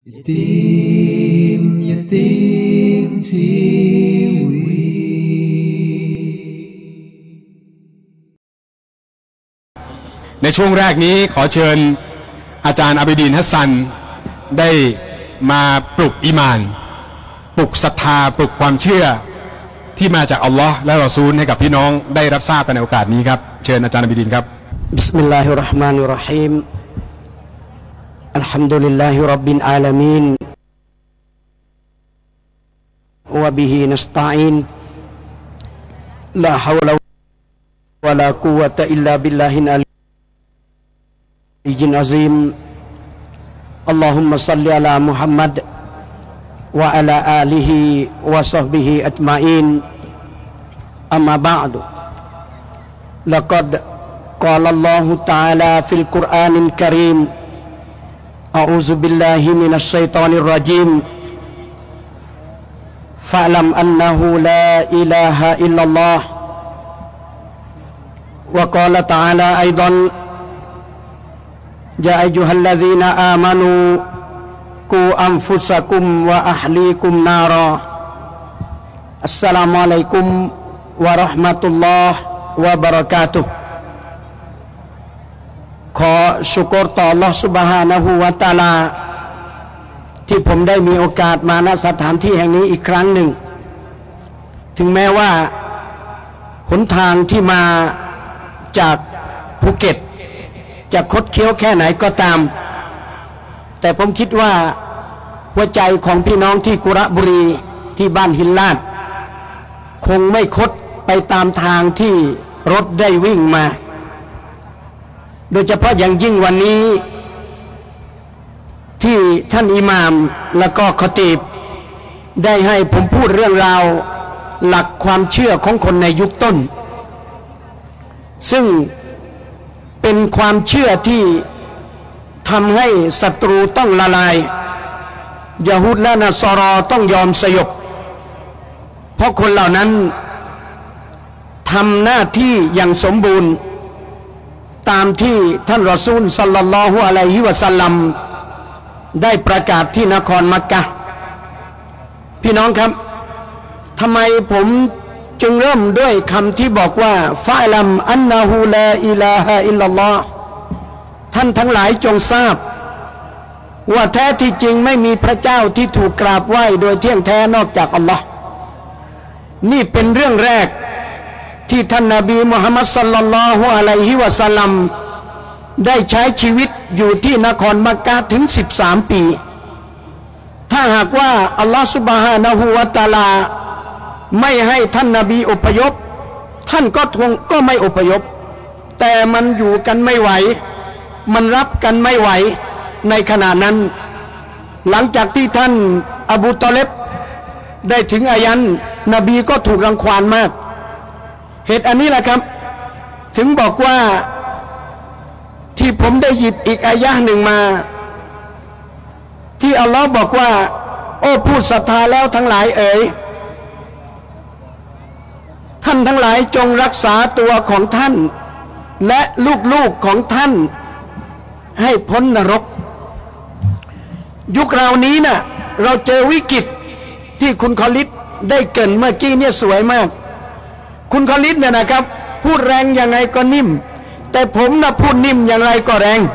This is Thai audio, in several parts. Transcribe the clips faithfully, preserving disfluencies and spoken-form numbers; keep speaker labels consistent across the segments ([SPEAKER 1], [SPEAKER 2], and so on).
[SPEAKER 1] Yatim Yatim ทีวี
[SPEAKER 2] ในช่วงแรกนี้ขอเชิญอาจารย์อาบิดีนฮัสซันได้มาปลุกอีหม่านปลุกศรัทธาปลุกความเชื่อที่มาจากอัลลอฮ์และรอซูลให้กับพี่น้องได้รับทราบในโอกาสนี้ครับเชิญอาจารย์อาบิดีนครับ
[SPEAKER 3] บิสมิลลาฮิรเราะห์มานิรเราะฮีมอัลฮัมดุลิลลาฮิร็อบบิลอาลามีนวะบิฮินัสตะอีนลาฮาวละวะลากุวะตะอิลลาบิลลาฮิลอะลียิลอะซีมอัลลอฮุมมะศ็อลลิอะลามุฮัมมัดวะอะลาอาลิฮิวะศอฮบิฮิอัจมาอีนอัมมาบะอ์ดุละกัดกาลอัลลอฮุตะอาลาฟิลกุรอานิลกะรีมอะอูซุบิลลาฮิมินัชชัยฏอนิรเราะญีมฟะลัมอันนะฮูลาอิลาฮะอิลลัลลอฮวะกาลตะอาลาอัยฎันยาอัยยูฮัลลซีนาอามานูกูอันฟุซะกุมวะอะห์ลีกุมนาราอัสสลามุอะลัยกุมวะเราะห์มะตุลลอฮ์วะบะเราะกาตุฮ์ขอชุกรต่อ Allah Subhanahu wa Taala ที่ผมได้มีโอกาสมาณสถานที่แห่งนี้อีกครั้งหนึ่งถึงแม้ว่าหนทางที่มาจากภูเก็ตจะคดเคี้ยวแค่ไหนก็ตามแต่ผมคิดว่าหัวใจของพี่น้องที่กุระบุรีที่บ้านหินลาดคงไม่คดไปตามทางที่รถได้วิ่งมาโดยเฉพาะอย่างยิ่งวันนี้ที่ท่านอิหม่ามและก็คอตีบได้ให้ผมพูดเรื่องราวหลักความเชื่อของคนในยุคต้นซึ่งเป็นความเชื่อที่ทำให้ศัตรูต้องละลายยะฮูดและนัสรอต้องยอมสยบเพราะคนเหล่านั้นทำหน้าที่อย่างสมบูรณ์ตามที่ท่านรอซูลศ็อลลัลลอฮุอะลัยฮิวะซัลลัมได้ประกาศที่นครมักกะห์พี่น้องครับทำไมผมจึงเริ่มด้วยคำที่บอกว่าฟะลัมอันนะฮูลาอิลาฮะอิลลัลลอฮ์ท่านทั้งหลายจงทราบว่าแท้ที่จริงไม่มีพระเจ้าที่ถูกกราบไหว้โดยเที่ยงแท้นอกจากอัลลอฮ์นี่เป็นเรื่องแรกที่ท่านนบีมุฮัมมัดศ็อลลัลลอฮุอะลัยฮิวะซัลลัมได้ใช้ชีวิตอยู่ที่นครมักกะห์ถึงสิบสามปีถ้าหากว่าอัลลอฮฺซุบฮานะฮูวะตะอาลาไม่ให้ท่านนบีอพยพท่านก็ทวงก็ไม่อพยพแต่มันอยู่กันไม่ไหวมันรับกันไม่ไหวในขณะนั้นหลังจากที่ท่านอบูตอเลบได้ถึงอายันนบีก็ถูกรังควานมากเหตุอันนี้แหละครับถึงบอกว่าที่ผมได้หยิบอีกอายะห์หนึ่งมาที่อัลลอฮ์บอกว่าโอ้ผู้ศรัทธาแล้วทั้งหลายเอ๋ยท่านทั้งหลายจงรักษาตัวของท่านและลูกๆของท่านให้พ้นนรกยุคเรานี้น่ะเราเจอวิกฤตที่คุณคอลิดได้เกริ่นเมื่อกี้เนี่ยสวยมากคุณคอลิดเนี่ยนะครับพูดแรงยังไงก็นิ่มแต่ผมนะพูดนิ่มอย่างไรก็แรง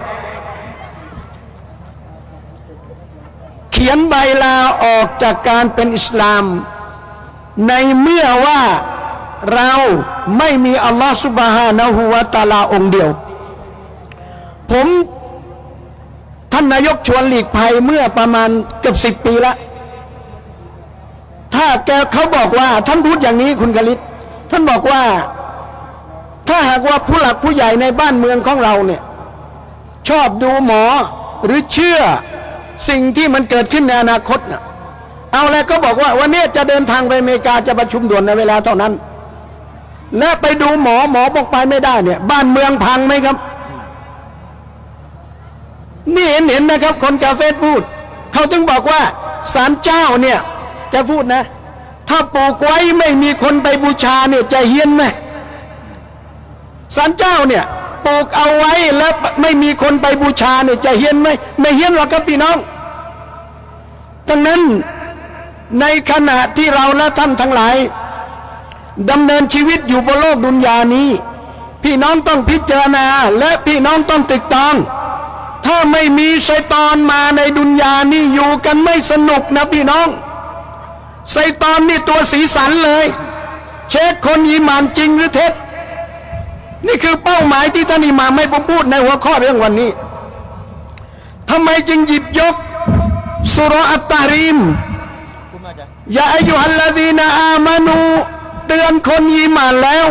[SPEAKER 3] เขียนใบลาออกจากการเป็นอิสลามในเมื่อว่าเราไม่มีอัลลอฮฺซุบฮานะฮูวะตะอาลาองค์เดียวผมท่านนายกชวนหลีกภัยเมื่อประมาณเกือบสิบปีละถ้าแกเขาบอกว่าท่านพูดอย่างนี้คุณคอลิดท่านบอกว่าถ้าหากว่าผู้หลักผู้ใหญ่ในบ้านเมืองของเราเนี่ยชอบดูหมอหรือเชื่อสิ่งที่มันเกิดขึ้นในอนาคตนะเอาแล้วก็บอกว่าวันนี้จะเดินทางไปอเมริกาจะประชุมด่วนในเวลาเท่านั้นและไปดูหมอหมอบอกไปไม่ได้เนี่ยบ้านเมืองพังไหมครับนี่เห็นเห็นนะครับคนกาเฟสพูดเขาถึงบอกว่าศาลเจ้าเนี่ยจะพูดนะถ้าปลูกไว้ไม่มีคนไปบูชาเนี่ยจะเฮี้ยนไหมศาลเจ้าเนี่ยปลูกเอาไว้แล้วไม่มีคนไปบูชาเนี่ยจะเฮี้ยนไหมไม่เฮี้ยนหรอกครับพี่น้องดังนั้นในขณะที่เราและท่านทั้งหลายดำเนินชีวิตอยู่บนโลกดุนยานี้พี่น้องต้องพิจารณาและพี่น้องต้องตึกตองถ้าไม่มีชัยฏอนมาในดุนยานี้อยู่กันไม่สนุกนะพี่น้องชัยฏอนนี่ตัวสีสันเลยเช็คคนอีหม่านจริงหรือเท็จนี่คือเป้าหมายที่ท่านอิหม่ามให้ผมพูดในหัวข้อเรื่องวันนี้ทำไมจึงหยิบยกสุเราะห์อัตตะฮรีมยาอัยยูฮัลลซีนาอามานูเตือนคนอีหม่านแล้ว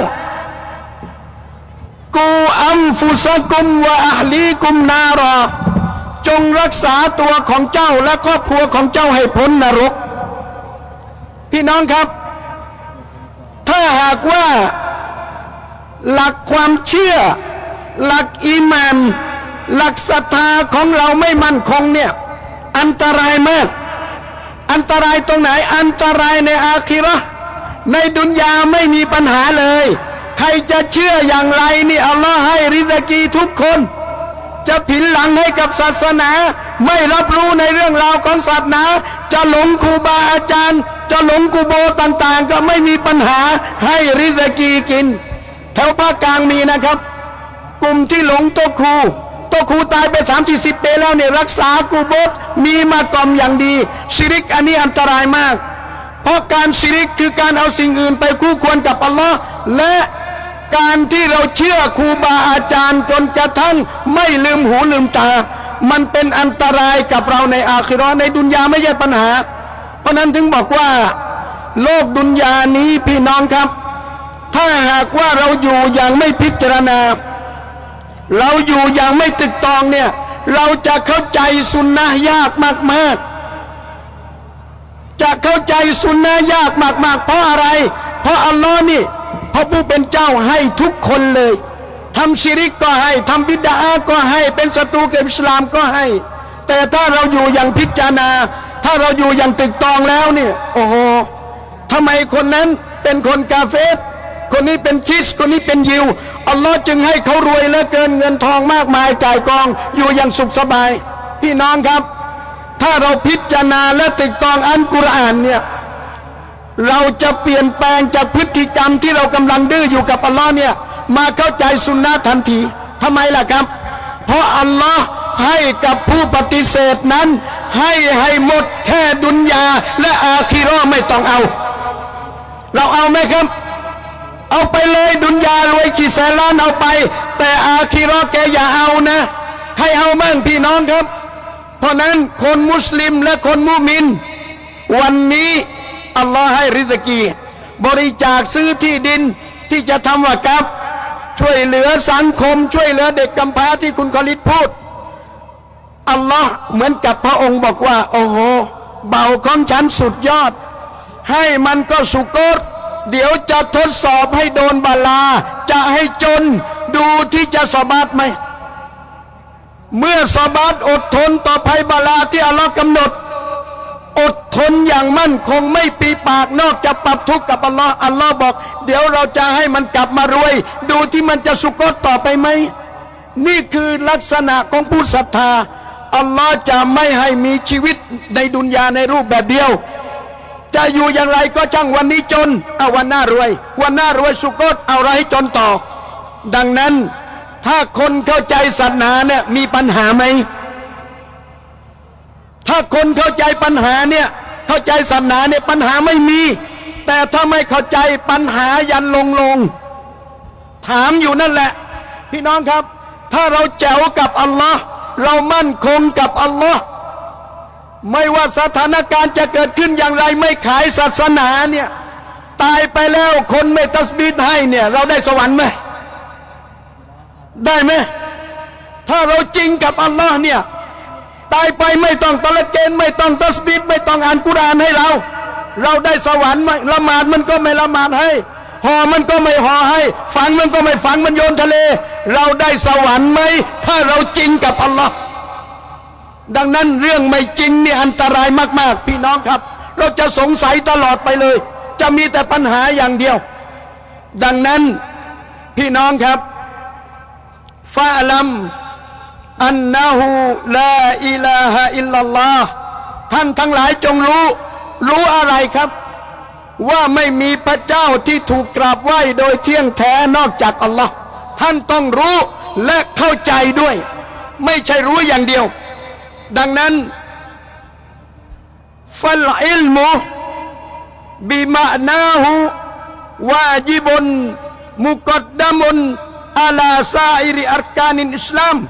[SPEAKER 3] กูอัมฟุซะกุมวะอะห์ลีกุมนารอจงรักษาตัวของเจ้าและครอบครัวของเจ้าให้พ้นนรกพี่น้องครับถ้าหากว่าหลักความเชื่อหลักอีหม่านหลักศรัทธาของเราไม่มั่นคงเนี่ยอันตรายมากอันตรายตรงไหนอันตรายในอาคิเราะห์ในดุนยาไม่มีปัญหาเลยใครจะเชื่ออย่างไรนี่อัลลอฮ์ให้ริซกีทุกคนจะผินหลังให้กับศาสนาไม่รับรู้ในเรื่องราวของศาสนาจะหลงครูบาอาจารย์จะหลงกูโบต่างๆก็ไม่มีปัญหาให้ริซกีกินแถวภาคกลางมีนะครับกลุ่มที่หลงโตครูโตครูตายไปสามสี่สิบปีแล้วเนี่ยรักษากูโบมีมากล่อมอย่างดีชิริกอันนี้อันตรายมากเพราะการชิริกคือการเอาสิ่งอื่นไปคู่ควรกับอัลลอฮ์และการที่เราเชื่อครูบาอาจารย์จนกระทั่งไม่ลืมหูลืมตามันเป็นอันตรายกับเราในอาคิเราะห์ในดุนยาไม่ใช่ปัญหาเพราะนั้นถึงบอกว่าโลกดุนยานี้พี่น้องครับถ้าหากว่าเราอยู่อย่างไม่พิจารณาเราอยู่อย่างไม่ตึกตองเนี่ยเราจะเข้าใจสุนนะห์ยากมากๆจะเข้าใจสุนนะห์ยากมากๆเพราะอะไรเพราะอัลลอฮ์นี่พระผู้เป็นเจ้าให้ทุกคนเลยทำชิริกก็ให้ทำบิดาอะห์ก็ให้เป็นศัตรูกับอิสลามก็ให้แต่ถ้าเราอยู่อย่างพิจารณาถ้าเราอยู่อย่างตึกตองแล้วเนี่ยโอ้โหทำไมคนนั้นเป็นคนกาเฟรคนนี้เป็นคริสต์คนนี้เป็นยิวอัลลอฮ์จึงให้เขารวยเหลือเกินเงินทองมากมายจ่ายกองอยู่อย่างสุขสบายพี่น้องครับถ้าเราพิจารณาและตึกตองอัลกุรอานเนี่ยเราจะเปลี่ยนแปลงจากพฤติกรรมที่เรากำลังดื้ออยู่กับอัลลอฮ์เนี่ยมาเข้าใจสุนนะทันทีทำไมล่ะครับเพราะอัลลอฮ์ให้กับผู้ปฏิเสธนั้นให้ให้หมดแค่ดุนยาและอาคิเราะห์ไม่ต้องเอาเราเอาไหมครับเอาไปเลยดุนยารวยกี่แสนล้านเอาไปแต่อาคิเราะห์แกอย่าเอานะให้เอาบ้างพี่น้องครับเพราะนั้นคนมุสลิมและคนมุมินวันนี้อัลลอฮ์ให้ริซกีบริจาคซื้อที่ดินที่จะทำวะกับช่วยเหลือสังคมช่วยเหลือเด็กกำพร้าที่คุณคลิดพูดอัลลอฮ์เหมือนกับพระองค์บอกว่าโอ้โหเบาของฉันสุดยอดให้มันก็สุกรเดี๋ยวจะทดสอบให้โดนบาลาจะให้จนดูที่จะสบาดไหมเมื่อสบาดอดทนต่อภัยบาลาที่อัลลอฮ์กำหนดอดทนอย่างมั่นคงไม่ปีปากนอกจากปรับทุกข์กับอัลลอฮ์อัลลอฮ์บอกเดี๋ยวเราจะให้มันกลับมารวยดูที่มันจะสุกรต่อไปไหมนี่คือลักษณะของผู้ศรัทธาอัลลอฮ์จะไม่ให้มีชีวิตในดุนยาในรูปแบบเดียวจะอยู่อย่างไรก็ช่างวันนี้จนเอาวันหน้ารวยวันหน้ารวยสุกรเอาอะไรให้จนต่อดังนั้นถ้าคนเข้าใจศาสนาเนี่ยมีปัญหาไหมถ้าคนเข้าใจปัญหาเนี่ยเข้าใจศาสนาเนี่ยปัญหาไม่มีแต่ถ้าไม่เข้าใจปัญหายันลงลงถามอยู่นั่นแหละพี่น้องครับถ้าเราแจ๋วกับอัลลอฮ์เรามั่นคงกับอัลลอฮ์ไม่ว่าสถานการณ์จะเกิดขึ้นอย่างไรไม่ขายศาสนาเนี่ยตายไปแล้วคนไม่ตัสบีฮให้เนี่ยเราได้สวรรค์ไหมได้ไหมถ้าเราจริงกับอัลลอฮ์เนี่ยตายไปไม่ต้องตะละเกนไม่ต้องตัสบีฮไม่ต้องอ่านกุรอานให้เราเราได้สวรรค์ไหมละหมาดมันก็ไม่ละหมาดให้ห่อมันก็ไม่ห่อให้ฝังมันก็ไม่ฝังมันโยนทะเลเราได้สวรรค์ไหมถ้าเราจริงกับอัลลอฮ์ดังนั้นเรื่องไม่จริงนี่อันตรายมากๆพี่น้องครับเราจะสงสัยตลอดไปเลยจะมีแต่ปัญหาอย่างเดียวดังนั้นพี่น้องครับฟะลัมอันนะฮูลาอิลาฮะอิลลัลลอฮ์ท่านทั้งหลายจงรู้รู้อะไรครับว่าไม่มีพระเจ้าที่ถูกกราบไหว้โดยเที่ยงแท้นอกจากอัลลอฮ์ท่านต้องรู้และเข้าใจด้วยไม่ใช่รู้อย่างเดียวดังนั้นฟัลอิลมุบิมะนาหูวาญิบุนมุกัดดามุนอาลาซาอิริอัรกานินอิสลาม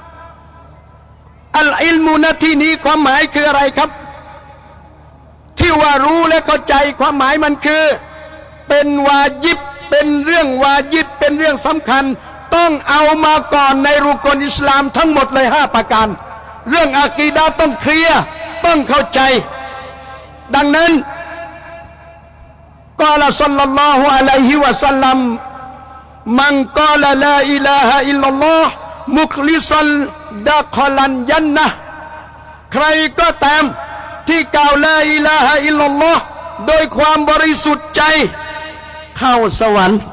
[SPEAKER 3] อัลอิลมุณที่นี้ความหมายคืออะไรครับที่ว่ารู้และเข้าใจความหมายมันคือเป็นวาญิบเป็นเรื่องวาญิบเป็นเรื่องสำคัญต้องเอามาก่อนในรุกนอิสลามทั้งหมดเลยห้าประการเรื่องอากีดะห์ต้องเคลียร์ต้องเข้าใจดังนั้นกล่าวศ็อลลัลลอฮุอะลัยฮิวะซัลลัมมันกล่าวลาอิลาฮะอิลลัลลอฮ์มุคลิซัลดะคอลันญันนะห์ใครก็ตามที่กล่าวลาอิลาฮะอิลลัลลอฮ์โดยความบริสุทธิ์ใจเข้าสวรรค์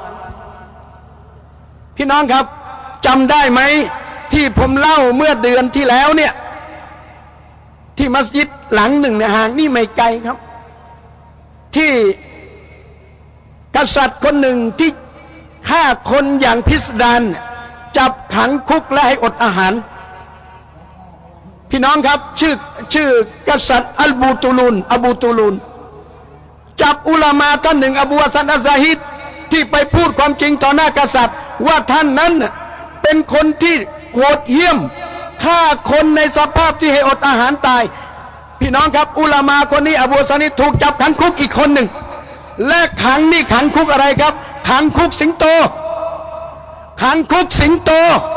[SPEAKER 3] พี่น้องครับจำได้ไหมที่ผมเล่าเมื่อเดือนที่แล้วเนี่ยที่มัสยิดหลังหนึ่งเนี่ยห่างนี่ไม่ไกลครับที่กษัตริย์คนหนึ่งที่ฆ่าคนอย่างพิสดารจับขังคุกและให้อดอาหารพี่น้องครับชื่อชื่อกษัตริย์อัลบูตูลูนอบูตูลูนจับอุลามาท่านหนึ่งอบูฮัสซันอัซซาฮิดที่ไปพูดความจริงต่อหน้ากษัตริย์ว่าท่านนั้นเป็นคนที่โหดเหี้ยมฆ่าคนในสภาพที่ให้อดอาหารตายพี่น้องครับอุลามาคนนี้อบูฮัสซันนี่ถูกจับขังคุกอีกคนหนึ่งและขังนี่ขังคุกอะไรครับขังคุกสิงโตขังคุกสิงโต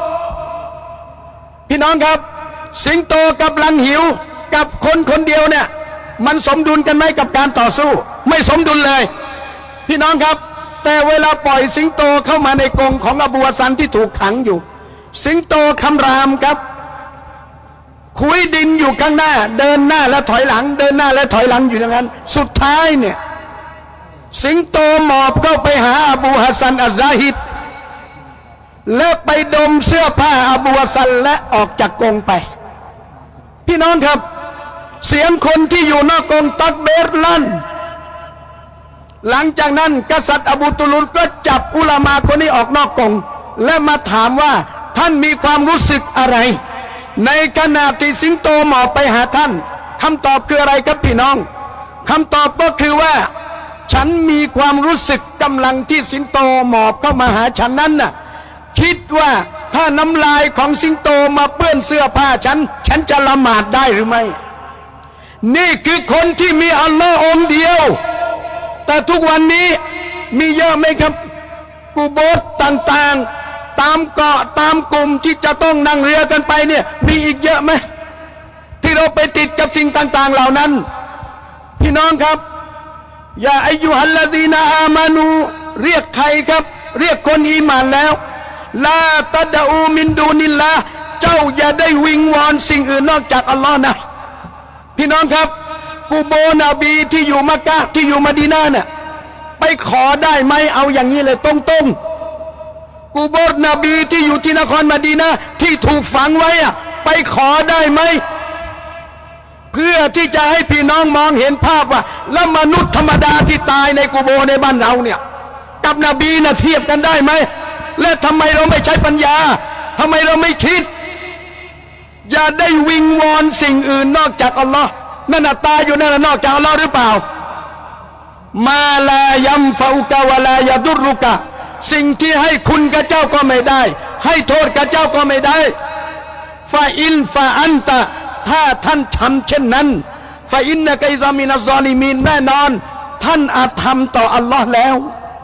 [SPEAKER 3] พี่น้องครับสิงโตกับลังหิวกับคนคนเดียวเนี่ยมันสมดุลกันไหมกับการต่อสู้ไม่สมดุลเลยพี่น้องครับแต่เวลาปล่อยสิงโตเข้ามาในกรงของอบูฮัสซันที่ถูกขังอยู่สิงโตคำรามครับคุยดินอยู่ข้างหน้าเดินหน้าและถอยหลังเดินหน้าและถอยหลังอยู่อย่างนั้นสุดท้ายเนี่ยสิงโตหมอบเข้าไปหาอบูฮัสซันอัซซาฮิดและไปดมเสื้อผ้าอบูฮัสซันและออกจากกรงไปพี่น้องครับเสียงคนที่อยู่นอกกรงตักเบรลั่นหลังจากนั้นกษัตริย์อบูตูลูนก็จับอุลามาคนนี้ออกนอกกรงและมาถามว่าท่านมีความรู้สึกอะไรในขณะที่สิงโตหมอบไปหาท่านคำตอบคืออะไรครับพี่น้องคำตอบก็คือว่าฉันมีความรู้สึกกำลังที่สิงโตหมอบเข้ามาหาฉันนั้นน่ะคิดว่าถ้าน้ำลายของสิงโตมาเปื้อนเสื้อผ้าฉันฉันจะละหมาดได้หรือไม่นี่คือคนที่มีอัลลอฮ์องค์เดียวแต่ทุกวันนี้มีเยอะไหมครับกุโบสต่างๆตามเกาะตามกลุ่มที่จะต้องนั่งเรือกันไปเนี่ยมีอีกเยอะไหมที่เราไปติดกับสิ่งต่างๆเหล่านั้นพี่น้องครับยาอายุฮัลลาดีนาอามานูเรียกใครครับเรียกคนอีหม่านแล้วลาตัดอูมินดูนิลลาเจ้าอย่าได้วิงวอนสิ่งอื่นนอกจากอัลลอฮ์นะพี่น้องครับกูโบนบีที่อยู่มักกะที่อยู่มะดีนะห์เนี่ยไปขอได้ไหมเอาอย่างนี้เลยตรงๆกูโบนบีที่อยู่ที่นครมะดีนะห์ที่ถูกฝังไว้อะไปขอได้ไหมเพื่อที่จะให้พี่น้องมองเห็นภาพว่าแล้วมนุษย์ธรรมดาที่ตายในกูโบในบ้านเราเนี่ยกับนบีน่ะเทียบกันได้ไหมและทำไมเราไม่ใช้ปัญญาทำไมเราไม่คิดอย่าได้วิงวอนสิ่งอื่นนอกจากอัลลอฮ์นั่นตายอยู่นั่นนอกจากอัลลอฮ์หรือเปล่ามาลายัมฟะอุกะวะลายะดุรุกะสิ่งที่ให้คุณกับเจ้าก็ไม่ได้ให้โทษกับเจ้าก็ไม่ได้ฟาอินฟาอันตะถ้าท่านทำเช่นนั้นฟาอินนะกัยซามินัซซอลิมีนแน่นอนท่านอาธรรมต่ออัลลอฮ์แล้ว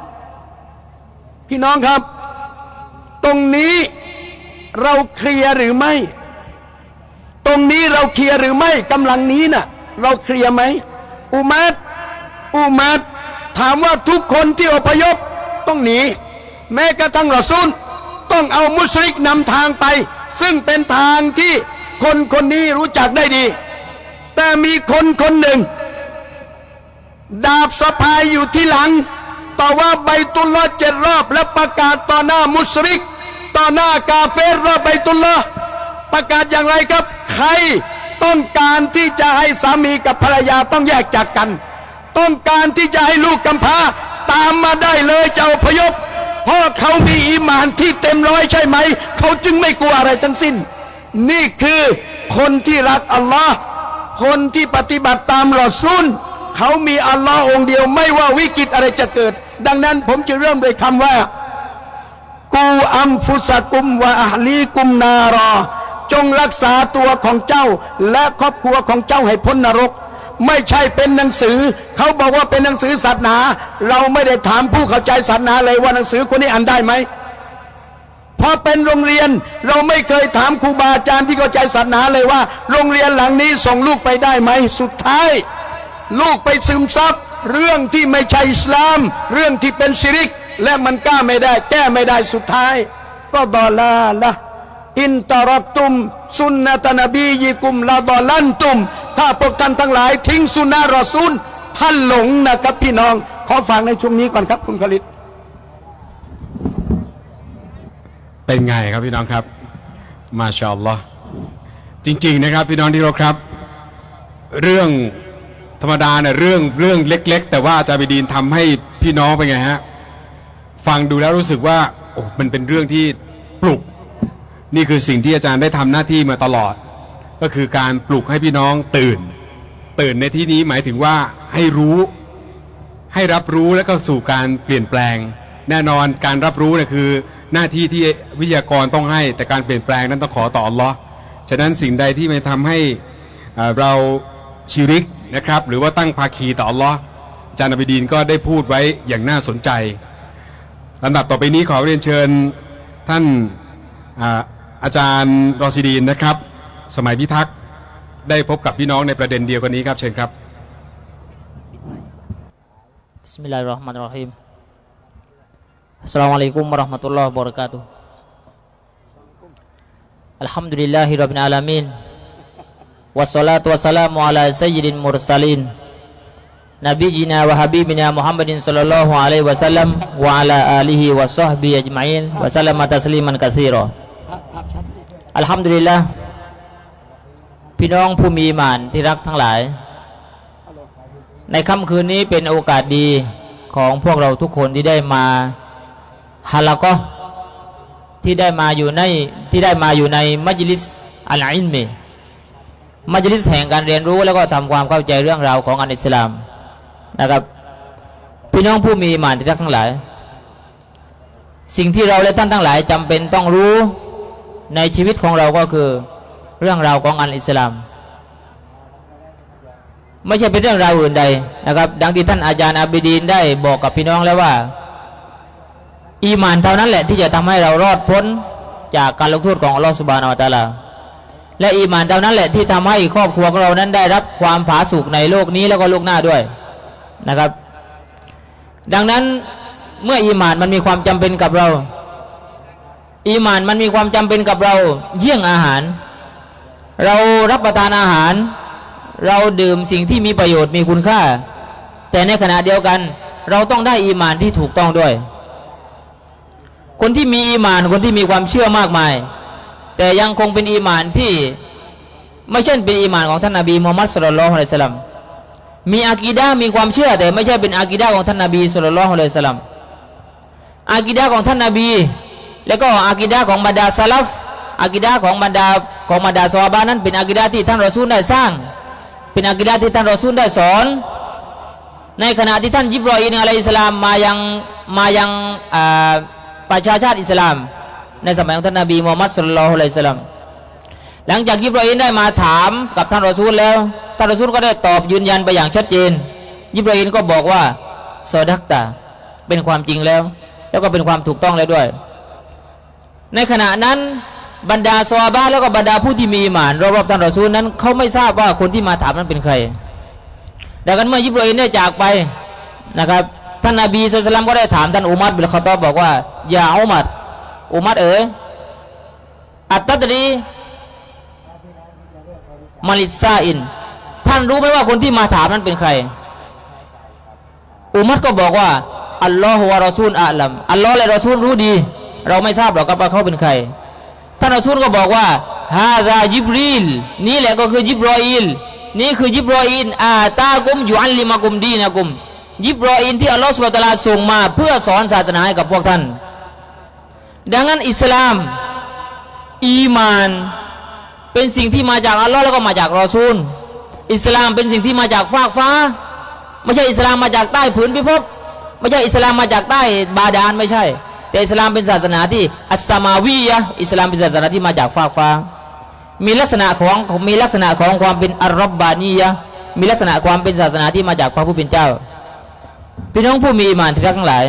[SPEAKER 3] พี่น้องครับตรงนี้เราเคลียร์หรือไม่ตรงนี้เราเคลียร์หรือไม่กำลังนี้น่ะเราเคลียร์ไหมอุมัดอุมัดถามว่าทุกคนที่อพยพต้องหนีแม้กระทั่งรอซูลต้องเอามุชริกนำทางไปซึ่งเป็นทางที่คนคนนี้รู้จักได้ดีแต่มีคนคนหนึ่งดาบสะพายอยู่ที่หลังต่อว่าไบตุลลอฮ์เจ็ดรอบและประกาศต่อหน้ามุชริกต่อหน้ากาเฟรรอบไบตุลลอฮ์ประกาศอย่างไรครับใครต้องการที่จะให้สามีกับภรรยาต้องแยกจากกันต้องการที่จะให้ลูกกำพร้าตามมาได้เลยจะอพยพเพราะเขามีอีหม่านที่เต็มร้อยใช่ไหมเขาจึงไม่กลัวอะไรทั้งสิ้นนี่คือคนที่รักอัลลอฮ์คนที่ปฏิบัติตามรอซูลเขามีอัลลอฮ์องเดียวไม่ว่าวิกฤตอะไรจะเกิดดังนั้นผมจะเริ่มด้วยคำว่ากูอัมฟุสกุมวะอะลีกุมนารอจงรักษาตัวของเจ้าและครอบครัวของเจ้าให้พ้นนรกไม่ใช่เป็นหนังสือเขาบอกว่าเป็นหนังสือศาสนาเราไม่ได้ถามผู้เข้าใจศาสนาเลยว่าหนังสือคนนี้อ่านได้ไหมพอเป็นโรงเรียนเราไม่เคยถามครูบาอาจารย์ที่เข้าใจศาสนาเลยว่าโรงเรียนหลังนี้ส่งลูกไปได้ไหมสุดท้ายลูกไปซึมซับเรื่องที่ไม่ใช่อิสลามเรื่องที่เป็นชิริกและมันกล้าไม่ได้แก้ไม่ได้สุดท้ายก็ดอลาละอินตรักตุมสุนนะตนบียิกุมลาดอลันตุมถ้าพวกท่านทั้งหลายทิ้งสุนนะรอซูลท่านหลงนะครับพี่น้องขอฟังในช่วงนี้ก่อนครับคุณขลิด
[SPEAKER 2] เป็นไงครับพี่น้องครับมาชาอัลลอฮ์จริงๆนะครับพี่น้องที่รักครับเรื่องธรรมดาเนี่ยเรื่องเรื่องเล็กๆแต่ว่าอาจารย์บิดีนทำให้พี่น้องเป็นไงฮะฟังดูแล้วรู้สึกว่าโอ้มันเป็นเรื่องที่ปลุกนี่คือสิ่งที่อาจารย์ได้ทำหน้าที่มาตลอดก็คือการปลุกให้พี่น้องตื่นตื่นในที่นี้หมายถึงว่าให้รู้ให้รับรู้แล้วก็สู่การเปลี่ยนแปลงแน่นอนการรับรู้เนี่ยคือหน้าที่ที่วิทยากรต้องให้แต่การเปลี่ยนแปลงนั้นต้องขอต่ออัลลอฮ์ฉะนั้นสิ่งใดที่ไม่ทำให้เราชิริกนะครับหรือว่าตั้งภาคีต่ออัลลอฮ์อาจารย์อบิดีนก็ได้พูดไว้อย่างน่าสนใจลำดับต่อไปนี้ขอเรียนเชิญท่าน อาอาจารย์รอซิดีนนะครับสมัยพิทักษ์ได้พบกับพี่น้องในประเด็นเดียวกันนี้ครับเชิญครับ
[SPEAKER 4] บิสมิลลาฮิรเราะห์มานิรเราะฮีมอัสสลามุอะลัยกุมวะเราะห์มะตุลลอฮิวะบะเราะกาตุฮ์อัลฮัมดุลิลลาฮิร็อบบิลอาลามีนวัสศอลาตุวัสสลามุอะลาซัยยิดิลมุรซะลีนนบีญินา วะฮะบีบินา มุฮัมมัดศ็อลลัลลอฮุอะลัยฮิวะซัลลัมวะอะลาอาลิฮิวะศอฮบิฮิอัจมัยนวะซัลลัมตัสลีมันกะซีรออัลฮัมดุลิลลาห์พี่น้องผู้มีอีหม่านที่รักทั้งหลายในค่ำคืนนี้เป็นโอกาสดีของพวกเราทุกคนที่ได้มาฮะละกอฮ์ที่ได้มาอยู่ในที่ได้มาอยู่ในมัจลิสอัลอิลมีมัจลิสแห่งการเรียนรู้แล้วก็ทำความเข้าใจเรื่องราวของอัลอิสลามนะครับพี่น้องผู้มีอีหม่านที่รักทั้งหลายสิ่งที่เราและท่านทั้งหลายจำเป็นต้องรู้ในชีวิตของเราก็คือเรื่องราวของอัลอิสลามไม่ใช่เป็นเรื่องราวอื่นใดนะครับดังที่ท่านอาจารย์อาบิดีนได้บอกกับพี่น้องแล้วว่าอีหม่านเท่านั้นแหละที่จะทำให้เรารอดพ้นจากการลงโทษของอัลลอฮฺซุบฮานะฮูวะตะอาลาและอีหม่านเท่านั้นแหละที่ทำให้ครอบครัวของเรานั้นได้รับความผาสุกในโลกนี้แล้วก็โลกหน้าด้วยนะครับดังนั้นเมื่ออีหม่านมันมีความจำเป็นกับเราอีหม่านมันมีความจำเป็นกับเราเยี่ยงอาหารเรารับประทานอาหารเราดื่มสิ่งที่มีประโยชน์มีคุณค่าแต่ในขณะเดียวกันเราต้องได้อีหม่านที่ถูกต้องด้วยคนที่มีอีหม่านคนที่มีความเชื่อมากมายแต่ยังคงเป็นอีหม่านที่ไม่ใช่เป็นอีหม่านของท่านนบีมุฮัมมัดศ็อลลัลลอฮุอะลัยฮิวะซัลลัมมีอากีดะห์มีความเชื่อแต่ไม่ใช่เป็นอากีดะห์ของท่านนบีศ็อลลัลลอฮุอะลัยฮิวะซัลลัมอากีดะห์ของท่านนบีแล้วก็อากีดะห์ของบรรดาซะลัฟอากีดะห์ของบรรดาของบรรดาซอฮาบะห์นั้นเป็นอากีดะห์ที่ท่านรอซูลได้สร้างเป็นอากีดะห์ที่ท่านรอซูลได้สอนในขณะที่ท่านญิบรออีลอะลัยฮิสสลามมายังมายังประชาชาติอิสลามในสมัยของท่านนบีมุฮัมมัดศ็อลลัลลอฮุอะลัยฮิวะซัลลัมหลังจากญิบรออีลได้มาถามกับท่านรอซูลแล้วท่านรอซูลก็ได้ตอบยืนยันไปอย่างชัดเจนญิบรออีลก็บอกว่าซอดักตะเป็นความจริงแล้วแล้วก็เป็นความถูกต้องแล้วด้วยในขณะนั้นบรรดาซอฮาบะห์แล้วก็บรรดาผู้ที่มีอีหม่านรอบๆท่านรอซูลนั้นเขาไม่ทราบว่าคนที่มาถามนั้นเป็นใครดังนั้นเมื่อญิบรออีลได้จากไปนะครับท่านนบีศ็อลลัลลอฮุอะลัยฮิวะซัลลัมก็ได้ถามท่านอุมัรบินค็อฏฏอบบอกว่าอย่าอุมัรอุมัรเอ๋ยอัตตัดรีมาลิซาอินท่านรู้ไหมว่าคนที่มาถามนั้นเป็นใครอุมัรก็บอกว่าอัลลอฮฺวะรอซูลอะลัมอัลลอฮ์และรอซูลรู้ดีเราไม่ทราบหรอกว่าเขาเป็นใครท่านรอซูลก็บอกว่าฮาซาจิบรีลนี่แหละก็คือจิบรออีลนี่คือจิบรออีลอาตากุมยุอัลลิมากุมดีนะกุมจิบรออีลที่อัลลอฮฺซุบฮานะฮูวะตะอาลาส่งมาเพื่อสอนศาสนาให้กับพวกท่านดังนั้นอิสลามอีมานเป็นสิ่งที่มาจากอัลลอฮ์แล้วก็มาจากรอซูลอิสลามเป็นสิ่งที่มาจากฟากฟ้าไม่ใช่อิสลามมาจากใต้ผืนพิภพไม่ใช่อิสลามมาจากใต้บาดาลไม่ใช่แต่อิสลามเป็นศาสนาที่อัสซามาวียะอิสลามเป็นศาสนาที่มาจากฟากฟ้ามีลักษณะของมีลักษณะของความเป็นอัลรอบบานียะมีลักษณะความเป็นศาสนาที่มาจากพระผู้เป็นเจ้าพี่น้องผู้มีอีหม่านที่รักทั้งหลาย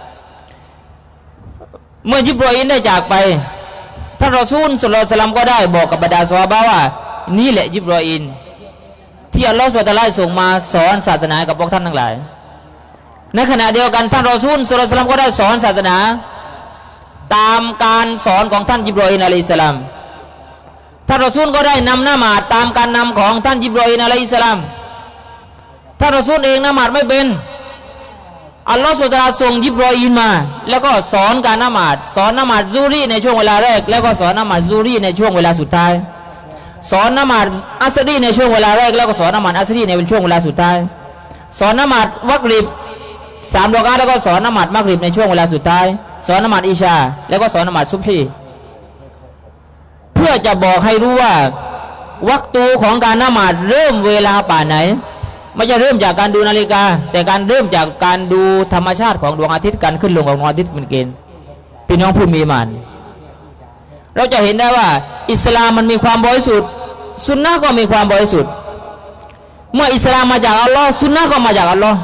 [SPEAKER 4] เมื่อยิบรออีลได้จากไปท่านรอซูลศ็อลลัลลอฮุอะลัยฮิวะซัลลัมก็ได้บอกกับบรรดาซอฮาบะห์ว่านี่แหละยิบรออีลที่อัลลอฮฺซุบฮานะฮูวะตะอาลาส่งมาสอนศาสนากับพวกท่านทั้งหลายในขณะเดียวกันท่านรอซูลศ็อลลัลลอฮุอะลัยฮิวะซัลลัมก็ได้สอนศาสนาตามการสอนของท่านยิบรออีลอะลัยฮิสสลามท่านรอซูลก็ได้นำละหมาดตามการนำของท่านยิบรออีลอะลัยฮิสสลามท่านรอซูลเองละหมาดไม่เป็นอัลลอฮฺซุบฮานะฮูวะตะอาลาส่งยิบรออีลมาแล้วก็สอนการละหมาดสอนละหมาดซูรีในช่วงเวลาแรกแล้วก็สอนละหมาดซูรีในช่วงเวลาสุดท้ายสอนละหมาดอัสรีในช่วงเวลาแรกแล้วก็สอนละหมาดอัสรีในช่วงเวลาสุดท้ายสอนละหมาดวักริบสามรอกาแล้วก็สอนละหมาดมักริบในช่วงเวลาสุดท้ายสอนละหมาดอิชาแล้วก็สอนละหมาดซุบฮีเพื่อจะบอกให้รู้ว่าวักตูของการละหมาดเริ่มเวลาป่าไหนไม่จะเริ่มจากการดูนาฬิกาแต่การเริ่มจากการดูธรรมชาติของดวงอาทิตย์การขึ้นลงของดวงอาทิตย์เป็นเกณฑ์พี่น้องผู้มีอีหม่านเราจะเห็นได้ว่าอิสลามมันมีความบริสุทธิ์ซุนนะห์ก็มีความบริสุทธิ์เมื่ออิสลามมาจากอัลลอฮ์ซุนนะห์ก็มาจากอัลลอฮ์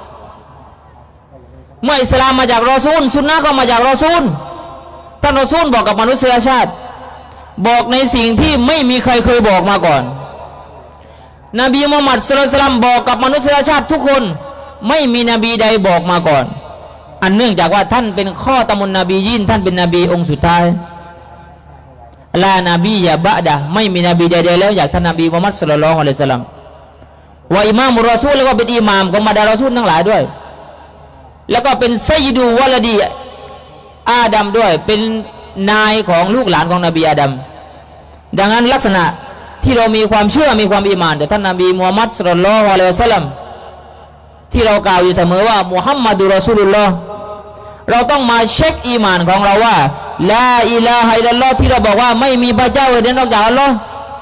[SPEAKER 4] เมื่ออิสลามมาจากรอซูลซุนนะห์ก็มาจากรอซูลท่านรอซูลบอกกับมนุษยชาติบอกในสิ่งที่ไม่มีใครเคยบอกมาก่อนนบีมุฮัมมัดศ็อลลัลลอฮุอะลัยฮิวะซัลลัมบอกกับมนุษยชาติทุกคนไม่มีนบีใดบอกมาก่อนอันเนื่องจากว่าท่านเป็นข้อตะมุนนบียินท่านเป็นนบีองค์สุดท้ายลานบียะบะดะไม่มีนบีใดๆแล้วจากท่านนบีมุฮัมมัดศ็อลลัลลอฮุอะลัยฮิวะซัลลัมว่าอิมามุรรอซูลแล้วก็เป็นอิหม่ามของบรรดารอซูลทั้งหลายด้วยแล้วก็เป็นซัยยิดูวะลาดีอาดัมด้วยเป็นนายของลูกหลานของนบีอาดัมดังนั้นลักษณะที่เรามีความเชื่อมีความอีหม่านต่อท่านนบีมุฮัมมัดศ็อลลัลลอฮุอะลัยฮิวะซัลลัมที่เรากล่าวอยู่เสมอว่ามุฮัมมัดุรอซูลุลลอฮ์เราต้องมาเช็คอีหม่านของเราว่าลาอิลาฮะอิลลัลลอฮ์ที่เราบอกว่าไม่มีพระเจ้าอื่นนอกจากอัลลอฮ์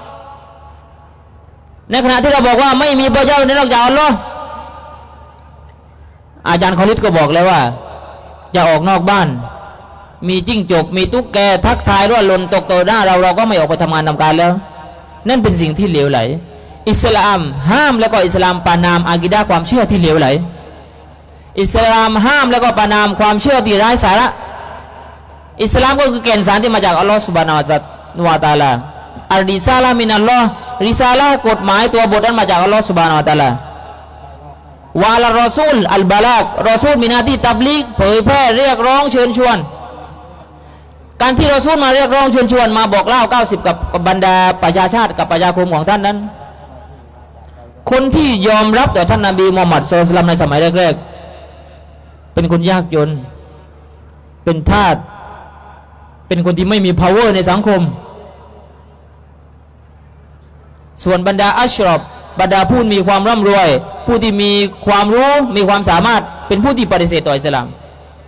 [SPEAKER 4] ในขณะที่เราบอกว่าไม่มีพระเจ้าอื่นนอกจากอัลลอฮ์อาจารย์คอลิดก็บอกเลยว่าจะออกนอกบ้านมีจิ้งจกมีตุ๊กแกทักทายว่าหล่นตกต่อหน้าเราเราก็ไม่ออกไปทำงานทำการแล้วนั่นเป็นสิ่งที่เหลวไหลอิสลามห้ามแล้วก็อิสลามปานามอากิดะห์ความเชื่อที่เหลวไหลอิสลามห้ามแล้วก็ปานามความเชื่อที่ไร้สาระอิสลามก็คือแก่นสารที่มาจากอัลลอฮฺซุบฮานะฮูวะตะอาลาอัลริซาละมินัลลอฮ์ริซาละกฎหมายตัวบทนั้นมาจากอัลลอฮฺซุบฮานะฮูวะตะอาลาวะละรอซูลอัลบาลากรอซูลมีหน้าที่ตับลีกเผยแพร่เรียกร้องเชิญชวนการที่รอซูลมาเรียกร้องเชิญชวนมาบอกเล่าเก้าสิบกับบรรดาประชาชาติกับประชาคมของท่านนั้นคนที่ยอมรับต่อท่านนบีมุฮัมมัดศ็อลลัลลอฮุอะลัยฮิวะซัลลัมในสมัยแรกๆเป็นคนยากจนเป็นทาสเป็นคนที่ไม่มี power ในสังคมส่วนบรรดาอัชรอบบรรดาผู้มีความร่ำรวยผู้ที่มีความรู้มีความสามารถเป็นผู้ที่ปฏิเสธต่ออิสลาม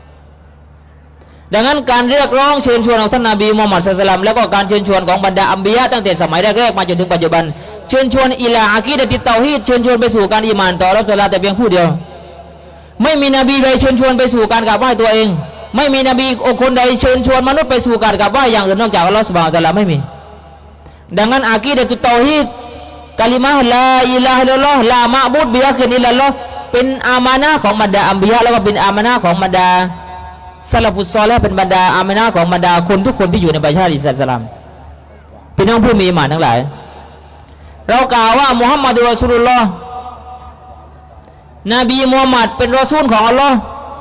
[SPEAKER 4] ดังนั้นการเรียกร้องเชิญชวนของท่านนบีมุฮัมมัดศ็อลลัลลอฮุอะลัยฮิวะซัลลัมแล้วก็การเชิญชวนของบรรดาอัมบิยะตั้งแต่สมัยแรกๆมาจนถึงปัจจุบันเชิญชวนอิลาอะกีดะติตเตาฮีดเชิญชวนไปสู่การอีหม่านต่ออัลเลาะห์ตะอาลาแต่เพียงผู้เดียวไม่มีนบีใดเชิญชวนไปสู่การกราบไหว้ตัวเองไม่มีนบีคนใดเชิญชวนมนุษย์ไปสู่การกราบไหว้อย่างอื่นนอกจากอัลเลาะห์ซุบฮานะฮูวะตะอาลาไม่มีดังนั้นอะกีดะตุตเตาฮีดกะลิมะฮ์ลาอิลาฮะอิลลัลลอฮ์ลามะบูดบิฮักกินอิลลัลลอฮ์เป็นอามานะห์ของบรรดาอัมบิยะแล้วก็เป็นอามานะห์ของบรรดาซะลาฟุสซอลิห์เป็นบรรดาอามานะห์ของบรรดาคนทุกคนที่อยู่ในประชาชาติอิสลามพี่น้องผู้มีอีหม่านทั้งหลายเรากล่าวว่ามุฮัมมัดุรอซูลุลลอฮ์นบีมุฮัมมัดเป็นรอซูลของอัลลอฮ์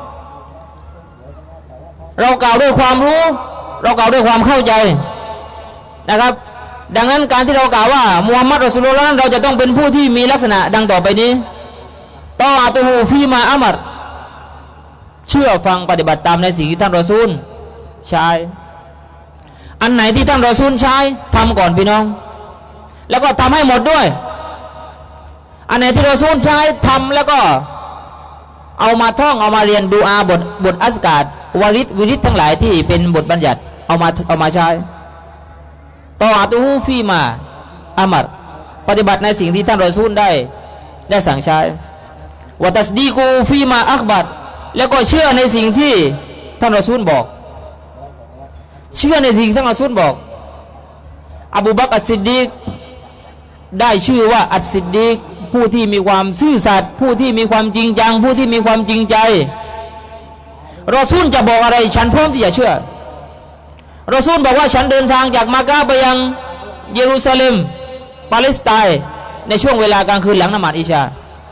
[SPEAKER 4] เรากล่าวด้วยความรู้เรากล่าวด้วยความเข้าใจนะครับดังนั้นการที่เรากล่าวว่ามุฮัมมัดรอซูลุลลอฮ์นั้นเราจะต้องเป็นผู้ที่มีลักษณะดังต่อไปนี้ตออะตุฮูฟีมาอัมรเชื่อฟังปฏิบัติตามในสิ่งที่ท่านรอซูลใช่อันไหนที่ท่านรอซูลใช้ทำก่อนพี่น้องแล้วก็ทำให้หมดด้วยอันไหนที่รอซูลใช้ทำแล้วก็เอามาท่องเอามาเรียนดูอาบทบทอัสกาดวาริดวิริดทั้งหลายที่เป็นบทบัญญัติเอามาเอามาใช้ต่ออาตูฮูฟีมาอามัดปฏิบัติในสิ่งที่ท่านรอซูลได้ได้สั่งใช้วะตัสดีกูฟีมาอักบัดแล้วก็เชื่อในสิ่งที่ท่านรอซูลบอกเชื่อในสิ่งที่ท่านรอซูลบอกอบูบักรอัสซิดดีกได้ชื่อว่าอัสซิดดีกผู้ที่มีความซื่อสัตย์ผู้ที่มีความจริงจังผู้ที่มีความจริงใจรอซูลจะบอกอะไรฉันพร้อมที่จะเชื่อรอซูลบอกว่าฉันเดินทางจากมักกะฮ์ไปยังเยรูซาเล็มปาเลสไตน์ในช่วงเวลากลางคืนหลังละหมาดอิชา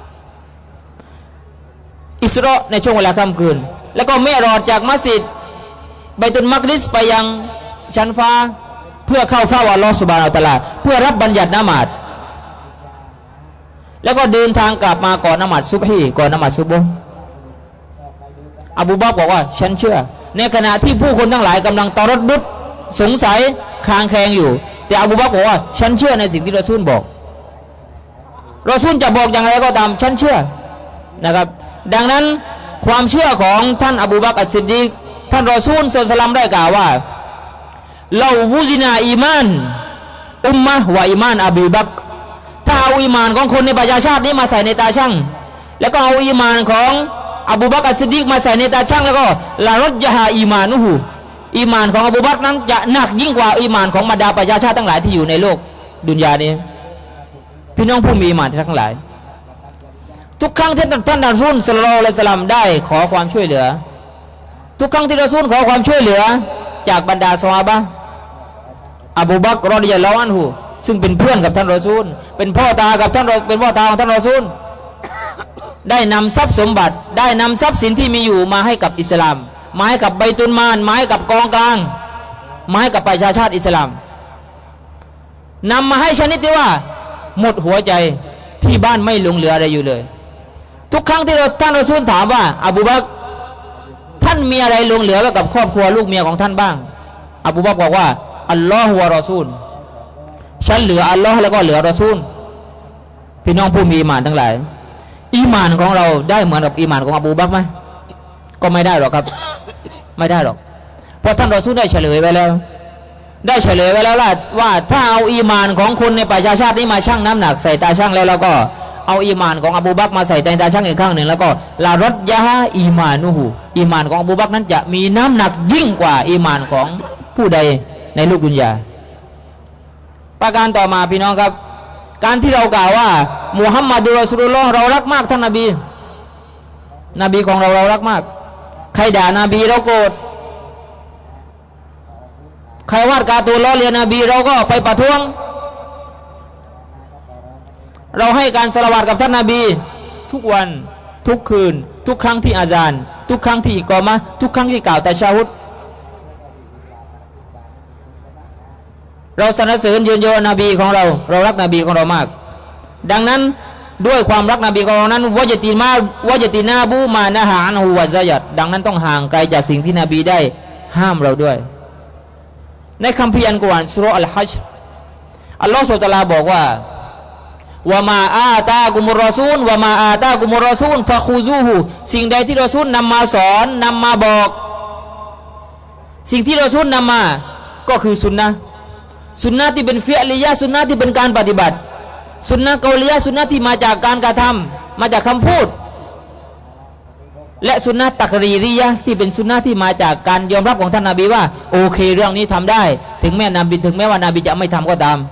[SPEAKER 4] อิสรอในช่วงเวลาค่ำคืนแล้วก็เมรอดจากมัสยิดไบตุลมักดิสไปยังชั้นฟ้าเพื่อเข้าเฝ้าอัลลอฮฺซุบฮานะฮูวะตะอาลาเพื่อรับบัญญัติละหมาดแล้วก็เดินทางกลับมาก่อนละหมาดซุบฮีก่อนละหมาดซุบฮ์อบูบักรบอกว่าฉันเชื่อในขณะที่ผู้คนทั้งหลายกำลังตอรดดุดสงสัยคลางแคลงอยู่แต่อบูบักรบอกว่าฉันเชื่อในสิ่งที่รอซูลบอกรอซูลจะบอกอย่างไรก็ตามฉันเชื่อนะครับดังนั้นความเชื่อของท่านอบูบักรอัสซิดดีกท่านรอซูลศ็อลลัลลอฮุอะลัยฮิวะซัลลัมได้กล่าวว่าเราวูซินาอีมานอุมมะวะอีมานอบูบักรถ้าเอาอีมานของคนในประชาชาตินี้มาใส่ในตาช่างแล้วก็เอาอีมานของอบูบักรอัสซิดดีกมาใส่ในตาช่างแล้วก็ลารจฮาอีมานุฮูอีมานของอบูบักรนั้นจะหนักยิ่งกว่าอีมานของบรรดาประชาชาติทั้งหลายที่อยู่ในโลกดุนยานี้พี่น้องผู้มีอีมานทั้งหลายทุกครั้งที่ท่านรอซูลศ็อลลัลลอฮุอะลัยฮิวะซัลลัมได้ขอความช่วยเหลือทุกครั้งที่รอซูลขอความช่วยเหลือจากบรรดาซอฮาบะห์อบูบักรรอฎิยัลลอฮุอันฮุซึ่งเป็นเพื่อนกับท่านรอซูลเป็นพ่อตากับท่านเป็นพ่อตาของท่านรอซูลได้นำทรัพย์สมบัติได้นำทรัพย์สินที่มีอยู่มาให้กับอิสลามมาให้กับไบตุลมานมาให้กับกองกลางมาให้กับประชาชาติอิสลามนำมาให้ชนิดที่ว่าหมดหัวใจที่บ้านไม่หลงเหลืออะไรอยู่เลยทุกครั้งที่เราท่านรอซูลถามว่าอบูบักรท่านมีอะไรหลงเหลือไว้กับครอบครัวลูกเมียของท่านบ้างอบูบักรบอกว่าอัลลอฮฺวะรอซูลฉันเหลืออัลลอฮ์แล้วก็เหลือรอซูลพี่น้องผู้มีอีหม่านทั้งหลายอีหม่านของเราได้เหมือนกับอีหม่านของอบูบักรไหมก็ไม่ได้หรอกครับไม่ได้หรอกเพราะท่านรอซูลได้เฉลยไว้แล้วได้เฉลยไว้แล้วว่าถ้าเอาอีหม่านของคนในประชาชาตินี้มาชั่งน้ำหนักใส่ตาชั่งแล้วแล้วก็เอาอีหม่านของอบูบักรมาใส่ในตาชั่งอีกข้างหนึ่งแล้วก็ลารดยะฮะอีมานุฮูอีหม่านของอบูบักรนั้นจะมีน้ำหนักยิ่งกว่าอีหม่านของผู้ใดในโลกดุนยาประการต่อมาพี่น้องครับการที่เรากล่าวว่ามุฮัมมัดุรอซูลุลลอฮ์เรารักมากท่านนบีนบีของเราเรารักมากใครด่านบีเราโกรธใครวาดการ์ตูนล้อเลียนนบีเราก็ไปประท้วงเราให้การสละวาตกับท่านนบีทุกวันทุกคืนทุกครั้งที่อาซานทุกครั้งที่อิกอมะห์ทุกครั้งที่กล่าวตะชะฮุดเราสรรเสริญเยินยอนบีของเราเรารักนบีของเรามากดังนั้นด้วยความรักนบีของเรานั้นวะจติมาวะจตินาบูมานะฮาอันฮุวะซะยัดดังนั้นต้องห่างไกลจากสิ่งที่นบีได้ห้ามเราด้วยในคัมภีร์อัลกุรอานซูเราะห์อัลฮัชรอัลลอฮฺซุบฮานะฮูวะตะอาลาบอกว่าวะมาอาตากุมุรรอซูลวะมาอาตากุมุรรอซูลฟะคูซูฮูสิ่งใดที่รอซูลนำมาสอนนำมาบอกสิ่งที่รอซูลนำมาก็คือสุนนะสุนนะที่เป็นฟิอลิยะสุนนะที่เป็นการปฏิบัติสุนนะกอลิยะสุนนะที่มาจากการกระทำมาจากคำพูดและสุนนะตักรีรียะที่เป็นสุนนะที่มาจากการยอมรับของท่านนบีว่าโอเคเรื่องนี้ทำได้ถึงแม้นบีถึงแม้ว่านาบีจะไม่ทำก็ตาม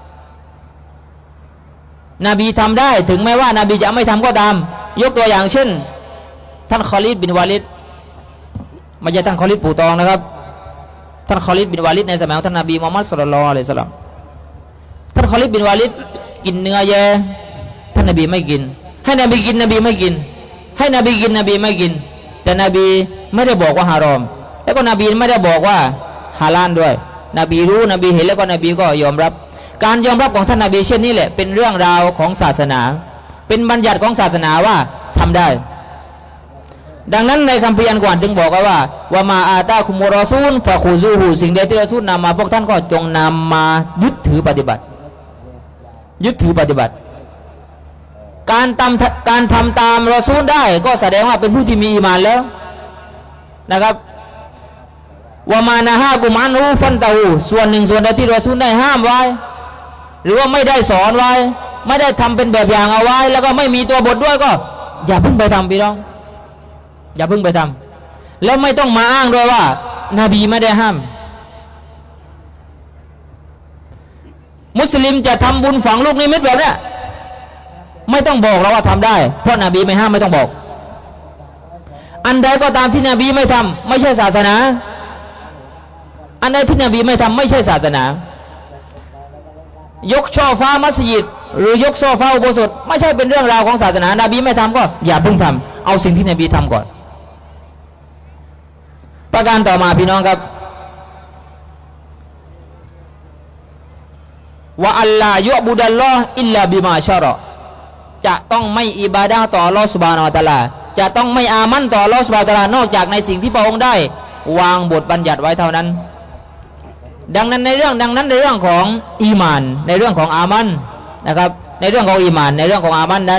[SPEAKER 4] นบีทำได้ถึงแม้ว่านาบีจะไม่ทำก็ตามยกตัวอย่างเช่นท่านคอลิดบินวาลิดไม่ใช่ท่านคอลิดปู่ตองนะครับท่านคอลิดบินวาลิดในสมัยของท่านนบีมุฮัมมัดศ็อลลัลลอฮุอะลัยฮิวะซัลลัมท่านคอลิดบินวาลิดกินเนื้อแย่ท่านนบีไม่กินให้นบีกินนบีไม่กินให้นบีกินนบีไม่กินแต่นบีไม่ได้บอกว่าฮารอมแล้วก็นบีไม่ได้บอกว่าฮาลาลด้วยนบีรู้นบีเห็นแล้วก็นบีก็ยอมรับการยอมรับของท่านนบีเช่นนี้แหละเป็นเรื่องราวของศาสนาเป็นบัญญัติของศาสนาว่าทำได้ดังนั้นในคัมภีร์อัลกุรอานจึงบอกว่าว่ามาอาตาคุมุรอซูลฟะคูซูฮูสิ่งใดที่รอซูลนำมาพวกท่านก็จงนำมายึดถือปฏิบัติยึดถือปฏิบัติการทำการทำตามรอซูลได้ก็แสดงว่าเป็นผู้ที่มีอีหม่านแล้วนะครับว่ามานะฮากุมันฮูฟันตาฮูส่วนหนึ่งส่วนใดที่รอซูลได้ห้ามไว้หรือว่าไม่ได้สอนไว้ไม่ได้ทำเป็นแบบอย่างเอาไว้แล้วก็ไม่มีตัวบทด้วยก็อย่าเพิ่งไปทำพี่น้องอย่าเพิ่งไปทำแล้วไม่ต้องมาอ้างด้วยว่านาบีไม่ได้ห้ามมุสลิมจะทำบุญฝังลูกนิมิตแบบนี้ไม่ต้องบอกเราว่าทำได้เพราะนบีไม่ห้ามไม่ต้องบอกอันใดก็ตามที่นบีไม่ทำไม่ใช่ศาสนาอันใดที่นบีไม่ทำไม่ใช่ศาสนายกช่อฟ้ามัสยิดหรือยกช่อฟ้าอุโบสถไม่ใช่เป็นเรื่องราวของศาสนานบีไม่ทำก็อย่าเพิ่งทำเอาสิ่งที่นบีทำก่อนประการต่อมาพี่น้องครับว่าอัลลอฮฺยุบุดัลลอฮ์อิลลาบิมาชาระจะต้องไม่อิบาดะห์ต่ออัลลอฮฺซุบฮานะฮูวะตะอาลาจะต้องไม่อามันต่ออัลลอฮฺซุบฮานะฮูวะตะอาลานอกจากในสิ่งที่พระองค์ได้วางบทบัญญัติไว้เท่านั้นดังนั้นในเรื่องดังนั้นในเรื่องของอีหม่านในเรื่องของอามันนะครับในเรื่องของอีหม่านในเรื่องของอามันนั้น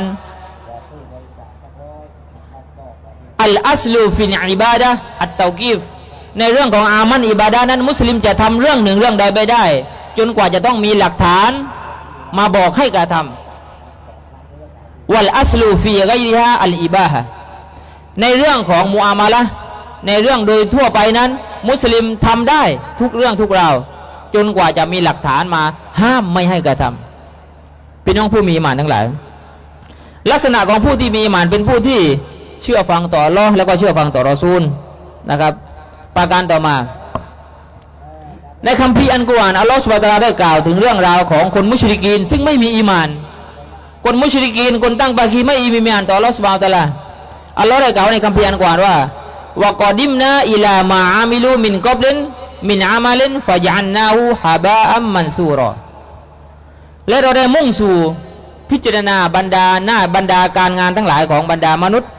[SPEAKER 4] อัลอัสลูฟินอิบาดะห์อัตเตากีฟในเรื่องของอามันอิบาดะห์นั้นมุสลิมจะทำเรื่องหนึ่งเรื่องใดไปได้จนกว่าจะต้องมีหลักฐานมาบอกให้กระทำวัลอัสลูฟีไกริฮาอัลอิบาฮะในเรื่องของมุอามาละห์ในเรื่องโดยทั่วไปนั้นมุสลิมทำได้ทุกเรื่องทุกราวจนกว่าจะมีหลักฐานมาห้ามไม่ให้กระทำพี่น้องผู้มีอีหม่านทั้งหลายลักษณะของผู้ที่มีอีหม่านเป็นผู้ที่เชื่อฟังต่ออัลเลาะห์แล้วก็เชื่อฟังต่อรอซูลนะครับประการต่อมาในคัมภีร์อัลกุรอานอัลเลาะห์ซุบฮานะฮูวะตะอาลาได้กล่าวถึงเรื่องราวของคนมุชริกีนซึ่งไม่มีอีหม่านคนมุชริกีนคนตั้งภาคีไม่มีอีหม่านต่ออัลเลาะห์ซุบฮานะฮูวะตะอาลาอัลเลาะห์ได้กล่าวในคัมภีร์อัลกุรอานว่าวะกอดิมนาอิลามาอามิลูมินกับลินมินอามัลินฟะญัลนาฮูฮะบาอัมมันซูรอและเราได้มุ่งสู่พิจารณาบรรดาหน้าบรรดาการงานทั้งหลายของบรรดามนุษย์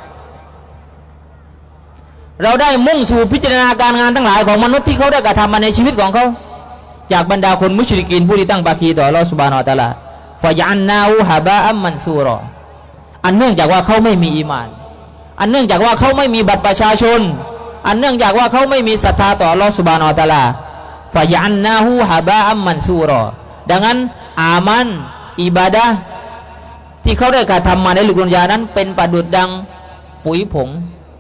[SPEAKER 4] เราได้มุ่งสู่พิจารณาการงานทั้งหลายของมนุษย์ที่เขาได้กระทำมาในชีวิตของเขาจากบรรดาคนมุชริกีนผู้ที่ตั้งภาคีต่ออัลเลาะห์ซุบฮานะฮูวะตะอาลาฟะญัลนาฮูฮะบาอัมมันซูรออันเนื่องจากว่าเขาไม่มีอีหม่านอันเนื่องจากว่าเขาไม่มีบัตรประชาชนอันเนื่องจากว่าเขาไม่มีศรัทธาต่ออัลเลาะห์ซุบฮานะฮูวะตะอาลาฟะญัลนาฮูฮะบาอัมมันซูรอดังนั้นอามันอิบาดะห์ที่เขาได้กระทำมาในโลกดุนยานั้นเป็นประดุจดังปุ๋ยผง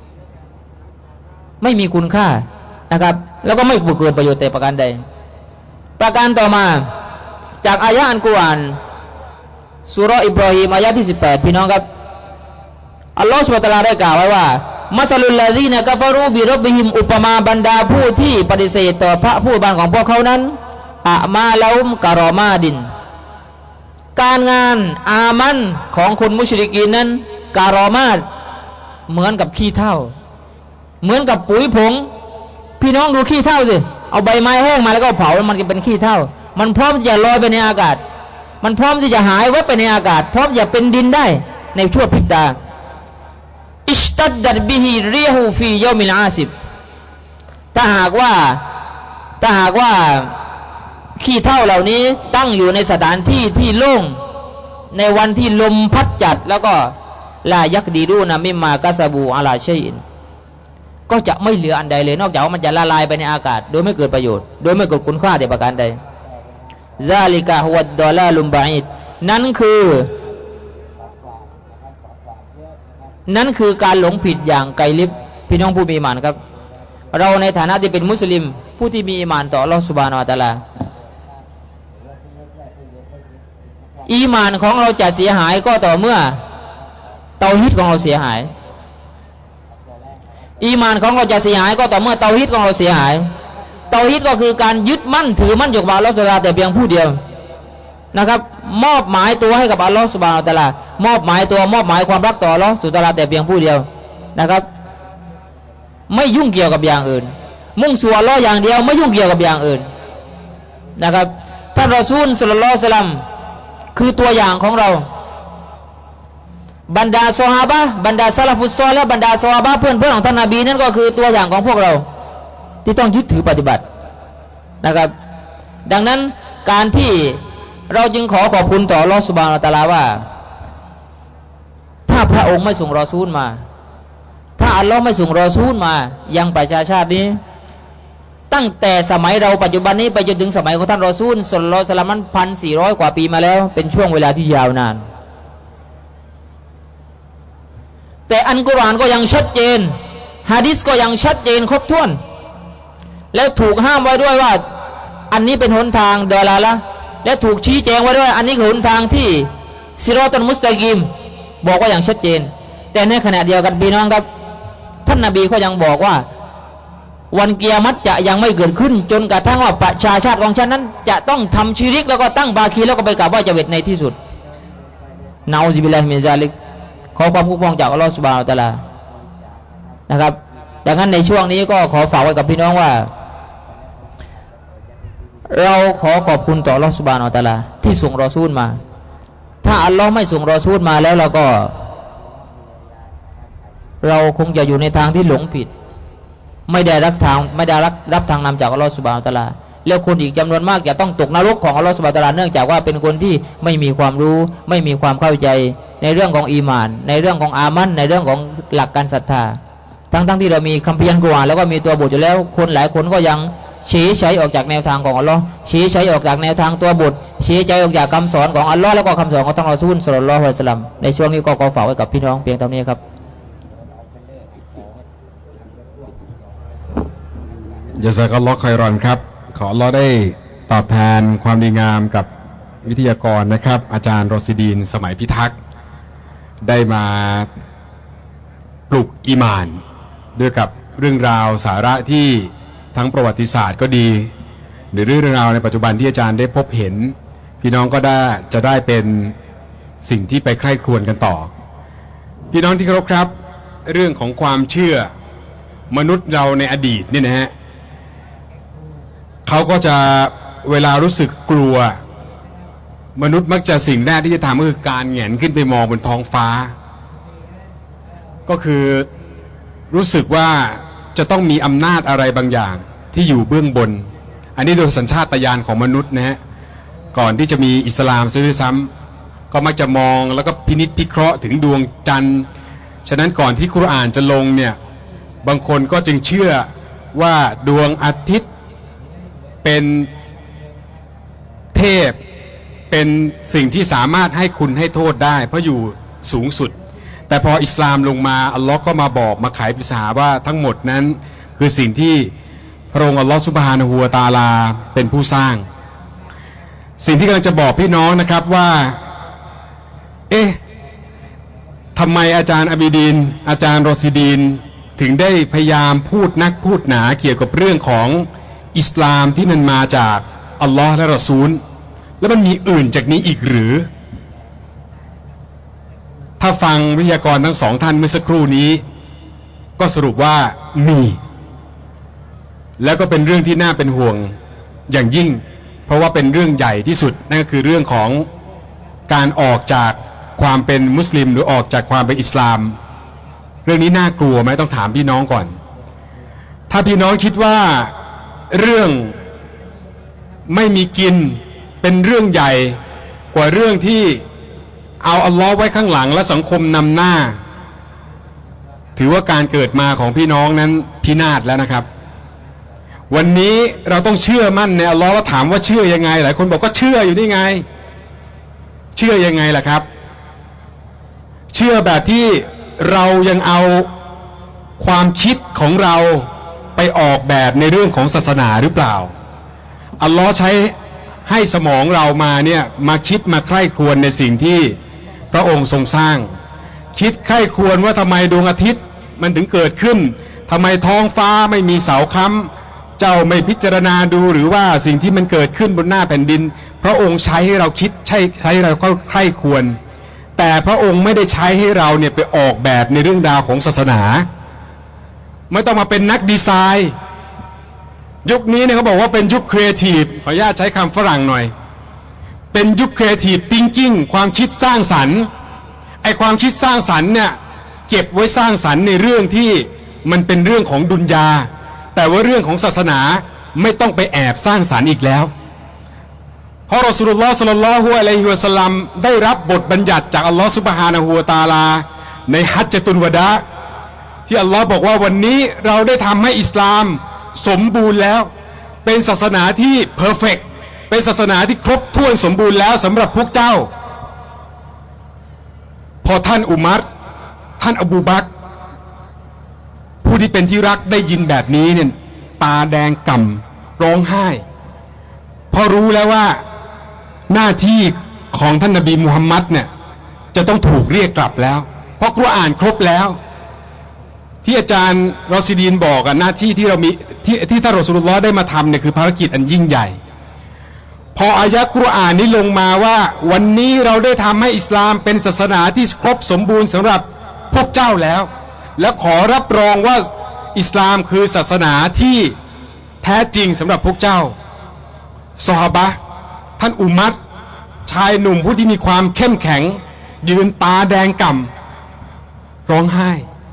[SPEAKER 4] ไม่มีคุณค่านะครับแล้วก็ไม่เกิดประโยชน์แต่ประการใดประการต่อมาจากอายะห์อัลกุรอานซูเราะห์อิบรอฮีมอายะห์ที่สิบแปดพี่น้องครับอัลลอฮฺซุบฮานะฮูวะตะอาลาได้กล่าวไว้ว่ามัสลุลลาซีนะกะฟารูบิร็อบบิฮิมอุปมาบรรดาผู้ที่ปฏิเสธต่อพระผู้บัญชาของพวกเขานั้นอะมาลาอุมกะรอมาดินการงานอามันของคนมุชริกีนนั้นการอมาดเหมือนกับขี้เถ้าเหมือนกับปุ๋ยผงพี่น้องดูขี้เถ้าสิเอาใบไม้แห้งมาแล้วก็เผามันก็เป็นขี้เถ้ามันพร้อมที่จะลอยไปในอากาศมันพร้อมที่จะหายวับไปในอากาศพร้อมจะเป็นดินได้ในชั่วพริบตาอิชตัดดัดบิฮิรีฮูฟียอมิลอาซิบถ้าหากว่าถ้าหากว่าขี้เถ้าเหล่านี้ตั้งอยู่ในสถานที่ที่โล่งในวันที่ลมพัดจัดแล้วก็ลายักดีรูนะมิมากะซาบูอาลาชัยอินก็จะไม่เหลืออันใดเลยนอกจากว่ามันจะละลายไปในอากาศโดยไม่เกิดประโยชน์โดยไม่เกิดคุณค่าแต่ประการใดซาลิกะฮุวัดดอลาลุมบะอีดนั่นคือนั่นคือการหลงผิดอย่างไกลลิบพี่น้องผู้มีอีหม่านครับเราในฐานะที่เป็นมุสลิมผู้ที่มีอีหม่านต่ออัลเลาะห์ซุบฮานะฮูวะตะอาลาอีหม่านของเราจะเสียหายก็ต่อเมื่อเตาฮีดของเราเสียหายอีหม่านของเราจะเสียหายก็ต่อเมื่อเตาฮีดของเราเสียหายเตาฮีดก็คือการยึดมั่นถือมั่นอยู่กับอัลเลาะห์ซุบฮานะฮูวะตะอาลาแต่เพียงผู้เดียวนะครับมอบหมายตัวให้กับอัลเลาะห์ซุบฮานะฮูวะตะอาลามอบหมายตัวมอบหมายความรักต่ออัลเลาะห์ซุบฮานะฮูวะตะอาลาแต่เพียงผู้เดียวนะครับไม่ยุ่งเกี่ยวกับอย่างอื่นมุ่งสู่อัลเลาะห์อย่างเดียวไม่ยุ่งเกี่ยวกับอย่างอื่นนะครับท่านรอซูลศ็อลลัลลอฮุอะลัยฮิวะซัลลัมคือตัวอย่างของเราบรรดาซอฮาบะห์บรรดาซะลาฟุสซอลิห์และบรรดาซอฮาบะห์เพื่อนเพื่อนของท่านนบีนั่นก็คือตัวอย่างของพวกเราที่ต้องยึดถือปฏิบัตินะครับดังนั้นการที่เราจึงขอขอบคุณต่ออัลเลาะห์ซุบฮานะฮูวะตะอาลาว่าถ้าพระองค์ไม่ส่งรอซูลมาถ้าอัลเลาะห์ไม่ส่งรอซูลมายังประชาชาตินี้ตั้งแต่สมัยเราปัจจุบันนี้ไปจนถึงสมัยของท่านรอซูลศ็อลลัลลอฮุอะลัยฮิวะซัลลัมนั้นพันสี่ร้อยกว่าปีมาแล้วเป็นช่วงเวลาที่ยาวนานแต่อัลกุรอานก็ยังชัดเจนหะดีษก็ยังชัดเจนครบถ้วนแล้วถูกห้ามไว้ด้วยว่าอันนี้เป็นหนทางดอลาละและถูกชี้แจงไว้ด้วยอันนี้คือหนทางที่ซิรอตุลมุสตะกีมบอกว่าอย่างชัดเจนแต่ในขณะเดียวกันพี่น้องครับท่านนบีก็ยังบอกว่าวันกิยามัตจะยังไม่เกิดขึ้นจนกระทั่งว่าประชาชาติของฉันนั้นจะต้องทำชิริกแล้วก็ตั้งบาคีแล้วก็ไปกราบไหว้เจวิตในที่สุดนะอูซิบิลลาฮิมินซาลิกขอความคุ้มครองจากอัลลอฮฺซุบฮานะฮูวะตะอาลานะครับดังนั้นในช่วงนี้ก็ขอฝากไว้กับพี่น้องว่าเราขอขอบคุณต่ออัลลอฮฺซุบฮานะฮูวะตะอาลาที่ส่งรอซูลมาถ้าอัลลอฮ์ไม่ส่งรอซูลมาแล้วเราก็เราคงจะอยู่ในทางที่หลงผิดไม่ได้รับทางไม่ได้รับรับทางนำจากอัลลอฮฺซุบฮานะฮูวะตะอาลาแล้วคนอีกจำนวนมากจะต้องตกนรกของอัลลอฮฺซุบฮานะฮูวะตะอาลาเนื่องจากว่าเป็นคนที่ไม่มีความรู้ไม่มีความเข้าใจในเรื่องของอีหม่านในเรื่องของอามันในเรื่องของหลักการศรัทธาทั้งๆ ท, ที่เรามีคัมภีร์อัลกุรอานแล้วก็มีตัวบทอยู่แล้วคนหลายคนก็ยังเฉยเฉยออกจากแนวทางของอัลลอฮ์เฉยเฉยออกจากแนวทางตัวบทเฉยเฉยออกจากคำสอนของอัลลอฮ์แล้วก็คำสอนของท่านรอซูลศ็อลลัลลอฮุอะลัยฮิวะซัลลัมในช่วงนี้ก็ขอฝากไว้กับพี่น้องเพียงเท่านี้ครับ
[SPEAKER 2] ยะซากัลลอฮุค็อยรอนครับขออัลลอฮ์ได้ตอบแทนความดีงามกับวิทยากรนะครับอาจารย์รอซิดีนสมัยพิทักษ์ได้มาปลุกอีหม่านด้วยกับเรื่องราวสาระที่ทั้งประวัติศาสตร์ก็ดีหรือเรื่องราวในปัจจุบันที่อาจารย์ได้พบเห็นพี่น้องก็ได้จะได้เป็นสิ่งที่ไปใคร่ครวญกันต่อพี่น้องที่เคารพครับเรื่องของความเชื่อมนุษย์เราในอดีตนี่นะฮะเขาก็จะเวลารู้สึกกลัวมนุษย์มักจะสิ่งแรกที่จะทำก็คือการแหงนขึ้นไปมองบนท้องฟ้าก็คือรู้สึกว่าจะต้องมีอำนาจอะไรบางอย่างที่อยู่เบื้องบนอันนี้โดยสัญชาตญาณของมนุษย์นะฮะก่อนที่จะมีอิสลามซะด้วยซ้ำก็มักจะมองแล้วก็พินิจพิเคราะห์ถึงดวงจันทร์ฉะนั้นก่อนที่กุรอานจะลงเนี่ยบางคนก็จึงเชื่อว่าดวงอาทิตย์เป็นเทพเป็นสิ่งที่สามารถให้คุณให้โทษได้เพราะอยู่สูงสุดแต่พออิสลามลงมาอัลลอฮ์ก็มาบอกมาไขปริศนาว่าทั้งหมดนั้นคือสิ่งที่พระองค์อัลลอฮ์ซุบฮานะฮูวะตะอาลาเป็นผู้สร้างสิ่งที่กำลังจะบอกพี่น้องนะครับว่าเอ๊ะทำไมอาจารย์อบิดีนอาจารย์รอซิดีนถึงได้พยายามพูดนักพูดหนาเกี่ยวกับเรื่องของอิสลามที่มันมาจากอัลลอฮ์และรอซูลแล้วมันมีอื่นจากนี้อีกหรือถ้าฟังวิทยากรทั้งสองท่านเมื่อสักครู่นี้ก็สรุปว่ามีแล้วก็เป็นเรื่องที่น่าเป็นห่วงอย่างยิ่งเพราะว่าเป็นเรื่องใหญ่ที่สุดนั่นก็คือเรื่องของการออกจากความเป็นมุสลิมหรือออกจากความเป็นอิสลามเรื่องนี้น่ากลัวไหมต้องถามพี่น้องก่อนถ้าพี่น้องคิดว่าเรื่องไม่มีกินเป็นเรื่องใหญ่กว่าเรื่องที่เอาอัลลอฮ์ไว้ข้างหลังและสังคมนำหน้าถือว่าการเกิดมาของพี่น้องนั้นพินาศแล้วนะครับวันนี้เราต้องเชื่อมั่นในอัลลอฮ์แล้วถามว่าเชื่อยังไงหลายคนบอกก็เชื่ออยู่นี่ไงเชื่อยังไงล่ะครับเชื่อแบบที่เรายังเอาความคิดของเราไปออกแบบในเรื่องของศาสนาหรือเปล่าอัลลอฮ์ใช้ให้สมองเรามาเนี่ยมาคิดมาใคร่ครวญในสิ่งที่พระองค์ทรงสร้างคิดใคร่ครวญว่าทำไมดวงอาทิตย์มันถึงเกิดขึ้นทำไมท้องฟ้าไม่มีเสาค้ำเจ้าไม่พิจารณาดูหรือว่าสิ่งที่มันเกิดขึ้นบนหน้าแผ่นดินพระองค์ใช้ให้เราคิดใช้ใช้เราใคร่ครวญแต่พระองค์ไม่ได้ใช้ให้เราเนี่ยไปออกแบบในเรื่องราวของศาสนาไม่ต้องมาเป็นนักดีไซน์ยุคนี้เนี่ยเขาบอกว่าเป็นยุคครีเอทีฟขออนุญาตใช้คำฝรั่งหน่อยเป็นยุคครีเอทีฟทิงกิ้งความคิดสร้างสรรค์ไอความคิดสร้างสรรค์เนี่ยเก็บไว้สร้างสรรค์ในเรื่องที่มันเป็นเรื่องของดุนยาแต่ว่าเรื่องของศาสนาไม่ต้องไปแอบสร้างสรรค์อีกแล้วเพราะรอซูลุลลอฮ์ ศ็อลลัลลอฮุอะลัยฮิวะซัลลัมได้รับบทบัญญัติจากอัลลอฮ์ซุบฮานะฮูวะตะอาลาในฮัจญะตุลวะดาที่อัลลอฮ์บอกว่าวันนี้เราได้ทำให้อิสลามสมบูรณ์แล้วเป็นศาสนาที่เพอร์เฟกต์เป็นศาสนาที่ครบถ้วนสมบูรณ์แล้วสำหรับพวกเจ้าพอท่านอุมัรท่านอบูบักรผู้ที่เป็นที่รักได้ยินแบบนี้เนี่ยตาแดงก่ำร้องไห้เพราะรู้แล้วว่าหน้าที่ของท่านนบีมุฮัมมัดเนี่ยจะต้องถูกเรียกกลับแล้วเพราะกุรอานครบแล้วที่อาจารย์รอซิดีนบอกอะหน้าที่ที่เรามีที่ที่ท่านรอซูลุลลอฮ์ได้มาทำเนี่ยคือภารกิจอันยิ่งใหญ่พออายะกุรอานนี้ลงมาว่าวันนี้เราได้ทำให้อิสลามเป็นศาสนาที่ครบสมบูรณ์สำหรับพวกเจ้าแล้วและขอรับรองว่าอิสลามคือศาสนาที่แท้จริงสำหรับพวกเจ้าซอฮาบะห์ท่านอุมัรชายหนุ่มผู้ที่มีความเข้มแข็งยืนตาแดงก่ำร้องไห้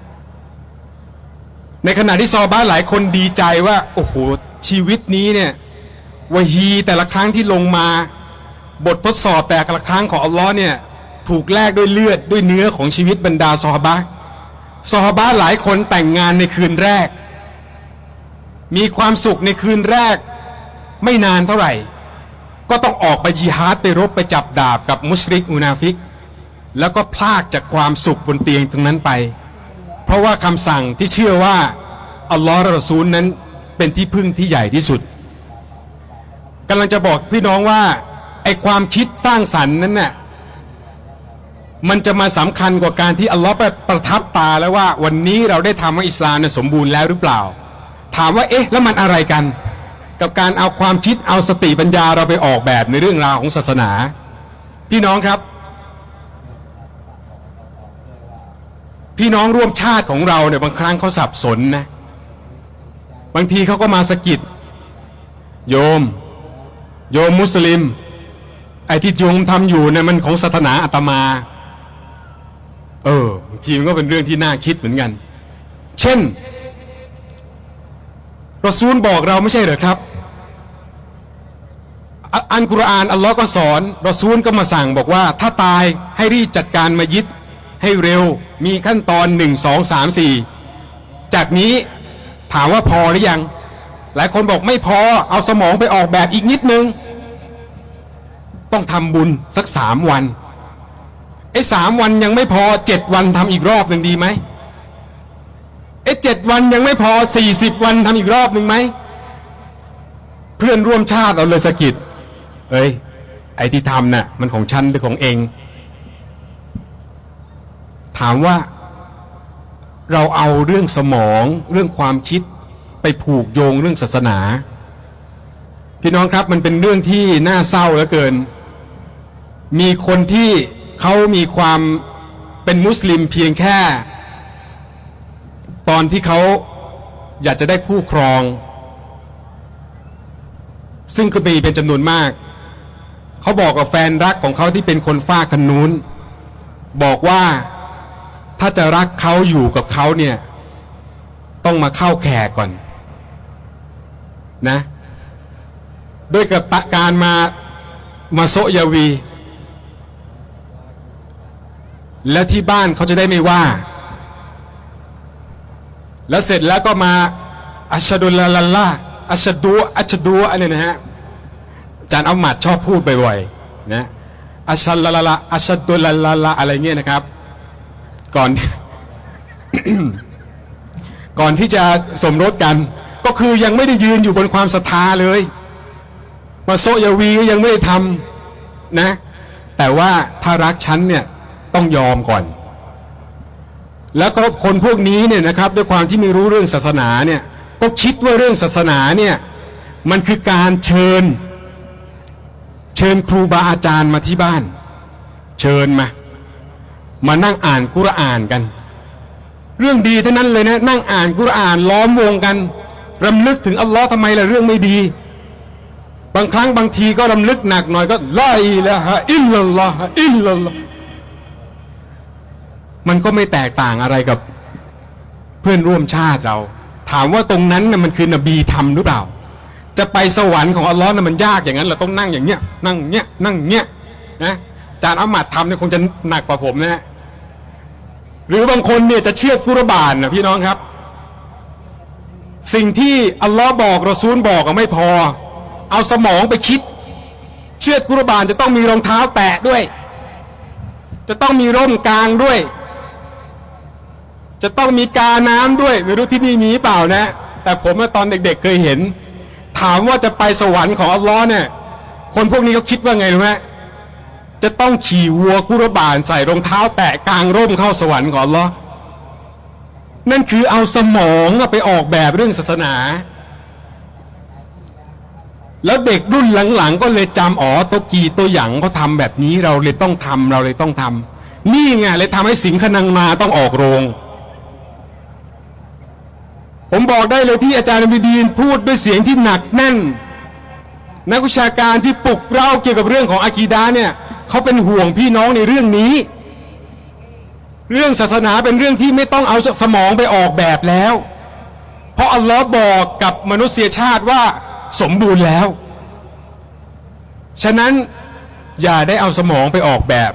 [SPEAKER 2] ในขณะที่ซอฮาบะห์หลายคนดีใจว่าโอ้โหชีวิตนี้เนี่ยวะฮีแต่ละครั้งที่ลงมาบททดสอบแต่ละครั้งของอัลลอฮ์เนี่ยถูกแลกด้วยเลือดด้วยเนื้อของชีวิตบรรดาซอฮาบะห์ซอฮาบะห์หลายคนแต่งงานในคืนแรกมีความสุขในคืนแรกไม่นานเท่าไหร่ก็ต้องออกไปญิฮาดไปรบไปจับดาบกับมุชริกมุนาฟิกแล้วก็พลากจากความสุขบนเตียงตรงนั้นไปเพราะว่าคำสั่งที่เชื่อว่าอัลลอฮ์และรอซูลนั้นเป็นที่พึ่งที่ใหญ่ที่สุดกำลังจะบอกพี่น้องว่าไอความคิดสร้างสรรค์นั้นน่ะมันจะมาสำคัญกว่าการที่อัลลอฮ์ประทับตาแล้วว่าวันนี้เราได้ทำให้อิสลามเนี่ยสมบูรณ์แล้วหรือเปล่าถามว่าเอ๊ะแล้วมันอะไรกันกับการเอาความคิดเอาสติปัญญาเราไปออกแบบในเรื่องราวของศาสนาพี่น้องครับพี่น้องร่วมชาติของเราเนี่ยบางครั้งเขาสับสนนะบางทีเขาก็มาสะกิดโยมโยมมุสลิมไอ้ที่โยมทำอยู่เนี่ยมันของศาสนาอาตมาเออบางทีมันก็เป็นเรื่องที่น่าคิดเหมือนกันเช่นรอซูลบอกเราไม่ใช่เหรอครับอัลกุรอานอัลลอฮ์ก็สอนรอซูลก็มาสั่งบอกว่าถ้าตายให้รีบจัดการมัยิตให้เร็วมีขั้นตอนหนึ่งสองสามสี่จากนี้ถามว่าพอหรือยังหลายคนบอกไม่พอเอาสมองไปออกแบบอีกนิดนึงต้องทำบุญสักสามวันไอ้สามวันยังไม่พอเจ็ดวันทำอีกรอบหนึ่งดีไหมไอ้เจ็ดวันยังไม่พอสี่สิบวันทำอีกรอบหนึ่งไหมเพื่อนร่วมชาติเอาเลยสะกิดเอ้ยไอ้ที่ทำน่ะมันของฉันหรือของเองถามว่าเราเอาเรื่องสมองเรื่องความคิดไปผูกโยงเรื่องศาสนาพี่น้องครับมันเป็นเรื่องที่น่าเศร้าเหลือเกินมีคนที่เขามีความเป็นมุสลิมเพียงแค่ตอนที่เขาอยากจะได้คู่ครองซึ่งก็มีเป็นจำนวนมากเขาบอกกับแฟนรักของเขาที่เป็นคนฝ้าคันนู้นบอกว่าถ้าจะรักเขาอยู่กับเขาเนี่ยต้องมาเข้าแขกก่อนนะด้วยกับการมามาโซยาวีแล้วที่บ้านเขาจะได้ไม่ว่าแล้วเสร็จแล้วก็มาอัชดุลลาลาอัชดูอัชดูอะไรนะฮะอาจารย์อัลมัดชอบพูดบ่อยๆนะอัชลลาลาอัชดุลลาลาอะไรเงี้ยนะครับก่อน ก่อนที่จะสมรสกันก็คือยังไม่ได้ยืนอยู่บนความศรัทธาเลยมาโซยาวียังไม่ได้ทำนะแต่ว่าถ้ารักฉันเนี่ยต้องยอมก่อนแล้วก็คนพวกนี้เนี่ยนะครับด้วยความที่ไม่รู้เรื่องศาสนาเนี่ยก็คิดว่าเรื่องศาสนาเนี่ยมันคือการเชิญเชิญครูบาอาจารย์มาที่บ้านเชิญมามานั่งอ่านกุรอานกันเรื่องดีเท่านั้นเลยนะนั่งอ่านกุรอานล้อมวงกันรำลึกถึงอัลลอฮ์ทำไมล่ะเรื่องไม่ดีบางครั้งบางทีก็รำลึกหนักหน่อยก็ลาอิลาฮะอิลลัลลอฮะอิลลัลลอฮมันก็ไม่แตกต่างอะไรกับเพื่อนร่วมชาติเราถามว่าตรงนั้นน่ะมันคือนบีทำหรือเปล่าจะไปสวรรค์ของอัลลอฮ์น่ะมันยากอย่างนั้นเราต้องนั่งอย่างเนี้ยนั่งเนี้ยนั่งเนี้ยนะอาจารย์อามัดทำเนี่ยคงจะหนักกว่าผมนะหรือบางคนเนี่ยจะเชื่อกุรบานนะพี่น้องครับสิ่งที่อัลลอฮ์บอกรอซูลบอกก็ไม่พอเอาสมองไปคิดเชื่อกุรบานจะต้องมีรองเท้าแตะด้วยจะต้องมีร่มกลางด้วยจะต้องมีกาน้ำด้วยไม่รู้ที่นี่มีเปล่านะแต่ผมตอนเด็กๆเคยเห็นถามว่าจะไปสวรรค์ของอัลลอฮ์เนี่ยคนพวกนี้เขาคิดว่าไงรู้ไหมจะต้องขี่วัวกุรบานใส่รองเท้าแตะกลางร่มเข้าสวรรค์ของอัลลอฮ์นั่นคือเอาสมองไปออกแบบเรื่องศาสนาแล้วเด็กรุ่นหลังๆก็เลยจำอ๋อตัวกีตัวหยังเขาทำแบบนี้เราเลยต้องทำเราเลยต้องทำนี่ไงเลยทำให้สิงคนังมาต้องออกโรงผมบอกได้เลยที่อาจารย์อบิดีนพูดด้วยเสียงที่หนักแน่นนักวิชาการที่ปลุกเร้าเกี่ยวกับเรื่องของอากีดะห์เนี่ยเขาเป็นห่วงพี่น้องในเรื่องนี้เรื่องศาสนาเป็นเรื่องที่ไม่ต้องเอาสมองไปออกแบบแล้วเพราะอัลลอฮ์บอกกับมนุษยชาติว่าสมบูรณ์แล้วฉะนั้นอย่าได้เอาสมองไปออกแบบ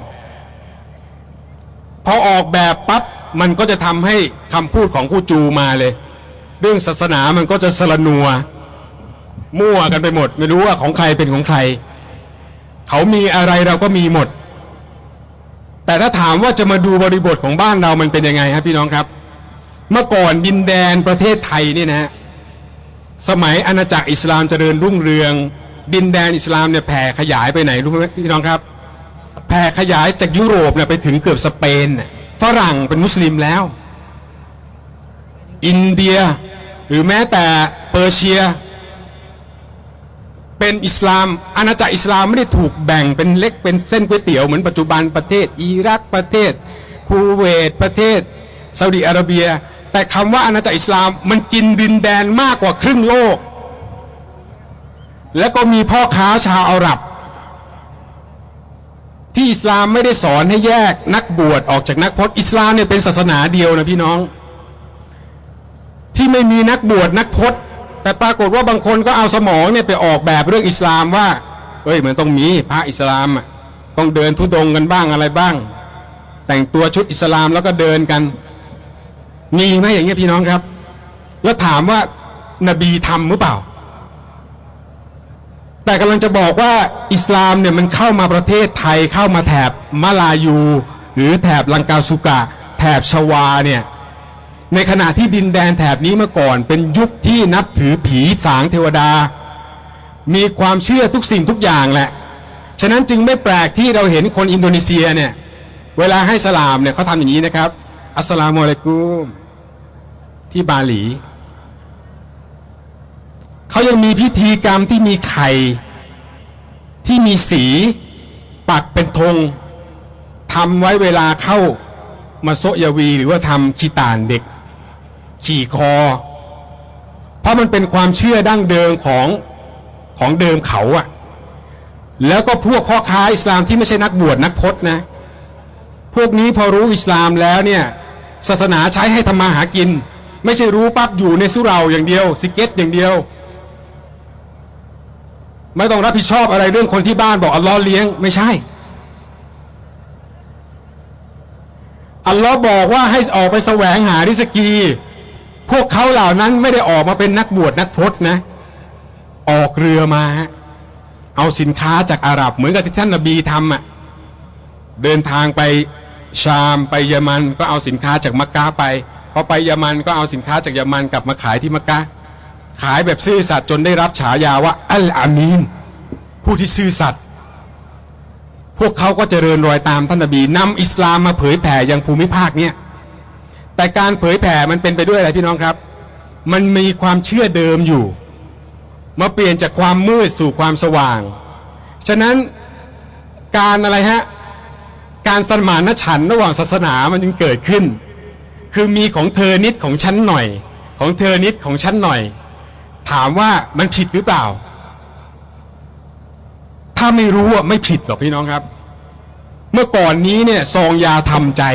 [SPEAKER 2] พอออกแบบปั๊บมันก็จะทำให้คำพูดของผู้จูมาเลยเรื่องศาสนามันก็จะสลนัวมั่วกันไปหมดไม่รู้ว่าของใครเป็นของใครเขามีอะไรเราก็มีหมดแต่ถ้าถามว่าจะมาดูบริบทของบ้านเรามันเป็นยังไงครับพี่น้องครับเมื่อก่อนดินแดนประเทศไทยนี่นะสมัยอาณาจักรอิสลามเจริญรุ่งเรืองดินแดนอิสลามเนี่ยแผ่ขยายไปไหนรู้ไหมพี่น้องครับแผ่ขยายจากยุโรปเนี่ยไปถึงเกือบสเปนฝรั่งเป็นมุสลิมแล้วอินเดียหรือแม้แต่เปอร์เซียเป็นอิสลามอาณาจักรอิสลามไม่ได้ถูกแบ่งเป็นเล็กเป็นเส้นก๋วยเตี๋ยวเหมือนปัจจุบันประเทศอิรักประเทศคูเวตประเทศซาอุดิอาระเบียแต่คำว่าอาณาจักรอิสลามมันกินดินแดนมากกว่าครึ่งโลกแล้วก็มีพ่อค้าชาวอาหรับที่อิสลามไม่ได้สอนให้แยกนักบวชออกจากนักพจน์อิสลามเนี่ยเป็นศาสนาเดียวนะพี่น้องที่ไม่มีนักบวชนักพจน์แต่ปรากฏว่าบางคนก็เอาสมองเนี่ยไปออกแบบเรื่องอิสลามว่าเอ้ยมันต้องมีพระอิสลามอ่ะต้องเดินทุดงกันบ้างอะไรบ้างแต่งตัวชุดอิสลามแล้วก็เดินกันมีไหมอย่างเงี้ยพี่น้องครับแล้วถามว่านบีทำหรือเปล่าแต่กำลังจะบอกว่าอิสลามเนี่ยมันเข้ามาประเทศไทยเข้ามาแถบมาลายูหรือแถบลังกาสุกะแถบชวาเนี่ยในขณะที่ดินแดนแถบนี้เมื่อก่อนเป็นยุคที่นับถือผีสางเทวดามีความเชื่อทุกสิ่งทุกอย่างแหละฉะนั้นจึงไม่แปลกที่เราเห็นคนอินโดนีเซียเนี่ยเวลาให้สลามเนี่ยเขาทำอย่างนี้นะครับอัสสลามุอะลัยกุมที่บาหลีเขายังมีพิธีกรรมที่มีไข่ที่มีสีปักเป็นธงทำไว้เวลาเข้ามาโซยาวีหรือว่าทำขีตานเด็กขี่คอเพราะมันเป็นความเชื่อดั้งเดิมของของเดิมเขาอะแล้วก็พวกพ่อค้าอิสลามที่ไม่ใช่นักบวชนักพจน์นะพวกนี้พอรู้อิสลามแล้วเนี่ยศาสนาใช้ให้ทำมาหากินไม่ใช่รู้ปั๊บอยู่ในสุเหร่าอย่างเดียวซิกเก็ตอย่างเดียวไม่ต้องรับผิดชอบอะไรเรื่องคนที่บ้านบอกอัลลอฮ์เลี้ยงไม่ใช่อัลลอฮ์บอกว่าให้ออกไปแสวงหาริสกีพวกเขาเหล่านั้นไม่ได้ออกมาเป็นนักบวชนักพจน์นะออกเรือมาเอาสินค้าจากอาหรับเหมือนกับที่ท่านนบีทำอ่ะเดินทางไปชามไปเยอรมันก็เอาสินค้าจากมักกะไปพอไปเยอรมันก็เอาสินค้าจากเยอรมันกลับมาขายที่มักกะขายแบบซื่อสัตย์จนได้รับฉายาว่าอัลอามีนผู้ที่ซื่อสัตย์พวกเขาก็เจริญรอยตามท่านนบีนำอิสลามมาเผยแผ่ยังภูมิภาคเนี้ยแต่การเผยแผ่มันเป็นไปด้วยอะไรพี่น้องครับมันมีความเชื่อเดิมอยู่มาเปลี่ยนจากความมืดสู่ความสว่างฉะนั้นการอะไรฮะการสมานฉันท์ระหว่างศาสนามันจึงเกิดขึ้นคือมีของเธอนิดของฉันหน่อยของเธอนิดของฉันหน่อยถามว่ามันผิดหรือเปล่าถ้าไม่รู้อ่ะไม่ผิดหรอกพี่น้องครับเมื่อก่อนนี้เนี่ยซองยาทำใจอ่ะ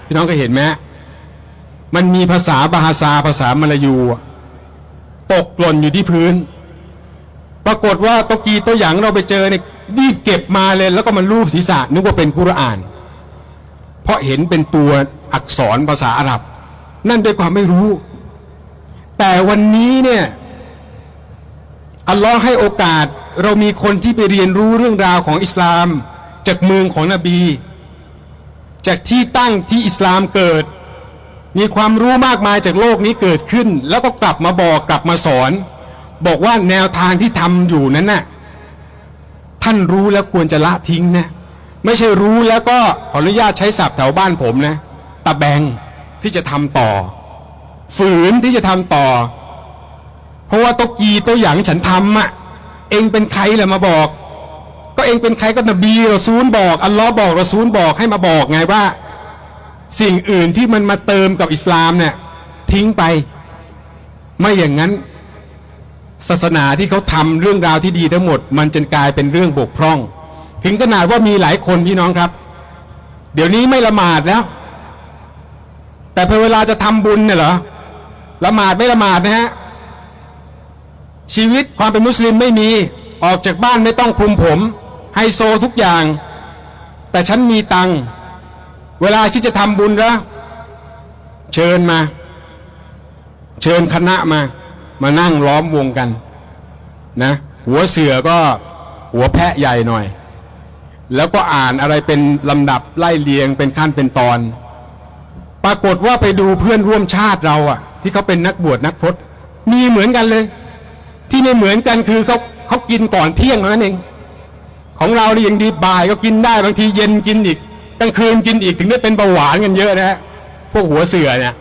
[SPEAKER 2] พี่น้องก็เห็นไหมมันมีภาษาบาฮาซาภาษามลายูตกหล่นอยู่ที่พื้นปรากฏว่าตะกีตัวอย่างเราไปเจอเนี่ยรีบเก็บมาเลยแล้วก็มันรูปศีรษะนึกว่าเป็นกุรอาน เพราะเห็นเป็นตัวอักษรภาษาอาหรับนั่นด้วยความไม่รู้แต่วันนี้เนี่ยอัลลอฮ์ให้โอกาสเรามีคนที่ไปเรียนรู้เรื่องราวของอิสลามจากเมืองของนบีจากที่ตั้งที่อิสลามเกิดมีความรู้มากมายจากโลกนี้เกิดขึ้นแล้วก็กลับมาบอกกลับมาสอนบอกว่าแนวทางที่ทำอยู่นั้นน่ะท่านรู้แล้วควรจะละทิ้งนะไม่ใช่รู้แล้วก็ขออนุญาตใช้ศัพท์แถวบ้านผมนะตะแบงที่จะทำต่อฝืนที่จะทำต่อเพราะว่าตะกีตัวอย่างฉันทำอ่ะเองเป็นใครแหละมาบอกก็เองเป็นใครก็นบีรอซูลบอกอัลลอฮ์บอกรอซูลบอกให้มาบอกไงว่าสิ่งอื่นที่มันมาเติมกับอิสลามเนี่ยทิ้งไปไม่อย่างนั้นศาสนาที่เขาทำเรื่องราวที่ดีทั้งหมดมันจะกลายเป็นเรื่องบกพร่องถึงขนาดว่ามีหลายคนพี่น้องครับเดี๋ยวนี้ไม่ละหมาดแล้วแต่พอเวลาจะทำบุญเนี่ยเหรอละหมาดไม่ละหมาดนะฮะชีวิตความเป็นมุสลิมไม่มีออกจากบ้านไม่ต้องคลุมผมไฮโซทุกอย่างแต่ฉันมีตังค์เวลาที่จะทำบุญแล้วเชิญมาเชิญคณะมามานั่งล้อมวงกันนะหัวเสือก็หัวแพะใหญ่หน่อยแล้วก็อ่านอะไรเป็นลำดับไล่เรียงเป็นขั้นเป็นตอนปรากฏว่าไปดูเพื่อนร่วมชาติเราอ่ะที่เขาเป็นนักบวชนักพรตมีเหมือนกันเลยที่ไม่เหมือนกันคือเขาเขากินก่อนเที่ยงนั่นเองของเราเนี่ยยังดีบ่ายก็กินได้บางทีเย็นกินอีกกลางคืนกินอีกถึงได้เป็นเบาหวานกันเยอะนะฮะพวกหัวเสือเนี่ย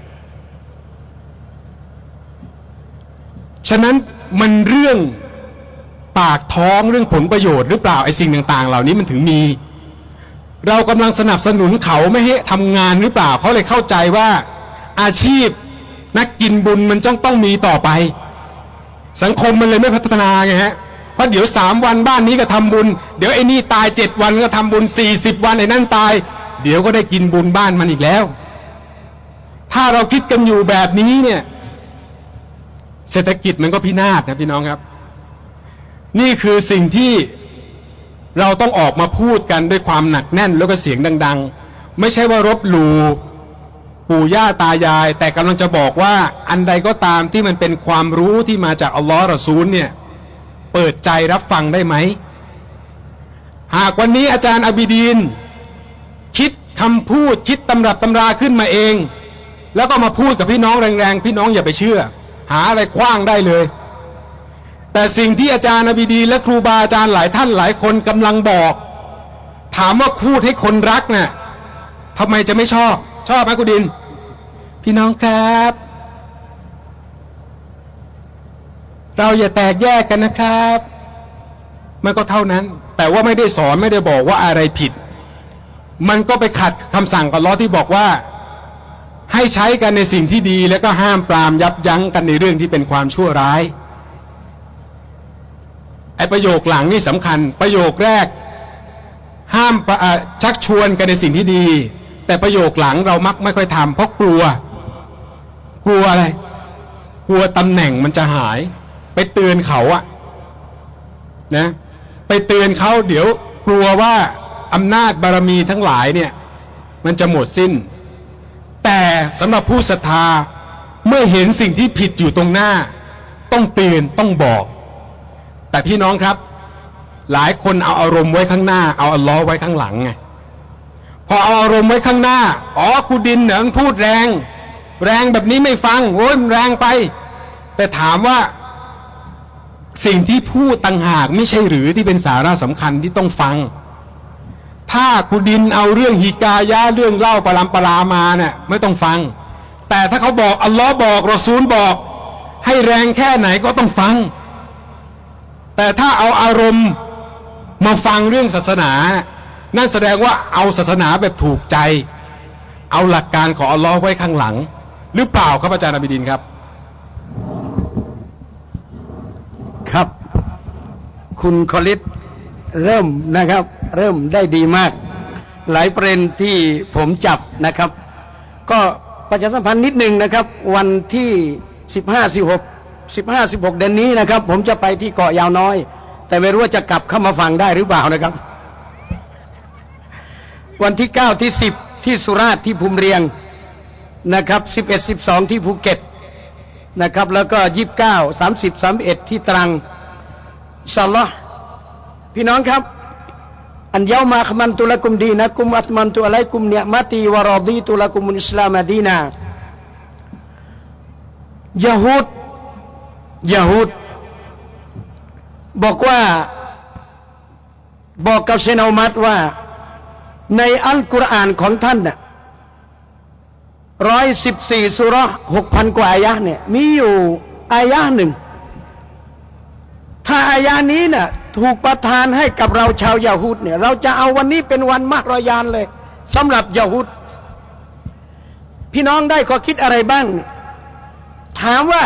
[SPEAKER 2] ฉะนั้นมันเรื่องปากท้องเรื่องผลประโยชน์หรือเปล่าไอ้สิ่งต่างๆเหล่านี้มันถึงมีเรากำลังสนับสนุนเขาไม่ให้ทำงานหรือเปล่าเขาเลยเข้าใจว่าอาชีพนักกินบุญมันจ้องต้องมีต่อไปสังคมมันเลยไม่พัฒนาไงฮะเพราะเดี๋ยวสามวันบ้านนี้ก็ทำบุญเดี๋ยวไอ้นี่ตายเจ็ดวันก็ทำบุญสี่สิบวันไอ้นั่นตายเดี๋ยวก็ได้กินบุญบ้านมันอีกแล้วถ้าเราคิดกันอยู่แบบนี้เนี่ยเศรษฐกิจมันก็พินาศนะพี่น้องครับนี่คือสิ่งที่เราต้องออกมาพูดกันด้วยความหนักแน่นแล้วก็เสียงดังๆไม่ใช่ว่ารบหลู่ปู่ย่าตายายแต่กำลังจะบอกว่าอันใดก็ตามที่มันเป็นความรู้ที่มาจากอัลลอฮ์รอซูลเนี่ยเปิดใจรับฟังได้ไหมหากวันนี้อาจารย์อบิดีนคิดคำพูดคิดตำรับตำราขึ้นมาเองแล้วก็มาพูดกับพี่น้องแรงๆพี่น้องอย่าไปเชื่อหาอะไรคว้างได้เลยแต่สิ่งที่อาจารย์อบิดีนและครูบาอาจารย์หลายท่านหลายคนกำลังบอกถามว่าพูดให้คนรักน่ะทำไมจะไม่ชอบชอบไหมคุณดินพี่น้องครับเราอย่าแตกแยกกันนะครับมันก็เท่านั้นแต่ว่าไม่ได้สอนไม่ได้บอกว่าอะไรผิดมันก็ไปขัดคำสั่งของอัลเลาะห์ที่บอกว่าให้ใช้กันในสิ่งที่ดีแล้วก็ห้ามปรามยับยั้งกันในเรื่องที่เป็นความชั่วร้ายไอ้ประโยคหลังนี่สำคัญประโยคแรกห้ามชักชวนกันในสิ่งที่ดีแต่ประโยคหลังเรามักไม่ค่อยทำเพราะกลัวกลัวอะไรกลัวตำแหน่งมันจะหายไปเตือนเขาอะนะไปเตือนเขาเดี๋ยวกลัวว่าอำนาจบารมีทั้งหลายเนี่ยมันจะหมดสิ้นแต่สำหรับผู้ศรัทธาเมื่อเห็นสิ่งที่ผิดอยู่ตรงหน้าต้องเตือนต้องบอกแต่พี่น้องครับหลายคนเอาอารมณ์ไว้ข้างหน้าเอาอัลลอฮ์ไว้ข้างหลังไงพอเอาอารมณ์ไว้ข้างหน้าอ๋อครูดินเนี่ยมันพูดแรงแรงแบบนี้ไม่ฟังโอ้ยมันแรงไปแต่ถามว่าสิ่งที่พูดต่างหากไม่ใช่หรือที่เป็นสาระสำคัญที่ต้องฟังถ้าครูดินเอาเรื่องฮิกายะเรื่องเล่าปรามปรามาเนี่ยไม่ต้องฟังแต่ถ้าเขาบอกอัลลอฮ์บอกรอซูลบอกให้แรงแค่ไหนก็ต้องฟังแต่ถ้าเอาอารมณ์มาฟังเรื่องศาสนานั่นแสดงว่าเอาศาสนาแบบถูกใจเอาหลักการของอัลลอฮ์ไว้ข้างหลังหรือเปล่าครับอาจารย์อบิดินครับ
[SPEAKER 3] ครับคุณคอลิสเริ่มนะครับเริ่มได้ดีมากหลายประเด็นที่ผมจับนะครับ ก็ประชาสัมพันธ์นิดหนึ่งนะครับวันที่สิบห้า สิบหก สิบห้า สิบหกเดือนนี้นะครับผมจะไปที่เกาะยาวน้อยแต่ไม่รู้ว่าจะกลับเข้ามาฟังได้หรือเปล่านะครับวันที่เก้าที่สิบที่สุราษฎร์ที่ภูมิเรียงนะครับสิบเอ็ด สิบสองที่ภูเก็ตนะครับแล้วก็ยี่สิบเก้า สามสิบ สามสิบเอ็ดที่ตรังอินชาอัลลอฮ์พี่น้องครับอันยาวมาขมันตุลกุมดีนะกุมอัตมันตุอะลัยกุมเนียมัตีวะรอดีตุลกุมุลอิสลามดีนายะฮูดยะฮูดบอกว่าบอกกับเซนาอุมัดว่าในอัลกุรอานของท่านน่ะร้อยสิบสี่สุเราะห์หกพันกว่าอายะห์เนี่ยมีอยู่อายะห์หนึ่งถ้าอายะห์นี้น่ะถูกประทานให้กับเราชาวยะฮูดเนี่ยเราจะเอาวันนี้เป็นวันมหรอยานเลยสำหรับยะฮูดพี่น้องได้ข้อคิดอะไรบ้างถามว่า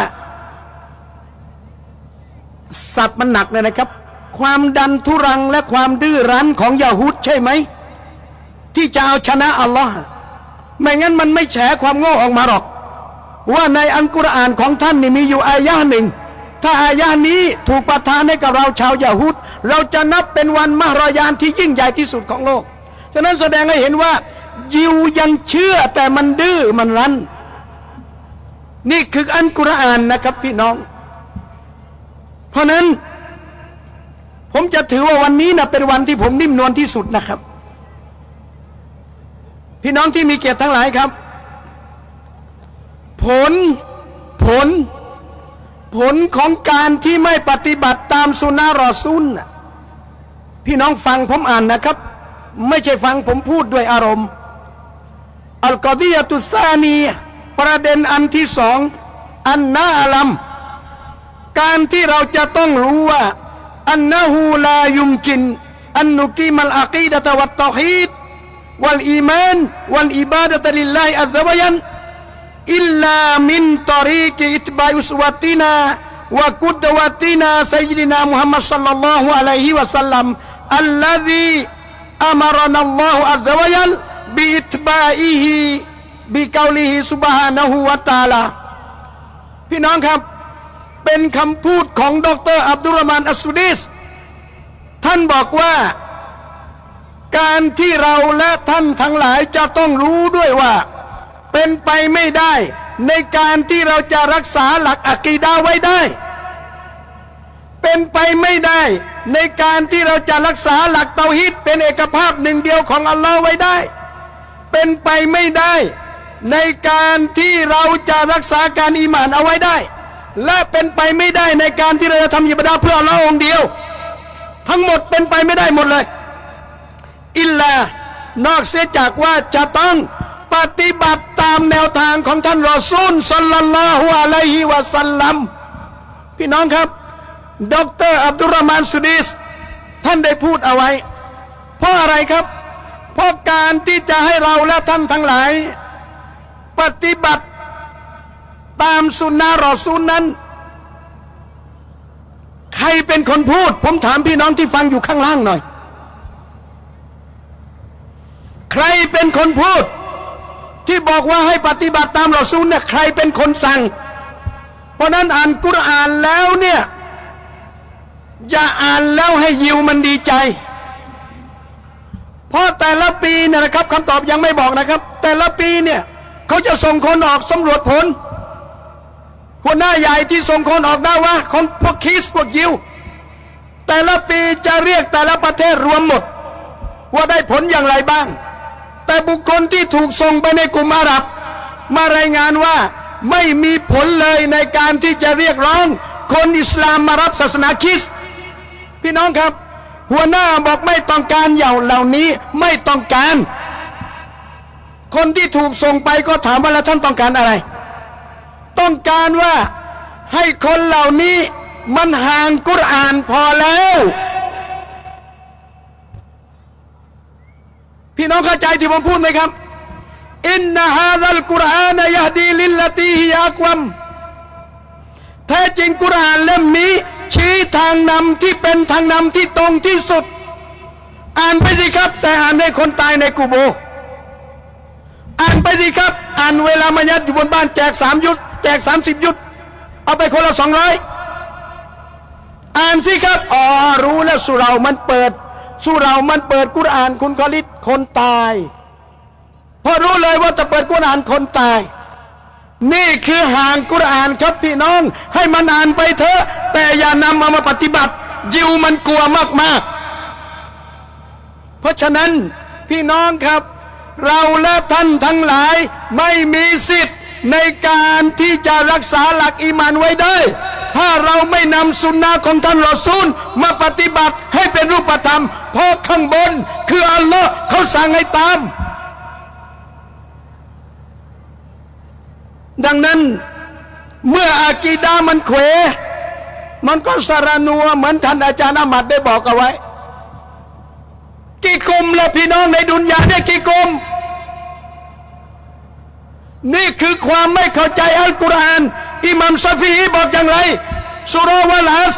[SPEAKER 3] สัตว์มันหนักเลยนะครับความดันทุรังและความดื้อรั้นของยะฮูดใช่ไหมที่จะเอาชนะอัลลอฮ์ไม่งั้นมันไม่แฉความโง่ออกมาหรอกว่าในอัลกุรอานของท่านนี่มีอยู่อายะห์หนึ่งถ้าอายะห์นี้ถูกประทานให้กับเราชาวยะฮูดเราจะนับเป็นวันมหรอยานที่ยิ่งใหญ่ที่สุดของโลกฉะนั้นแสดงให้เห็นว่ายิวยังเชื่อแต่มันดื้อมันรั้นนี่คืออัลกุรอานนะครับพี่น้องเพราะนั้นผมจะถือว่าวันนี้นะเป็นวันที่ผมนิ่มนวลที่สุดนะครับพี่น้องที่มีเกียรติทั้งหลายครับผลผลผลของการที่ไม่ปฏิบัติตามสุนนะรอซูลพี่น้องฟังผมอ่านนะครับไม่ใช่ฟังผมพูดด้วยอารมณ์อัลกอดียะตุซานีประเด็นอันที่สองอันนาอัลัมการที่เราจะต้องรู้ว่าอันนะฮูลายุมกินอันนุกีมัลอะกีดะตะวัตตอฮีดวัลอีมานวัลอิบาดะตะลิลลาฮิอัซซะวะญัลอิลลามินตอรีกอิตบาอุสวะตินาวะกุดวะตินาซัยยิดินามุฮัมมัดศ็อลลัลลอฮุอะลัยฮิวะซัลลัมอัลลซีอะมะรนัลลอฮุอัซซะวะญัลบิอิตบาอิฮิบิกอลิฮิซุบฮานะฮูวะตะอาลาพี่น้องครับเป็นคำพูดของดรอับดุลรอห์มานอัสซุดีสท่านบอกว่าการที่เราและท่านทั้งหลายจะต้องรู้ด้วยว่าเป็นไปไม่ได้ในการที่เราจะรักษาหลักอะกีดะห์ไว้ได้เป็นไปไม่ได้ในการที่เราจะรักษาหลักเตาฮีดเป็นเอกภาพหนึ่งเดียวของอัลลอฮ์ไว้ได้เป็นไปไม่ได้ในการที่เราจะรักษาการอีหม่านเอาไว้ได้และเป็นไปไม่ได้ในการที่เราจะทำอิบาดะห์เพื่ออัลลอฮ์องเดียวทั้งหมดเป็นไปไม่ได้หมดเลยอิลลานอกเสียจากว่าจะต้องปฏิบัติตามแนวทางของท่านรอซูลศ็อลลัลลอฮุอะลัยฮิวะซัลลัมพี่น้องครับดรอับดุลรอห์มานซุดีสท่านได้พูดเอาไว้เพราะอะไรครับเพราะการที่จะให้เราและท่านทั้งหลายปฏิบัติตามสุนนะรอซูลนั้นใครเป็นคนพูดผมถามพี่น้องที่ฟังอยู่ข้างล่างหน่อยใครเป็นคนพูดที่บอกว่าให้ปฏิบัติตามรอซูลเนี่ยใครเป็นคนสั่งเพราะนั้นอ่านกุรอานแล้วเนี่ยอย่าอ่านแล้วให้ยิวมันดีใจเพราะแต่ละปีเนี่ยนะครับคำตอบยังไม่บอกนะครับแต่ละปีเนี่ยเขาจะส่งคนออกสำรวจผลหัวหน้าใหญ่ที่ส่งคนออกได้ว่าคนพวกคริสต์พวกยิวแต่ละปีจะเรียกแต่ละประเทศรวมหมดว่าได้ผลอย่างไรบ้างแต่บุคคลที่ถูกส่งไปในกลุ่มอาหรับมารายงานว่าไม่มีผลเลยในการที่จะเรียกร้องคนอิสลามมารับศาสนาคริสต์พี่น้องครับหัวหน้าบอกไม่ต้องการอย่างเหล่านี้ไม่ต้องการคนที่ถูกส่งไปก็ถามว่าแล้วท่านต้องการอะไรต้องการว่าให้คนเหล่านี้มันห่างกุรอานพอแล้วพี่น้องเข้าใจที่ผมพูดไหมครับอินนะฮาซัลกุรอานยะฮดีลิลลตีฮิยะอักวัมแท้จริงกุรอานเล่มนี้ชี้ทางนำที่เป็นทางนำที่ตรงที่สุดอ่านไปสิครับแต่อ่านให้คนตายในกูโบอ่านไปสิครับอ่านเวลามายัดอยู่บนบ้านแจกสามยุทธแจกสามสิบยุทธเอาไปคนละสองร้อยอ่านสิครับอ๋อรู้แล้วสุเรามันเปิดสุเรามันเปิดกุรอานคุณคอลิดคนตายพอรู้เลยว่าจะเปิดกุรอานคนตายนี่คือห่างกุรอานครับพี่น้องให้มันอ่านไปเถอะแต่อย่านำเอามาปฏิบัติยิวมันกลัวมากๆเพราะฉะนั้นพี่น้องครับเราและท่านทั้งหลายไม่มีสิทธิ์ในการที่จะรักษาหลักอีหม่านไว้ได้ถ้าเราไม่นำสุนนะของท่านรอซูลมาปฏิบัติให้เป็นรูปธรรมเพราะข้างบนคืออัลลอฮ์เขาสั่งให้ตามดังนั้นเมื่ออากีดามันเขวมันก็สารนัวเหมือนท่านอาจารย์อามัดได้บอกเอาไว้กี่กลุ่มละพี่น้องในดุนยาได้กี่กลุ่มนี่คือความไม่เข้าใจอัลกุรอานอิหม่ามชาฟิอีบอกอย่างไรสุเราะห์วัลอัสร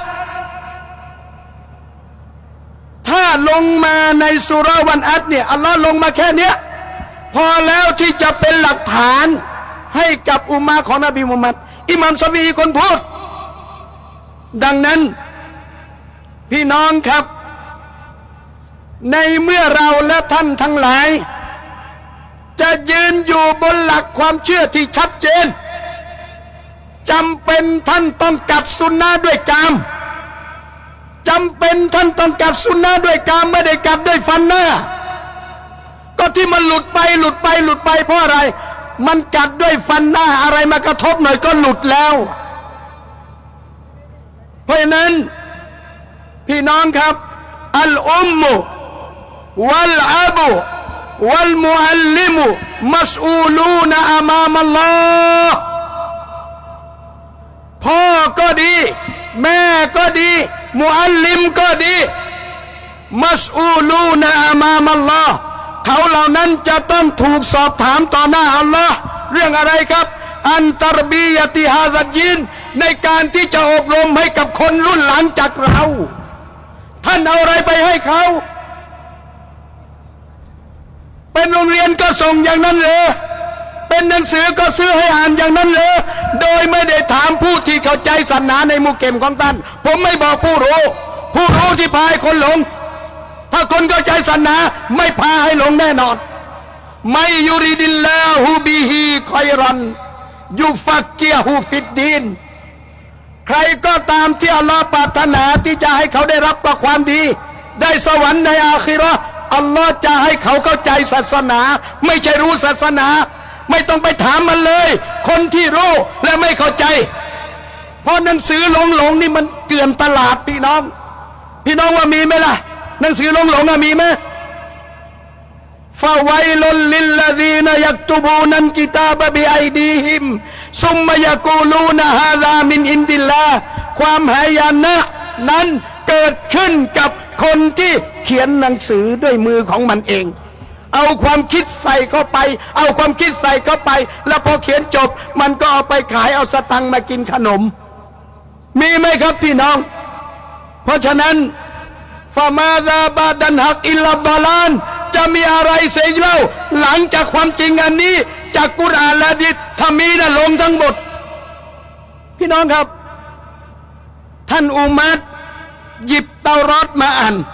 [SPEAKER 3] ถ้าลงมาในสุเราะห์วัลอัสรเนี่ยอัลลอฮ์ลงมาแค่เนี้ยพอแล้วที่จะเป็นหลักฐานให้กับอุมมะของนบีมุฮัมมัดอิหม่ามชาฟิอีคนพูดดังนั้นพี่น้องครับในเมื่อเราและท่านทั้งหลายจะยืนอยู่บนหลักความเชื่อที่ชัดเจนจำเป็นท่านต้องกัดสุนนะด้วยกามจำเป็นท่านต้องกัดสุนนะด้วยกามไม่ได้กัดด้วยฟันหน้าก็ที่มันหลุดไปหลุดไปหลุดไปเพราะอะไรมันกัดด้วยฟันหน้าอะไรมากระทบหน่อยก็หลุดแล้วเพราะฉะนั้นพี่น้องครับอัลอุมมุวัลอับุวัลมุอัลลิมุมัสอูลูนอะมามอัลลอฮ์พ่อก็ดีแม่ก็ดีมุอัลลิมก็ดีมัสอูลูนอะมามอัลลอฮ์เขาเหล่านั้นจะต้องถูกสอบถามต่อหน้าอัลลอฮ์เรื่องอะไรครับอันตรบียะติฮาซัดยินในการที่จะอบรมให้กับคนรุ่นหลังจากเราท่านเอาอะไรไปให้เขาเป็นโรงเรียนก็ส่งอย่างนั้นเลยเป็นหนังสือก็ซื้อให้อ่านอย่างนั้นเลยโดยไม่ได้ถามผู้ที่เข้าใจศาสนาในมุกเข็มของท่านผมไม่บอกผู้รู้ผู้รู้ที่พาให้คนหลงถ้าคนเข้าใจศาสนาไม่พาให้หลงแน่นอนไม่ยุริดิลลาฮูบิฮิคอยรันยุฟักเกียฮูฟิดดีนใครก็ตามที่อัลลอฮฺปรารถนาที่จะให้เขาได้รับกับความดีได้สวรรค์ในอาคิเราะห์อัลลอฮฺจะให้เขาเข้าใจศาสนาไม่ใช่รู้ศาสนาไม่ต้องไปถามมันเลยคนที่รู้และไม่เข้าใจเพราะหนังสือหลงหลงนี่มันเกลื่อนตลาดพี่น้องพี่น้องว่ามีไหมล่ะหนังสือหลงหลงมีไหมฟาไวลุลลิลลซีนยักตุบูนันกิตาบะบิไอดีฮิมซุมมะยะกูลูนฮาซามินอินดิลลาความหายนะนั้นเกิดขึ้นกับคนที่เขียนหนังสือด้วยมือของมันเองเอาความคิดใส่เข้าไปเอาความคิดใส่เข้าไปแล้วพอเขียนจบมันก็เอาไปขายเอาสตังค์มากินขนมมีไหมครับพี่น้องเพราะฉะนั้นฟามาซาบาดันฮักอิลลับดอลานจะมีอะไรเสียเล่าหลังจากความจริงอันนี้จากกุรอานและหะดีษถ้ามีนะลงทั้งหมดพี่น้องครับท่านอุมัรหยิบเตารอดมาอ่าน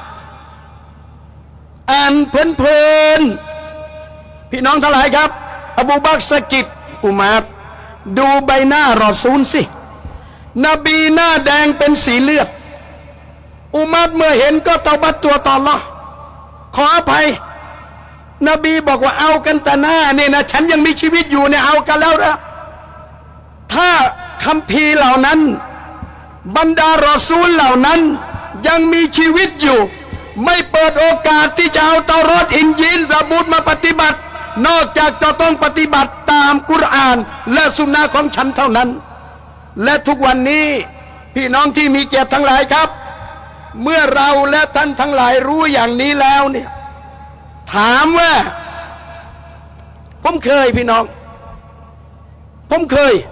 [SPEAKER 3] อ่านเพลินๆพี่น้องทั้งหลายครับอบูบักรสะกิดอุมัรดูใบหน้ารอซูลสินบีหน้าแดงเป็นสีเลือดอุมัรเมื่อเห็นก็เตาบัตตัวต่ออัลเลาะห์ขออภัยนบีบอกว่าเอากันแต่หน้าเนี่ยนะฉันยังมีชีวิตอยู่เนี่ยเอากันแล้วนะถ้าคัมภีร์เหล่านั้นบรรดารอซูลเหล่านั้นยังมีชีวิตอยู่ไม่เปิดโอกาสที่จะเอาเตารอดอินญีลซะบูรมาปฏิบัตินอกจากจะต้องปฏิบัติตามกุรอานและสุนนะของฉันเท่านั้นและทุกวันนี้พี่น้องที่มีเกียรติทั้งหลายครับเมื่อเราและท่านทั้งหลายรู้อย่างนี้แล้วเนี่ยถามว่าผมเคยพี่น้องผมเคย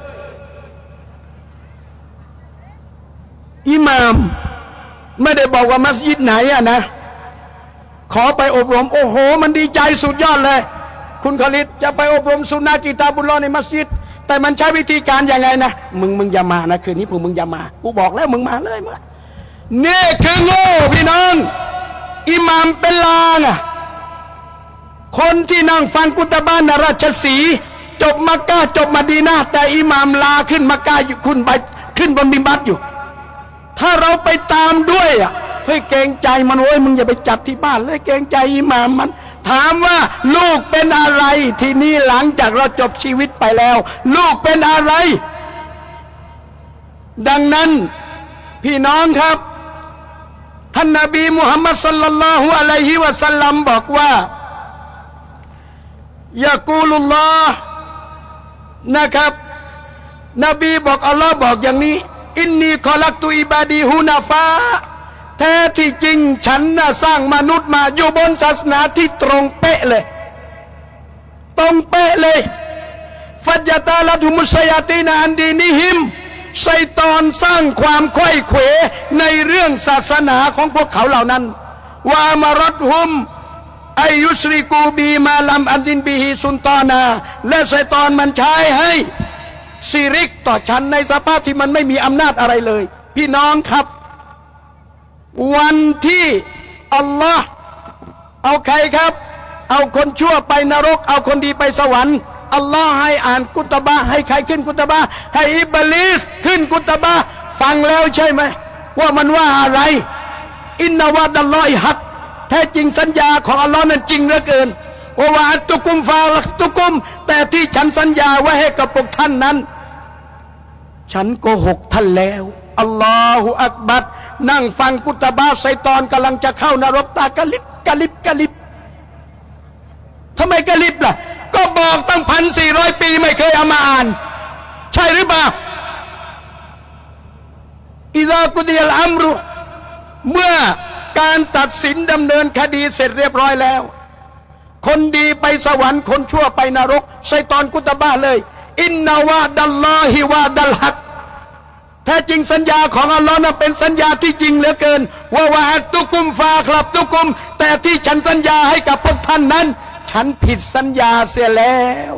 [SPEAKER 3] อิหม่ามไม่ได้บอกว่ามัสยิดไหนอะนะขอไปอบรมโอ้โหมันดีใจสุดยอดเลยคุณขลิดจะไปอบรมสุนนะกิตาบุลลอฮ์ในมัสยิดแต่มันใช้วิธีการยังไงนะมึงมึงอย่ามานะคืนนี้พวกมึงอย่ามากูบอกแล้วมึงมาเลยมานี่คือโง่พี่น้องอิหม่ามเป็นลางอ่ะคนที่นั่งฟังกุตบะนราชสีจบมักกะจบมะดีนะห์แต่อิหม่ามลาขึ้นมักกะอยู่ขึ้นไปขึ้นบนมิมบัตอยู่ถ้าเราไปตามด้วยอ่ะเฮ้ยเกรงใจมันโว้ยมึงอย่าไปจัดที่บ้านเลยเกรงใจอิหม่ามมันถามว่าลูกเป็นอะไรทีนี้หลังจากเราจบชีวิตไปแล้วลูกเป็นอะไรดังนั้นพี่น้องครับท่านนบีมุฮัมมัดศ็อลลัลลอฮุอะลัยฮิวะซัลลัมบอกว่ายะกูลุลลอฮ์นะครับนบีบอกอัลลอฮ์บอกอย่างนี้อินนีคอลักตุอิบาดีฮูนาฟาแท้ที่จริงฉันน่ะสร้างมนุษย์มาอยู่บนศาสนาที่ตรงเป๊ะเลยตรงเป๊ะเลยฟัจตาลตุมุสยาตีนาอันดีนิหิมชัยฏอนสร้างความไขว้เขวในเรื่องศาสนาของพวกเขาเหล่านั้นวะมารดฮุมอายุสริกูบีมาลัมอันดินบีฮิสุนตอนาและชัยฏอนมันใช้ให้ซิริกต่อฉันในสภาพที่มันไม่มีอำนาจอะไรเลยพี่น้องครับวันที่อัลลอฮ์เอาใครครับเอาคนชั่วไปนรกเอาคนดีไปสวรรค์อัลลอฮ์ให้อ่านกุตบะให้ใครขึ้นกุตบะให้อิบลิสขึ้นกุตบะฟังแล้วใช่ไหมว่ามันว่าอะไรอินนาวะดัลลอฮิฮักแท้จริงสัญญาของอัลลอฮ์นั้นจริงเหลือเกินว่าวะอัตตุกุมฟาลักตุกุมแต่ที่ฉันสัญญาไว้ให้กับพวกท่านนั้นฉันโกหกท่านแล้วอัลลอฮฺอักบัรนั่งฟังกุตบะชัยฏอนกำลังจะเข้านรกตากะลิบกะลิบกะลิบทำไมกะลิบล่ะก็บอกตั้งพันสี่ร้อยปีไม่เคยเอามาอ่านใช่หรือเปล่าอิซากุดิยัลอัมรุเมื่อการตัดสินดำเนินคดีเสร็จเรียบร้อยแล้วคนดีไปสวรรค์คนชั่วไปนรกชัยฏอนกุตบะเลยอินนาวะดัลลอฮิวะดัลฮักแท้จริงสัญญาของอัลลอฮ์นั้นเป็นสัญญาที่จริงเหลือเกินว่าวะอัตตุกุมฟาครับตุกุมแต่ที่ฉันสัญญาให้กับพวกท่านนั้นฉันผิดสัญญาเสียแล้ว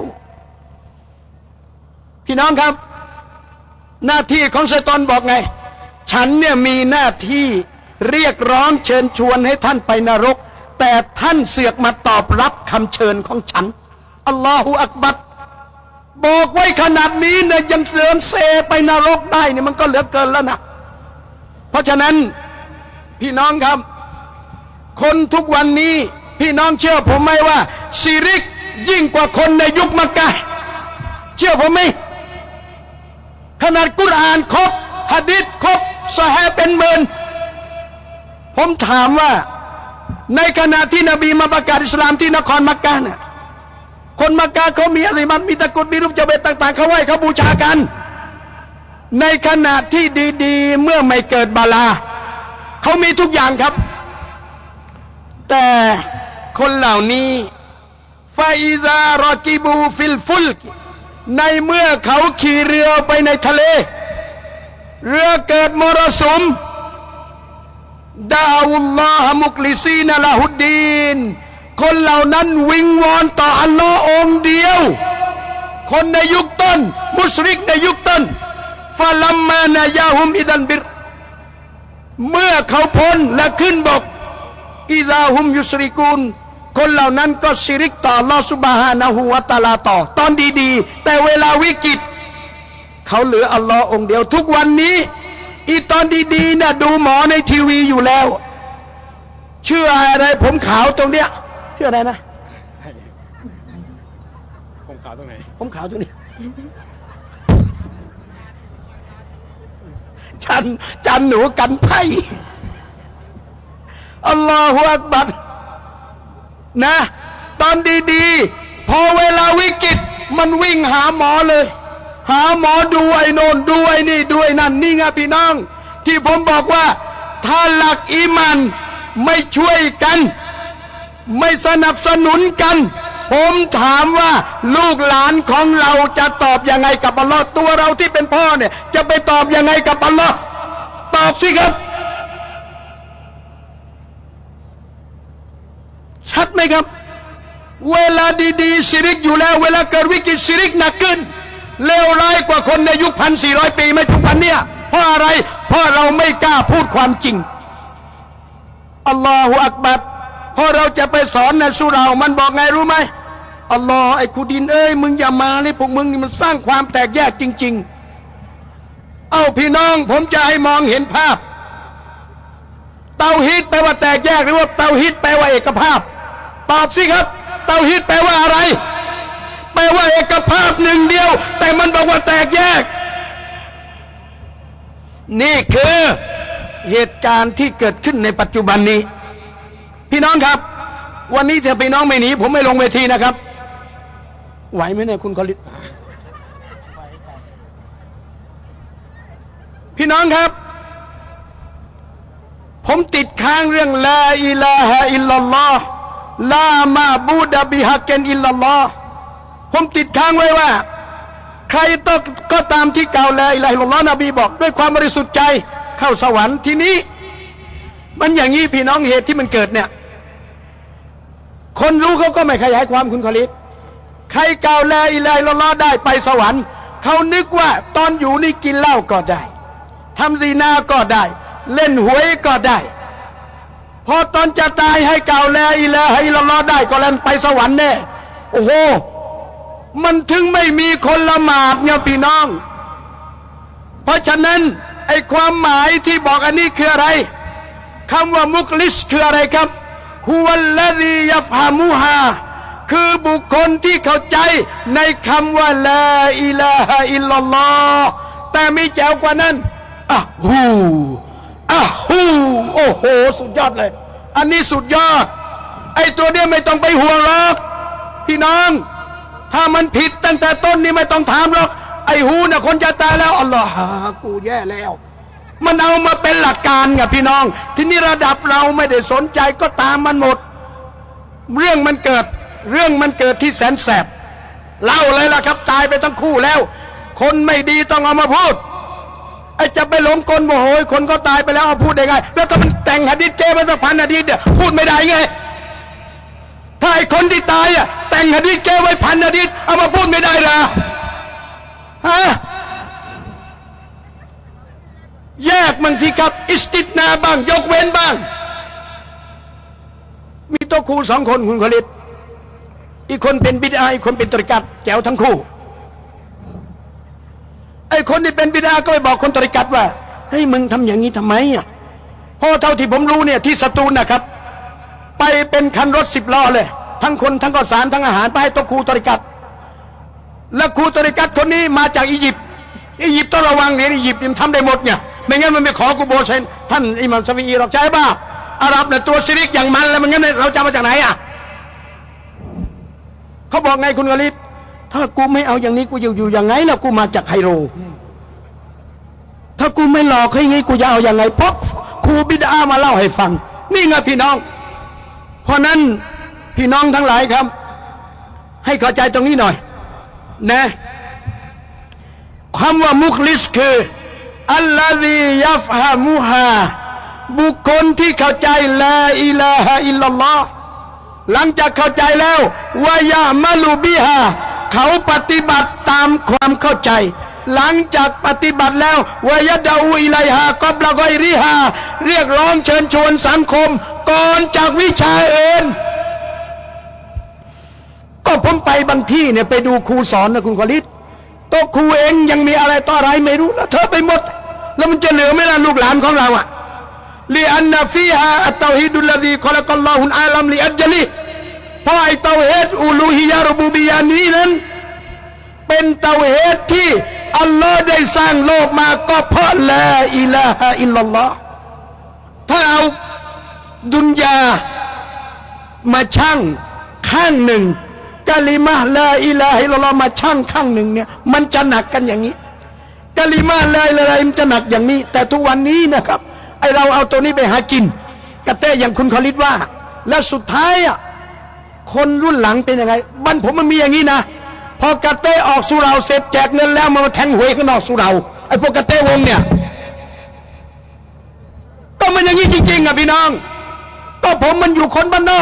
[SPEAKER 3] พี่น้องครับหน้าที่ของชัยฏอนบอกไงฉันเนี่ยมีหน้าที่เรียกร้องเชิญชวนให้ท่านไปนรกแต่ท่านเสือกมาตอบรับคำเชิญของฉันอัลลอฮฺอักบัรบอกไว้ขนาดนี้เนี่ยยังเดินเซไปนรกได้เนี่ยมันก็เหลือเกินแล้วนะเพราะฉะนั้นพี่น้องครับคนทุกวันนี้พี่น้องเชื่อผมไหมว่าชิริกยิ่งกว่าคนในยุคมักกะฮ์เชื่อผมไหมขนาดกุรอานครบหะดีษครบซอฮีฮ์เป็นหมื่นผมถามว่าในขณะที่นบีมาประกาศอิสลามที่นครมักกะฮ์เนี่ยคนมักกะฮ์เขามีอะไรมันมีตะกรุดมีรูปเจ้าเบตต่างๆเขาไหว้เขาบูชากันในขณะที่ดีๆเมื่อไม่เกิดบาลาเขามีทุกอย่างครับแต่คนเหล่านี้ฟาอิซารอกิบูฟิลฟุลในเมื่อเขาขี่เรือไปในทะเลเรือเกิดมรสุมดาอุลลอฮ์มุคลิซีนละฮุดดีนคนเหล่านั้นวิงวอนต่ออัลลอฮ์องค์เดียวคนในยุคต้นมุชริกในยุคต้นฟาลัมมานายาฮุมอิดันบิรเมื่อเขาพ้นและขึ้นบกอิซาฮุมยุชริกูนคนเหล่านั้นก็ชิริกต่ออัลลอฮ์ซุบฮานะฮูวะตะอาลาต่อตอนดีๆแต่เวลาวิกฤตเขาเหลืออัลลอฮ์องค์เดียวทุกวันนี้อีตอนดีๆนะดูหมอในทีวีอยู่แล้วเชื่ออะไรผมขาวตรงเนี้ยเชื่ออะไรนะผมขาวตรงไหนผมขาวตรงนี้จันจันหนูกันไพ่อัลลอฮฺอักบัรนะตอนดีๆพอเวลาวิกฤตมันวิ่งหาหมอเลยหาหมอดูไอ้โน่นดูไอ้นี่ดูไอ้นั่นนี่ไงพี่น้องที่ผมบอกว่าถ้าหลักอีหมันไม่ช่วยกันไม่สนับสนุนกันผมถามว่าลูกหลานของเราจะตอบยังไงกับอัลลอฮ์ตัวเราที่เป็นพ่อเนี่ยจะไปตอบยังไงกับอัลลอฮ์ตอบสิครับชัดไหมครับเวลาดีๆชิริกอยู่แล้วเวลาเกิดวิกฤตชิริกหนักขึ้นเลวร้ายกว่าคนในยุคพันสี่ร้อยปีไม่ทุกวันเนี่ยเพราะอะไรเพราะเราไม่กล้าพูดความจริงอัลลอฮฺอักบัรพอเราจะไปสอนในสุรามันบอกไงรู้ไหมอัลลอฮฺไอ้คูดินเอ้ยมึงอย่ามาเลยพวกมึงนี่มันสร้างความแตกแยกจริงๆเอาพี่น้องผมจะให้มองเห็นภาพเตาฮีดแปลว่าแตกแยกหรือว่าเตาฮีดแปลว่าเอกภาพตอบสิครับเตาฮีดแปลว่าอะไรแปลว่าเอกภาพหนึ่งเดียวแต่มันบอกว่าแตกแยกนี่คือเหตุการณ์ที่เกิดขึ้นในปัจจุบันนี้พี่น้องครับวันนี้ถ้าพี่น้องไม่หนีผมไม่ลงเวทีนะครับไหวไหมเนี่ยคุณคอลิดพี่น้องครับผมติดค้างเรื่องลาอิลาฮะอิลลัลลอฮ์ลามาบูดะบิฮักเกนอิลลัลลอฮ์ผมติดค้างไว้ว่าใครต้องก็ตามที่กล่าวลาอิลาฮะอิลลัลลอฮ์นบีบอกด้วยความบริสุทธิ์ใจเข้าสวรรค์ทีนี้มันอย่างนี้พี่น้องเหตุที่มันเกิดเนี่ยคนรู้เขาก็ไม่ขยายความคุณคอลิดใครกล่าวลาอิลาฮะอิลลัลลอฮ์ได้ไปสวรรค์เขานึกว่าตอนอยู่นี่กินเหล้าก็ได้ทำซีนาก็ได้เล่นหวยก็ได้พอตอนจะตายให้กล่าวลาอิลาฮะอิลลัลลอฮ์ได้ก็แล้วไปสวรรค์แน่โอ้โหมันถึงไม่มีคนละหมาดเนี่ยพี่น้องเพราะฉะนั้นไอ้ความหมายที่บอกอันนี้คืออะไรคำว่ามุคลิสคืออะไรครับฮุวัลลซียัฟฮามุฮาคือบุคคลที่เข้าใจในคำว่าลาอิลาฮะอิลลัลลอฮ์แต่มีแจ๋วกว่านั้นอะฮูอะฮูโอ้โหสุดยอดเลยอันนี้สุดยอดไอ้ตัวเนี้ยไม่ต้องไปห่วงหรอกพี่น้องถ้ามันผิดตั้งแต่ต้นนี่ไม่ต้องถามหรอกไอ้ฮูน่ะคนจะตายแล้วอัลลอฮ์กูแย่แล้วมันเอามาเป็นหลักการไงพี่น้องที่นี่ระดับเราไม่ได้สนใจก็ตามมันหมดเรื่องมันเกิดเรื่องมันเกิดที่แสนแสบเล่าเลยล่ะครับตายไปทั้งคู่แล้วคนไม่ดีต้องเอามาพูดไอ้จะไปหลงกลโมโหยคนก็ตายไปแล้วเอาพูดได้ไงแล้วถ้ามันแต่งหะดีษเจมาสักพันหะดีษเนี่ยพูดไม่ได้ไงถ้าไอ้คนที่ตายอ่ะแต่งหะดีษเจไว้พันหะดีษเอามาพูดไม่ได้หรอฮะแยกมันสิครับอิสติดนาบ้างยกเว้นบ้างมีโต๊ะครูสองคนคุณขลิดอีกคนเป็นบิดาอีกคนเป็นตริกัตแจ๋วทั้งคู่ไอ้คนที่เป็นบิดาก็ไปบอกคนตริกัตว่าเฮ้ยมึงทำอย่างนี้ทำไมอ่ะเพราะเท่าที่ผมรู้เนี่ยที่สตูลนะครับไปเป็นคันรถสิบล้อเลยทั้งคนทั้งข้าวสารทั้งอาหารไปให้โต๊ะครูตริกัตและครูตริกัตคนนี้มาจากอียิปต์อียิปต์ต้องระวังเนี่ยอียิปต์มันทำได้หมดเนี่ยไม่งั้นมันไม่ขอกูโบเซนท่านอิหม่ามชาฟิอีหรอกใช่ป่ะอาหรับเนี่ยตัวซิริกอย่างมันแล้วมันงั้นเราจะมาจากไหนอ่ะเขาบอกไงคุณกะลิดถ้ากูไม่เอาอย่างนี้กูอยู่อยู่อย่างไงแล้วกูมาจากไคโรถ้ากูไม่หลอกให้งี้กูจะเอาอย่างไงเพราะครูบิดามาเล่าให้ฟังนี่ไงพี่น้องเพราะนั้นพี่น้องทั้งหลายครับให้เข้าใจตรงนี้หน่อยนะคำว่ามุคลิสคืออัลลอฮียัฟฮามุฮาบุคคลที่เข้าใจลาอิลาฮะอิลลัลลอฮ์หลังจากเข้าใจแล้ววายะมะลูบิฮาเขาปฏิบัติตามความเข้าใจหลังจากปฏิบัติแล้ววายะดาอูอิไลฮากอบละกอยริฮาเรียกร้องเชิญชวนสังคมก่อนจากวิชาเอินก็ผมไปบางที่เนี่ยไปดูครูสอนนะคุณคอลิดโต๊ะครูเองยังมีอะไรต่ออะไรไม่รู้แล้วเธอไปหมดแล้วมันจะเหลือไหมล่ะลูกหลานของเราอ่ะลีอันนาฟีฮาอัตเตาฮิดุลลดีคอลักัลลอฮุนอาลัมลีอัจลีเพราะไอ้เตาฮีดอูลูฮิยะรบูบิยานี้นั้นเป็นเตาฮีดที่อัลลอฮ์ได้สร้างโลกมาก็เพราะลาอิลาฮะอิลลัลลอฮ์ถ้าเอาดุนยามาชั่งข้างหนึ่งกะลิมะลาอิลาฮะอิลลัลลอฮ์มาชั่งข้างหนึ่งเนี่ยมันจะหนักกันอย่างนี้กะลิมะลาอิลาฮะมันจะหนักอย่างนี้แต่ทุกวันนี้นะครับไอเราเอาตัวนี้ไปหากินกระเต้อย่างคุณคอลิดว่าแล้วสุดท้ายอ่ะคนรุ่นหลังเป็นยังไงบ้านผมมันมีอย่างนี้นะพอกระเต้ออกสุราเสร็จแจกเงินแล้วมาแทงหวยข้างนอกสุราไอพวกกระเต้วงเนี่ยก็มันอย่างนี้จริงๆอ่ะพี่น้องก็ผมมันอยู่คนบ้านนอก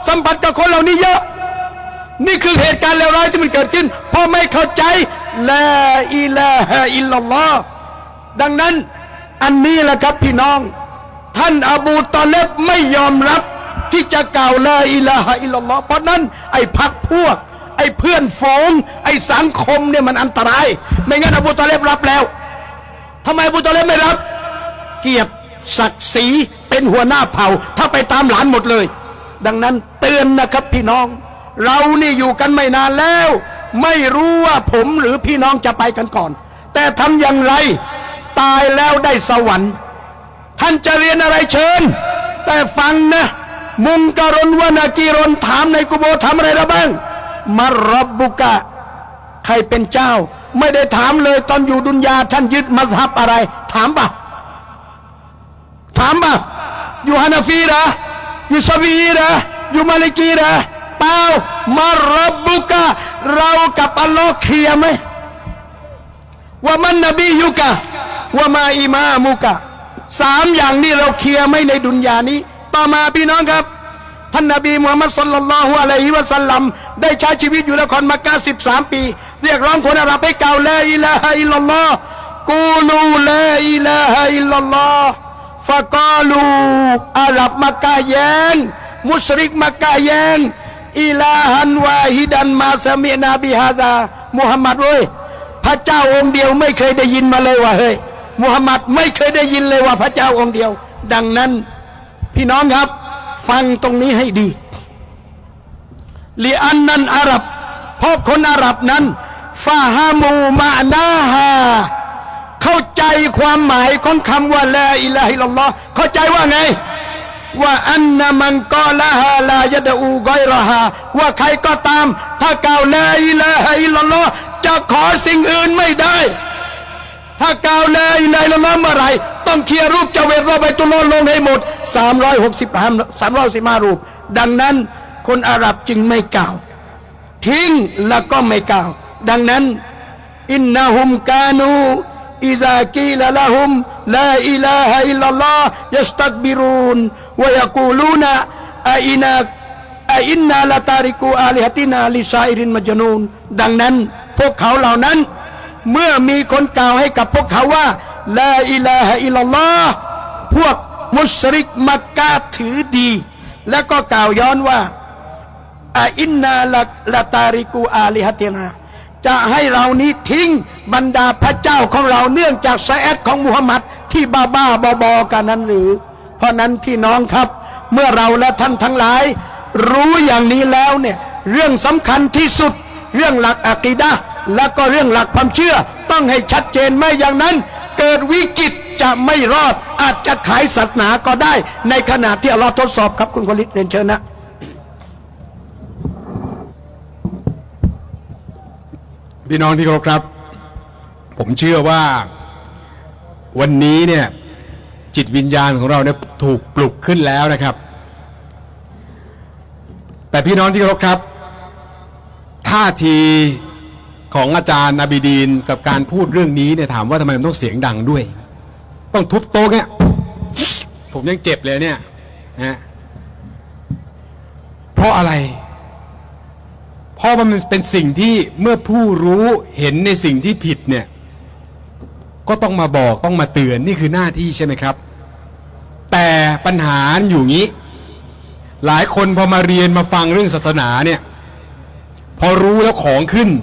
[SPEAKER 3] สัมผัสกับคนเหล่านี้เยอะนี่คือเหตุการณ์เลวร้ายที่มันเกิดขึ้นเพราะไม่เข้าใจลาอิลาฮะอิลลัลลอฮ์ดังนั้นอันนี้แหละครับพี่น้องท่านอบูตอเลบไม่ยอมรับที่จะกล่าวลาอิลาฮะอิลลัลลอฮ์เพราะนั้นไอ้พรรคพวกไอ้เพื่อนฝูงไอ้สังคมเนี่ยมันอันตรายไม่งั้นอบูตอเลบรับแล้วทำไมอบูตอเลบไม่รับเกียรติศักดิ์ศรีเป็นหัวหน้าเผ่าถ้าไปตามหลานหมดเลยดังนั้นเตือนนะครับพี่น้องเรานี่อยู่กันไม่นานแล้วไม่รู้ว่าผมหรือพี่น้องจะไปกันก่อนแต่ทำอย่างไรตายแล้วได้สวรรค์ท่านจะเรียนอะไรเชิญแต่ฟังนะมุงกรนวนากีรนถามในกุโบทำอะไรระบ้างมารบบุกะใครเป็นเจ้าไม่ได้ถามเลยตอนอยู่ดุนยาท่านยึดมัซฮับอะไรถามปะถามปะอยู่ฮานาฟีหรออยู่ซาบีหรออยู่มาลิกีหรอเปล่ามารบบุกะเรากับอัลลอฮ์เคลียร์ไหมว่ามันนบียุกะว่ามาอิมามุกะสามอย่างนี้เราเคลียร์ไหมในดุนยานี้ต่อมาพี่น้องครับท่านนบีมุฮัมมัดศ็อลลัลลอฮุอะลัยฮิวะซัลลัมได้ใช้ชีวิตอยู่นครมักกะฮ์สิบสามปีเรียกร้องคนอาหรับให้กล่าวลาอิลาฮะอิลลัลลอฮ์กูลูลาอิลาฮะอิลลัลลอฮ์ฟะกาลูอาหรับมักกะฮ์แย้งมุชริกมักกะฮ์แย้งอิลาฮันวาฮิดันมาซามินาบิฮาซามุฮัมมัดเว้ยพระเจ้าองค์เดียวไม่เคยได้ยินมาเลยว่าเฮ้ยมุฮัมมัดไม่เคยได้ยินเลยว่าพระเจ้าองค์เดียวดังนั้นพี่น้องครับฟังตรงนี้ให้ดีลิอันนันอาหรับเพราะคนอาหรับนั้นฟาฮามูมานาฮาเข้าใจความหมายของคำว่าลาอิลาฮะอิลลัลลอฮ์เข้าใจว่าไงว่าอันนะมันกอละฮาลายะดะอูกอยรอฮาว่าใครก็ตามถ้ากล่าวลาอิลาฮะอิลลัลลอฮ์จะขอสิ่งอื่นไม่ได้ถ้ากล่าวลาอิลาฮะอิลลัลลอฮ์เมื่อไหร่ต้องเคลียร์รูปเจเวตรอบัยตุลลอฮ์ลงให้หมดสามร้อยหกสิบห้า สามร้อยสิบห้ารูปดังนั้นคนอาหรับจึงไม่กล่าวทิ้งแล้วก็ไม่กล่าวดังนั้นอินนะฮุมกานูอิซากีลละฮุมลาอิลาฮะอิลลัลลอฮ์ยัสตักบิรูนวะยะกูลูนะอะอินาอะอินนาละตาริกูอาลิฮะตินาลิซาอิรินมัจนูนดังนั้นพวกเขาเหล่านั้นเมื่อมีคนกล่าวให้กับพวกเขาว่าลาอิลาฮะอิลลัลลอฮ์พวกมุชริกมักกะฮ์ถือดีแล้วก็กล่าวย้อนว่าอะอินนาละละตาริกูอาลิฮะตินาจะให้เรานี้ทิ้งบรรดาพระเจ้าของเราเนื่องจากไซแอดของมุฮัมมัดที่บ้าบ้าบอบอกันนั้นหรือเพราะนั้นพี่น้องครับเมื่อเราและท่านทั้งหลายรู้อย่างนี้แล้วเนี่ยเรื่องสำคัญที่สุดเรื่องหลักอะกีดะห์และก็เรื่องหลักความเชื่อต้องให้ชัดเจนไม่อย่างนั้นเกิดวิกฤตจะไม่รอดอาจจะขายศาสนาก็ได้ในขณะที่อัลลอฮ์ทดสอบครับคุณกลิศเรียนเชิญนะ
[SPEAKER 2] พี่น้องที่เคารพครับผมเชื่อว่าวันนี้เนี่ยจิตวิญญาณของเราเนี่ยถูกปลุกขึ้นแล้วนะครับแต่พี่น้องที่เคารพครับท่าทีของอาจารย์อาบิดีนกับการพูดเรื่องนี้เนี่ยถามว่าทำไมมันต้องเสียงดังด้วยต้องทุบโต๊ะเนี่ยผมยังเจ็บเลยเนี่ยนะเพราะอะไรเพราะมันเป็นสิ่งที่เมื่อผู้รู้เห็นในสิ่งที่ผิดเนี่ยก็ต้องมาบอกต้องมาเตือนนี่คือหน้าที่ใช่ไหมครับแต่ปัญหาอยู่งี้หลายคนพอมาเรียนมาฟังเรื่องศาสนาเนี่ยพอรู้แล้วของขึ้น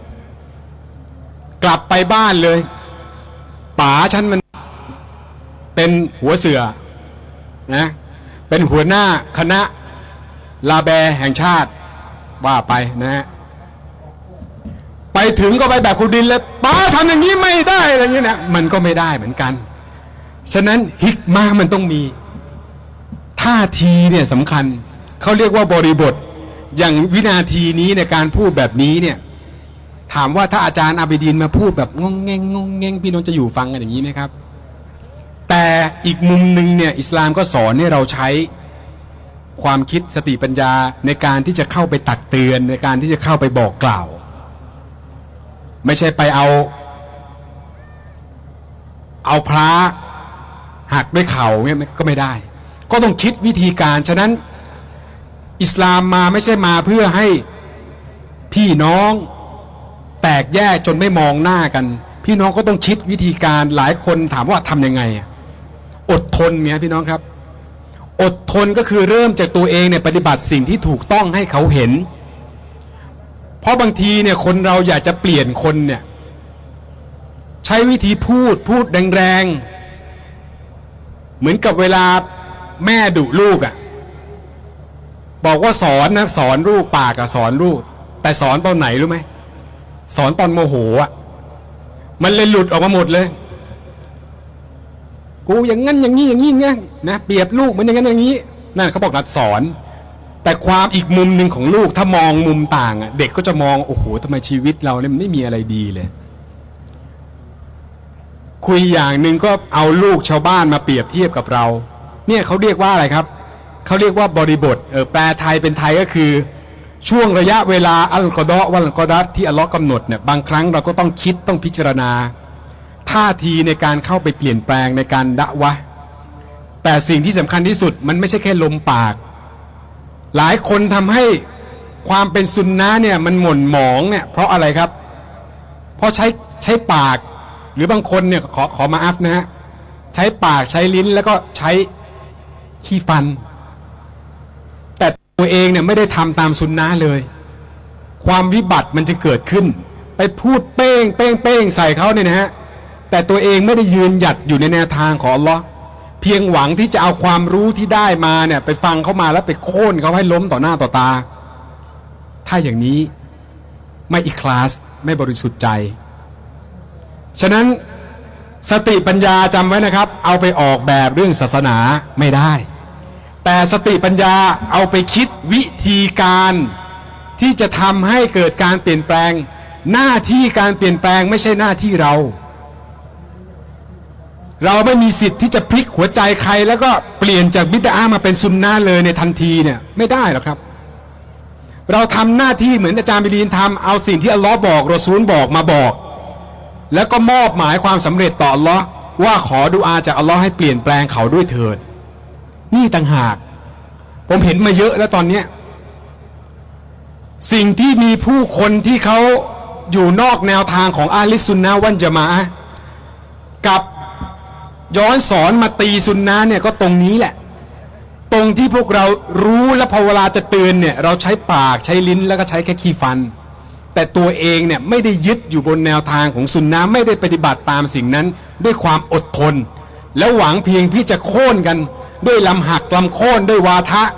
[SPEAKER 2] กลับไปบ้านเลยป๋าฉันมันเป็นหัวเสือนะเป็นหัวหน้าคณะลาแบแห่งชาติว่าไปนะฮะไปถึงก็ไปแบบคุณดินเลยป๋าทำอย่างนี้ไม่ได้อะไรอย่างนี้นะมันก็ไม่ได้เหมือนกันฉะนั้นฮิกมามันต้องมีท่าทีเนี่ยสำคัญเขาเรียกว่าบริบทอย่างวินาทีนี้ในการพูดแบบนี้เนี่ยถามว่าถ้าอาจารย์อาบิดีนมาพูดแบบงงแงงงงแงงพี่น้องจะอยู่ฟังกันอย่างนี้ไหมครับแต่อีกมุมหนึ่งเนี่ยอิสลามก็สอนให้เราใช้ความคิดสติปัญญาในการที่จะเข้าไปตักเตือนในการที่จะเข้าไปบอกกล่าวไม่ใช่ไปเอาเอาพระหักด้วยเข่าเนี่ยก็ไม่ได้ก็ต้องคิดวิธีการฉะนั้นอิสลามมาไม่ใช่มาเพื่อให้พี่น้องแตกแยกจนไม่มองหน้ากันพี่น้องก็ต้องคิดวิธีการหลายคนถามว่าทำยังไงอดทนเนี่ยพี่น้องครับอดทนก็คือเริ่มจากตัวเองเนี่ยปฏิบัติสิ่งที่ถูกต้องให้เขาเห็นเพราะบางทีเนี่ยคนเราอยากจะเปลี่ยนคนเนี่ยใช้วิธีพูดพูดแรงๆเหมือนกับเวลาแม่ดุลูกอ่ะบอกว่าสอนนะสอนลูกปากอะสอนลูกแต่สอนตอนไหนรู้ไหมสอนตอนโมโหอ่ะมันเลยหลุดออกมาหมดเลยกูอย่างงั้นอย่างนี้อย่างนี้ไงนะเปรียบลูกมันอย่างนั้นอย่างนี้นั่นเขาบอกนัดสอนแต่ความอีกมุมหนึ่งของลูกถ้ามองมุมต่างอ่ะเด็กก็จะมองโอ้โหทำไมชีวิตเราเนี่ยมันไม่มีอะไรดีเลยคุยอย่างหนึ่งก็เอาลูกชาวบ้านมาเปรียบเทียบกับเราเนี่ยเขาเรียกว่าอะไรครับเขาเรียกว่าบริบทเออแปลไทยเป็นไทยก็คือช่วงระยะเวลาอัลกอดะวัลกอดัตที่อัลลอฮ์กำหนดเนี่ยบางครั้งเราก็ต้องคิดต้องพิจารณาท่าทีในการเข้าไปเปลี่ยนแปลงในการดะวะแต่สิ่งที่สำคัญที่สุดมันไม่ใช่แค่ลมปากหลายคนทำให้ความเป็นซุนนะห์เนี่ยมันหม่นหมองเนี่ยเพราะอะไรครับเพราะใช้ใช้ปากหรือบางคนเนี่ยขอขอมาอัฟนะฮะใช้ปากใช้ลิ้นแล้วก็ใช้ขี้ฟันแต่ตัวเองเนี่ยไม่ได้ทำตามซุนนะห์เลยความวิบัติมันจะเกิดขึ้นไปพูดเป้งเป้งเป้งใส่เขาเนี่ยนะฮะแต่ตัวเองไม่ได้ยืนหยัดอยู่ในแนวทางของอัลลอฮ์เพียงหวังที่จะเอาความรู้ที่ได้มาเนี่ยไปฟังเขามาแล้วไปโค่นเขาให้ล้มต่อหน้าต่อตาถ้าอย่างนี้ไม่อิคลาสไม่บริสุทธิ์ใจฉะนั้นสติปัญญาจำไว้นะครับเอาไปออกแบบเรื่องศาสนาไม่ได้แต่สติปัญญาเอาไปคิดวิธีการที่จะทำให้เกิดการเปลี่ยนแปลงหน้าที่การเปลี่ยนแปลงไม่ใช่หน้าที่เราเราไม่มีสิทธิ์ที่จะพลิกหัวใจใครแล้วก็เปลี่ยนจากบิดอะห์มาเป็นซุนนะห์เลยในทันทีเนี่ยไม่ได้หรอกครับเราทำหน้าที่เหมือนอาจารย์บิลีนทำเอาสิ่งที่อัลลอฮ์บอกรอซูลบอกมาบอกแล้วก็มอบหมายความสำเร็จต่ออัลลอฮ์ว่าขอดุอาจากอัลลอฮ์ให้เปลี่ยนแปลงเขาด้วยเถิดนี่ต่างหากผมเห็นมาเยอะแล้วตอนเนี้ยสิ่งที่มีผู้คนที่เขาอยู่นอกแนวทางของอาลิสซุนนะฮ์วัลญะมาอะห์กับย้อนสอนมาตีซุนนะห์เนี่ยก็ตรงนี้แหละตรงที่พวกเรารู้และพอเวลาจะเตือนเนี่ยเราใช้ปากใช้ลิ้นแล้วก็ใช้แค่ขี้ฟันแต่ตัวเองเนี่ยไม่ได้ยึดอยู่บนแนวทางของซุนนะห์ไม่ได้ปฏิบัติตามสิ่งนั้นด้วยความอดทนแล้วหวังเพียงที่จะโค่นกันด้วยลำหักลำโค่นด้วยวาทะ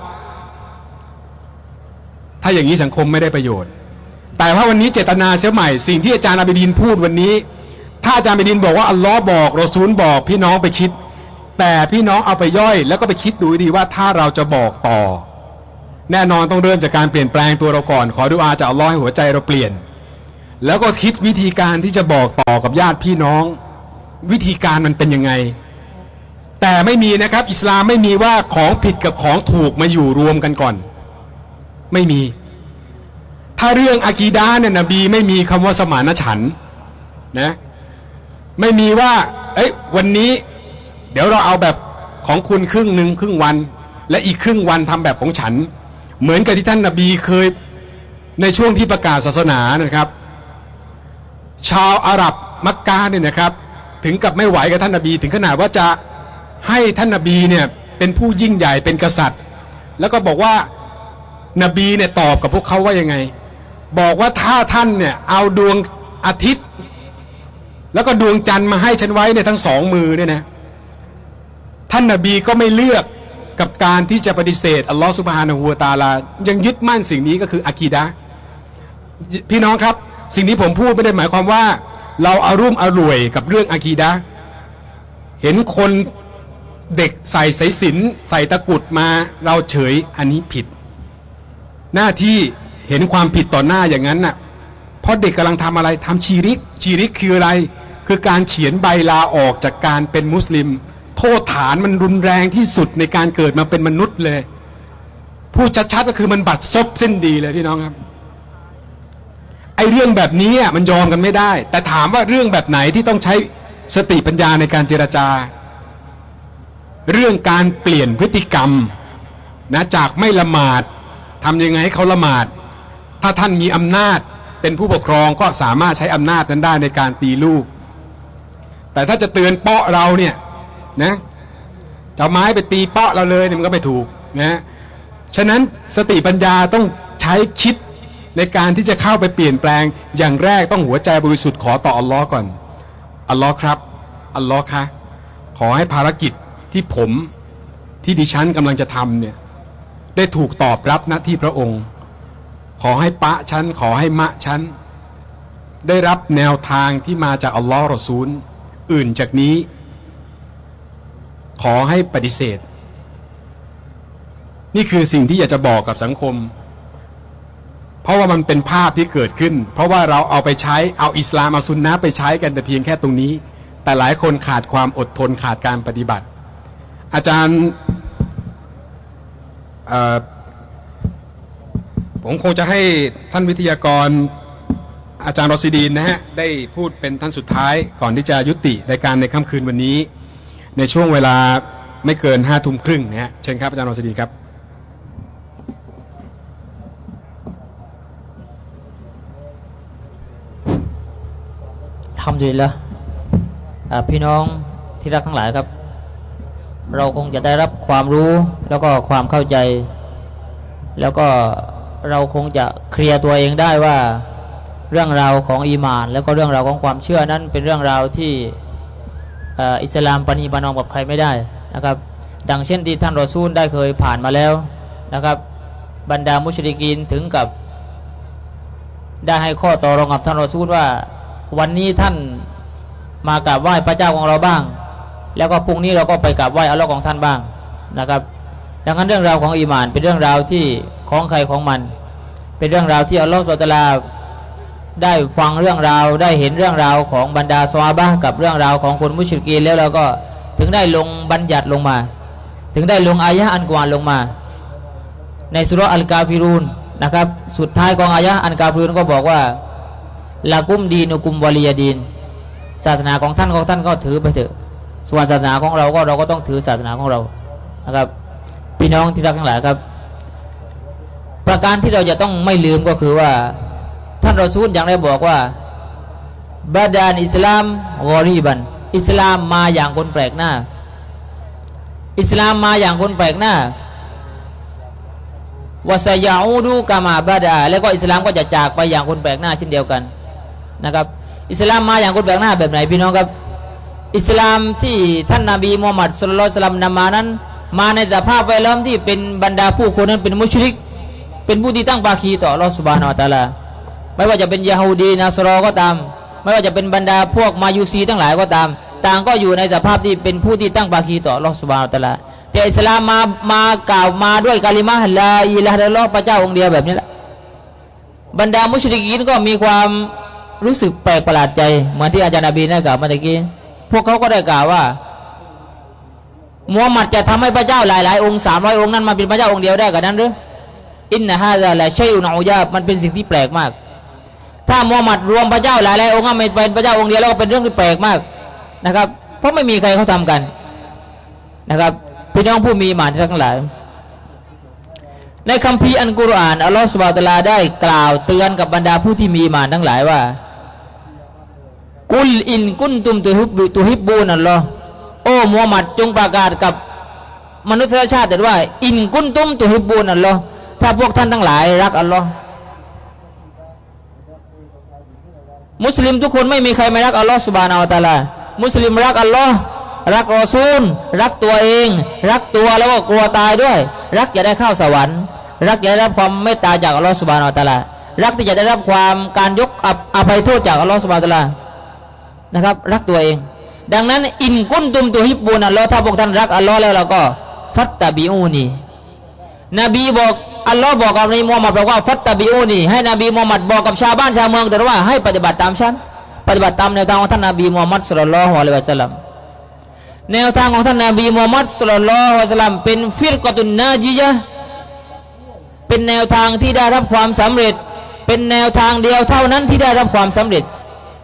[SPEAKER 2] ถ้าอย่างนี้สังคมไม่ได้ประโยชน์แต่ว่าวันนี้เจตนาเสียใหม่สิ่งที่อาจารย์อาบิดีนพูดวันนี้ถ้าอาจารย์อาบิดีนบอกว่าอัลลอฮ์บอกรอซูลบอกพี่น้องไปคิดแต่พี่น้องเอาไปย่อยแล้วก็ไปคิดดูดีว่าถ้าเราจะบอกต่อแน่นอนต้องเริ่มจากการเปลี่ยนแปลงตัวเราก่อนขอดุอาจากอัลลอฮ์ให้หัวใจเราเปลี่ยนแล้วก็คิดวิธีการที่จะบอกต่อกับญาติพี่น้องวิธีการมันเป็นยังไงแต่ไม่มีนะครับอิสลามไม่มีว่าของผิดกับของถูกมาอยู่รวมกันก่อนไม่มีถ้าเรื่องอากีดะห์เนี่ยนบีไม่มีคำว่าสมานฉันท์นะไม่มีว่าเอ้ยวันนี้เดี๋ยวเราเอาแบบของคุณครึ่งหนึ่งครึ่งวันและอีกครึ่งวันทำแบบของฉันเหมือนกับที่ท่านนบีเคยในช่วงที่ประกาศศาสนานะครับชาวอาหรับมักกะเนี่ยนะครับถึงกับไม่ไหวกับท่านนบีถึงขนาดว่าจะให้ท่านนบีเนี่ยเป็นผู้ยิ่งใหญ่เป็นกษัตริย์แล้วก็บอกว่านบีเนี่ยตอบกับพวกเขาว่ายังไงบอกว่าถ้าท่านเนี่ยเอาดวงอาทิตย์แล้วก็ดวงจันทร์มาให้ฉันไว้ในทั้งสองมือเนี่ยนะท่านนบีก็ไม่เลือกกับการที่จะปฏิเสธอัลลอฮฺซุบฮานะฮูวะตะอาลายังยึดมั่นสิ่งนี้ก็คืออากีดะห์พี่น้องครับสิ่งนี้ผมพูดไม่ได้หมายความว่าเราอารุ่มอร่วยกับเรื่องอากีดะห์เห็นคนเด็กใส่สายสิญจน์ใส่ตะกุดมาเราเฉยอันนี้ผิดหน้าที่เห็นความผิดต่อหน้าอย่างนั้นน่ะเพราะเด็กกำลังทำอะไรทำชีริกชีริกคืออะไรคือการเขียนใบลาออกจากการเป็นมุสลิมโทษฐานมันรุนแรงที่สุดในการเกิดมาเป็นมนุษย์เลยพูดชัดๆก็คือมันบัดซบสิ้นดีเลยพี่น้องครับไอ้เรื่องแบบนี้มันยอมกันไม่ได้แต่ถามว่าเรื่องแบบไหนที่ต้องใช้สติปัญญาในการเจรจาเรื่องการเปลี่ยนพฤติกรรมนะจากไม่ละหมาดทำยังไงให้เขาละหมาดถ้าท่านมีอำนาจเป็นผู้ปกครองก็สามารถใช้อำนาจนั้นได้ในการตีลูกแต่ถ้าจะเตือนเปาะเราเนี่ยนะจะเอาไม้ไปตีเปาะเราเลยมันก็ไม่ถูกนะฉะนั้นสติปัญญาต้องใช้คิดในการที่จะเข้าไปเปลี่ยนแปลงอย่างแรกต้องหัวใจบริสุทธิ์ขอต่ออัลลอฮ์ก่อนอัลลอฮ์ครับอัลลอฮ์คะขอให้ภารกิจที่ผมที่ดิฉันกำลังจะทำเนี่ยได้ถูกตอบรับณที่พระองค์ขอให้ปะฉันขอให้มะฉันได้รับแนวทางที่มาจากอัลลอฮ์รอซูลอื่นจากนี้ขอให้ปฏิเสธนี่คือสิ่งที่อยากจะบอกกับสังคมเพราะว่ามันเป็นภาพที่เกิดขึ้นเพราะว่าเราเอาไปใช้เอาอิสลามเอาซุนนะห์ไปใช้กันแต่เพียงแค่ตรงนี้แต่หลายคนขาดความอดทนขาดการปฏิบัติอาจารย์ผมคงจะให้ท่านวิทยากรอาจารย์รอซิดีนนะฮะได้พูดเป็นท่านสุดท้ายก่อนที่จะยุติรายการในค่ำคืนวันนี้ในช่วงเวลาไม่เกินห้าทุ่มครึ่งนะฮะเชิญครับอาจารย์รอซิดีนครับ
[SPEAKER 4] ทำดีแล้วพี่น้องที่รักทั้งหลายครับเราคงจะได้รับความรู้แล้วก็ความเข้าใจแล้วก็เราคงจะเคลียร์ตัวเองได้ว่าเรื่องราวของอีหม่านแล้วก็เรื่องราวของความเชื่อนั้นเป็นเรื่องราวที่อิสลามปณีประนอมกับใครไม่ได้นะครับดังเช่นที่ท่านรอซูลได้เคยผ่านมาแล้วนะครับบรรดามุชริกีนถึงกับได้ให้ข้อต่อรองกับท่านรอซูลว่าวันนี้ท่านมากราบไหว้พระเจ้าของเราบ้างแล้วก็พรุ่งนี้เราก็ไปกราบไหว้อัลลอฮ์ของท่านบ้างนะครับดังนั้นเรื่องราวของอีหม่านเป็นเรื่องราวที่ของใครของมันเป็นเรื่องราวที่อัลลอฮ์ซุบฮานะฮูวะตะอาลาได้ฟังเรื่องราวได้เห็นเรื่องราวของบรรดาซอฮาบะห์กับเรื่องราวของคนมุชริกีนแล้วเราก็ถึงได้ลงบัญญัติลงมาถึงได้ลงอายะห์อันกุรอานลงมาในซูเราะห์อัลกาฟิรูนนะครับสุดท้ายของอายะห์อันกาฟิรูนก็บอกว่าละกุมดีนุกุมวะลียดีนศาสนาของท่านของท่านก็ถือไปเถอะส่วนศาสนาของเราก็เราก็ต้องถือศาสนาของเรานะครับพี่น้องที่รักทั้งหลายครับประการที่เราจะต้องไม่ลืมก็คือว่าท่านรอซูลอย่างได้บอกว่าบาดานอิสลามกอรีบันอิสลามมาอย่างคนแปลกหน้าอิสลามมาอย่างคนแปลกหน้าวะซะยาอูดูกามาบาดาแล้วก็อิสลามก็จะจากไปอย่างคนแปลกหน้าเช่นเดียวกันนะครับอิสลามมาอย่างคนแปลกหน้าแบบไหนพี่น้องครับอิสลามที่ท่านนบีมูฮัมมัดศ็อลลัลลอฮุอะลัยฮิวะซัลลัมนำมานั้นมาในสภาพแวดล้อมที่เป็นบรรดาผู้คนนั้นเป็นมุชริกเป็นผู้ที่ตั้งภาคีต่ออัลเลาะห์ซุบฮานะฮูวะตะอาลาไม่ว่าจะเป็นยะฮูดีนัสรอก็ตามไม่ว่าจะเป็นบรรดาพวกมายูซีทั้งหลายก็ตามต่างก็อยู่ในสภาพที่เป็นผู้ที่ตั้งภาคีต่ออัลเลาะห์ซุบฮานะฮูวะตะอาลาแต่อิสลามมามากล่าวมาด้วยกะลิมะฮ์ลาอิลาฮะอิลลัลลอฮ์พระเจ้าองค์เดียวแบบนี้แหละบรรดามุชริกีนก็มีความรู้สึกแปลกประหลาดใจเหมือนที่อาจารย์นบีได้กล่าวมาตะกี้พวกเขาก็ได้กล่าวว่ามูฮัมหมัดจะทำให้พระเจ้าหลายๆองค์สามร้อยองค์นั้นมาเป็นพระเจ้าองค์เดียวได้กันนั้นหรืออินนะฮะซาละชัยอุนอูญาบมันเป็นสิ่งที่แปลกมากถ้ามูฮัมหมัดรวมพระเจ้าหลายๆองค์มาเป็นพระเจ้าองค์เดียวแล้วก็เป็นเรื่องที่แปลกมากนะครับเพราะไม่มีใครเขาทำกันนะครับพี่น้องผู้มีอิหม่านทั้งหลายในคัมภีร์อัลกุรอานอัลลอฮฺซุบฮานะฮูวะตะอาลาได้กล่าวเตือนกับบรรดาผู้ที่มีอิหม่านทั้งหลายว่ากุลอินกุนตุมตุฮิบตุฮิบบูนัลลอฮ์โอ้มูฮัมหมัดจงประกาศกับมนุษยชาติแต่ว่าอินกุนตุมตุฮิบบูนัลลอฮ์ถ้าพวกท่านทั้งหลายรักอัลลอฮ์มุสลิมทุกคนไม่มีใครไม่รักอัลลอฮ์ซุบฮานะฮูวะตะอาลามุสลิมรักอัลลอฮ์รักรอซูลรักตัวเองรักตัวแล้วก็กลัวตายด้วยรักจะได้เข้าสวรรค์รักจะได้รับความเมตตาจากอัลลอฮ์ซุบฮานะฮูวะตะอาลารักที่จะได้รับความการยกอภัยโทษจากอัลลอฮ์ซุบฮานะฮูวะตะอาลานะครับรักตัวเองดังนั้นอินกุนตุมตุฮิบบูนัลลอฮ์ถ้าพวกท่านรักอัลลอฮ์แล้วเราก็ฟัตตะบิอูนีนบีบอกอัลลอฮ์บอกกับนบีมูฮัมมัดบอกว่าฟัตตะบิอูนีให้นบีมูฮัมมัดบอกกับชาวบ้านชาวเมืองแต่ว่าให้ปฏิบัติตามฉันปฏิบัติตามแนวทางของท่านนบีมูฮัมมัดศ็อลลัลลอฮุอะลัยฮิวะซัลลัมแนวทางของท่านนบีมูฮัมมัดศ็อลลัลลอฮุอะลัยฮิวะซัลลัมเป็นฟิรกะตุนนาจิยะห์เป็นแนวทางที่ได้รับความสำเร็จเป็นแนวทางเดียวเท่านั้นที่ได้รับความสำเร็จ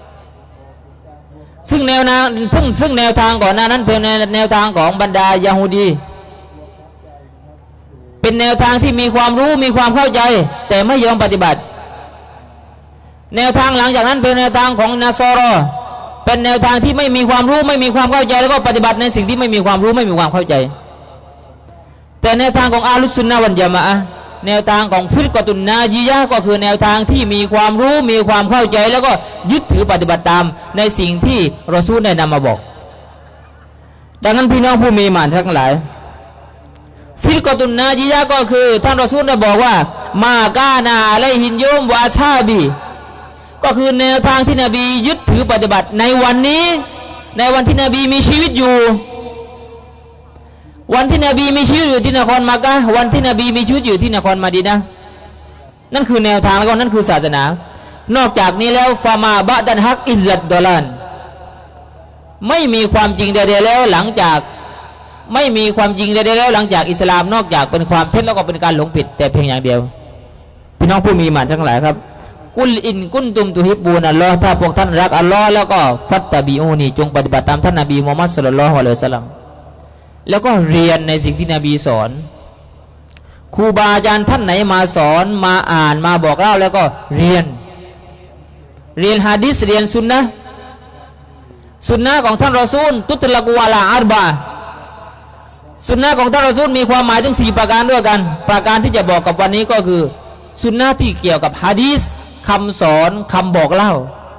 [SPEAKER 4] ซึ่งแนวทางซึ่งซึ่งแนวทางก่อนหน้านั้นเป็นแนวทางของบรรดายะฮูดีเป็นเป็นแนวทางที่มีความรู้มีความเข้าใจแต่ไม่ยอมปฏิบัติแนวทางหลังจากนั้นเป็นแนวทางของนาซอรอเป็นแนวทางที่ไม่มีความรู้ไม่มีความเข้าใจแล้วก็ปฏิบัติในสิ่งที่ไม่มีความรู้ไม่มีความเข้าใจแต่แนวทางของอาลุสซุนนะฮ์วัลญะมาอะห์แนวทางของฟิรกะตุนนาจียะห์ก็คือแนวทางที่มีความรู้มีความเข้าใจแล้วก็ยึดถือปฏิบัติตามในสิ่งที่รอซูลได้นำมาบอกดังนั้นพี่น้องผู้มีหมานทั้งหลายฟิรกะตุนนาจียะห์ก็คือท่านรอซูลได้บอกว่ามากานาอะลัยฮินยอมวะอัศฮาบีก็คือแนวทางที่นบียึดถือปฏิบัติในวันนี้ในวันที่นบีมีชีวิตอยู่วันที่นบีมีชีวิตอยู่ที่นครมักกะฮ์วันที่นบีมีชีวิตอยู่ที่นครมะดีนะห์นั่นคือแนวทางแล้วก็นั่นคือศาสนานอกจากนี้แล้วฟามาบะดันฮักอิลลัดดอลานไม่มีความจริงใดๆแล้วหลังจากไม่มีความจริงใดๆแล้วหลังจากอิสลามนอกจากเป็นความเท็จแล้วก็เป็นการหลงผิดแต่เพียงอย่างเดียวพี่น้องผู้มีหมานทั้งหลายครับกุลอินกุนตุมตุฮิบบูนอัลลอฮ์ถ้าพวกท่านรักอัลลอฮ์แล้วก็ฟัตตะบิอูนีจงปฏิบัติตามท่านนบีมุฮัมมัดศ็อลลัลลอฮุอะลัยฮิวะซัลลัมแล้วก็เรียนในสิ่งที่นบีสอนครูบาอาจารย์ท่านไหนมาสอนมาอ่านมาบอกเล่าแล้วก็เรียนเรียนหะดีษเรียนซุนนะห์ซุนนะห์ของท่านรอซูลตุตละกูอะลาอัรบะซุนนะห์ของท่านรอซูลมีความหมายถึงสี่ประการด้วยกันประการที่จะบอกกับวันนี้ก็คือซุนนะห์ที่เกี่ยวกับหะดีษคำสอนคำบอกเล่า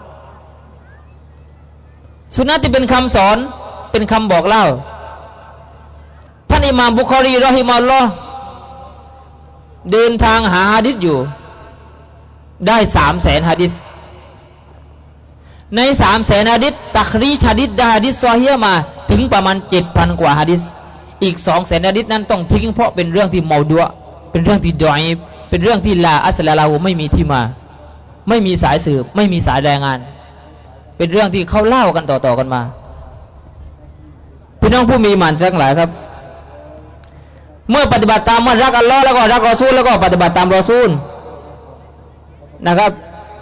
[SPEAKER 4] ซุนนะห์ที่เป็นคำสอนเป็นคำบอกเล่าท่านอิหม่ามบุคอรีรอฮิมะฮุลลอฮ์เดินทางหาหะดีษอยู่ได้สามแสนหะดีษในสามแสนหะดีษตักรีชหะดีษได้หะดีษซอฮีฮ์มาถึงประมาณเจ็ดพันกว่าหะดีษอีกสองแสนหะดีษนั้นต้องทิ้งเพราะเป็นเรื่องที่เมาดัวเป็นเรื่องที่ดอยฟเป็นเรื่องที่ลาอัสละลาหูไม่มีที่มาไม่มีสายสืบไม่มีสายรายงานเป็นเรื่องที่เขาเล่ากันต่อๆกันมาพี่น้องผู้มีหมานทั้งหลายครับเมื่อปฏิบัติตามเมื่อรักอัลลอฮ์แล้วก็รักรอซูลแล้วก็ปฏิบัติตามรอซูลนะครับ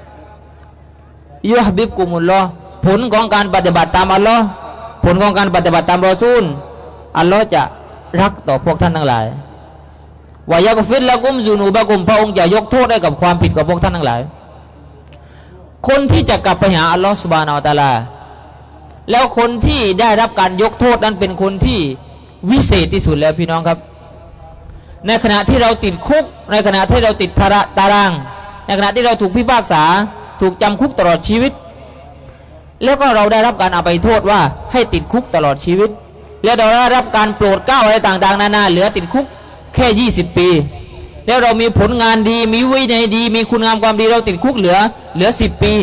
[SPEAKER 4] ยุฮบิบกุมุลลอฮ์ผลของการปฏิบัติตามอัลลอฮ์ผลของการปฏิบัติตามรอซูลอัลลอฮ์จะรักต่อพวกท่านทั้งหลายวายกฟิรละกุมซุนูบะกุมพระองค์จะยกโทษให้กับความผิดของพวกท่านทั้งหลายคนที่จะกลับไปหาอัลลอฮ์ซุบฮานะฮูวะตะอาลาแล้วคนที่ได้รับการยกโทษนั้นเป็นคนที่วิเศษที่สุดแล้วพี่น้องครับในขณะที่เราติดคุกในขณะที่เราติดตารางในขณะที่เราถูกพิพากษาถูกจำคุกตลอดชีวิตแล้วก็เราได้รับการอภัยโทษว่าให้ติดคุกตลอดชีวิตแล้วเราได้รับการโปรดเกล้าอะไรต่างๆนานาเหลือติดคุกแค่ยี่สิบปีแล้วเรามีผลงานดีมีวินัยดีมีคุณงามความดีเราติดคุกเหลือเหลือสิบปี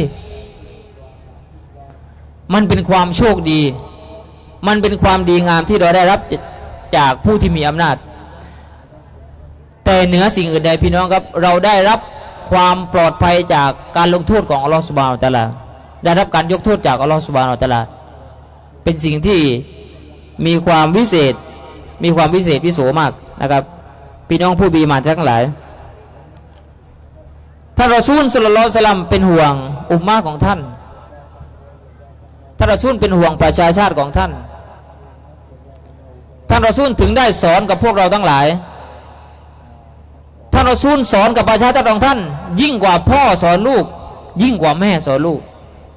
[SPEAKER 4] มันเป็นความโชคดีมันเป็นความดีงามที่เราได้รับจากผู้ที่มีอำนาจแต่เหนือสิ่งอื่นใดพี่น้องครับเราได้รับความปลอดภัยจากการลงโทษของอัลลอฮฺซุบฮานะฮูวะตะอาลาได้รับการยกโทษจากอัลลอฮฺซุบฮานะฮูวะตะอาลาเป็นสิ่งที่มีความวิเศษมีความวิเศษวิโสมากนะครับพี่น้องผู้มีหมานทั้งหลายท่านรอซูลศ็อลลัลลอฮุอะลัยฮิวะซัลลัมเป็นห่วงอุมมะฮ์ของท่านท่านรอซูลเป็นห่วงประชาชาติของท่านท่านรอซูลถึงได้สอนกับพวกเราทั้งหลายท่านรอซูลสอนกับประชาชาติของท่านยิ่งกว่าพ่อสอนลูกยิ่งกว่าแม่สอนลูก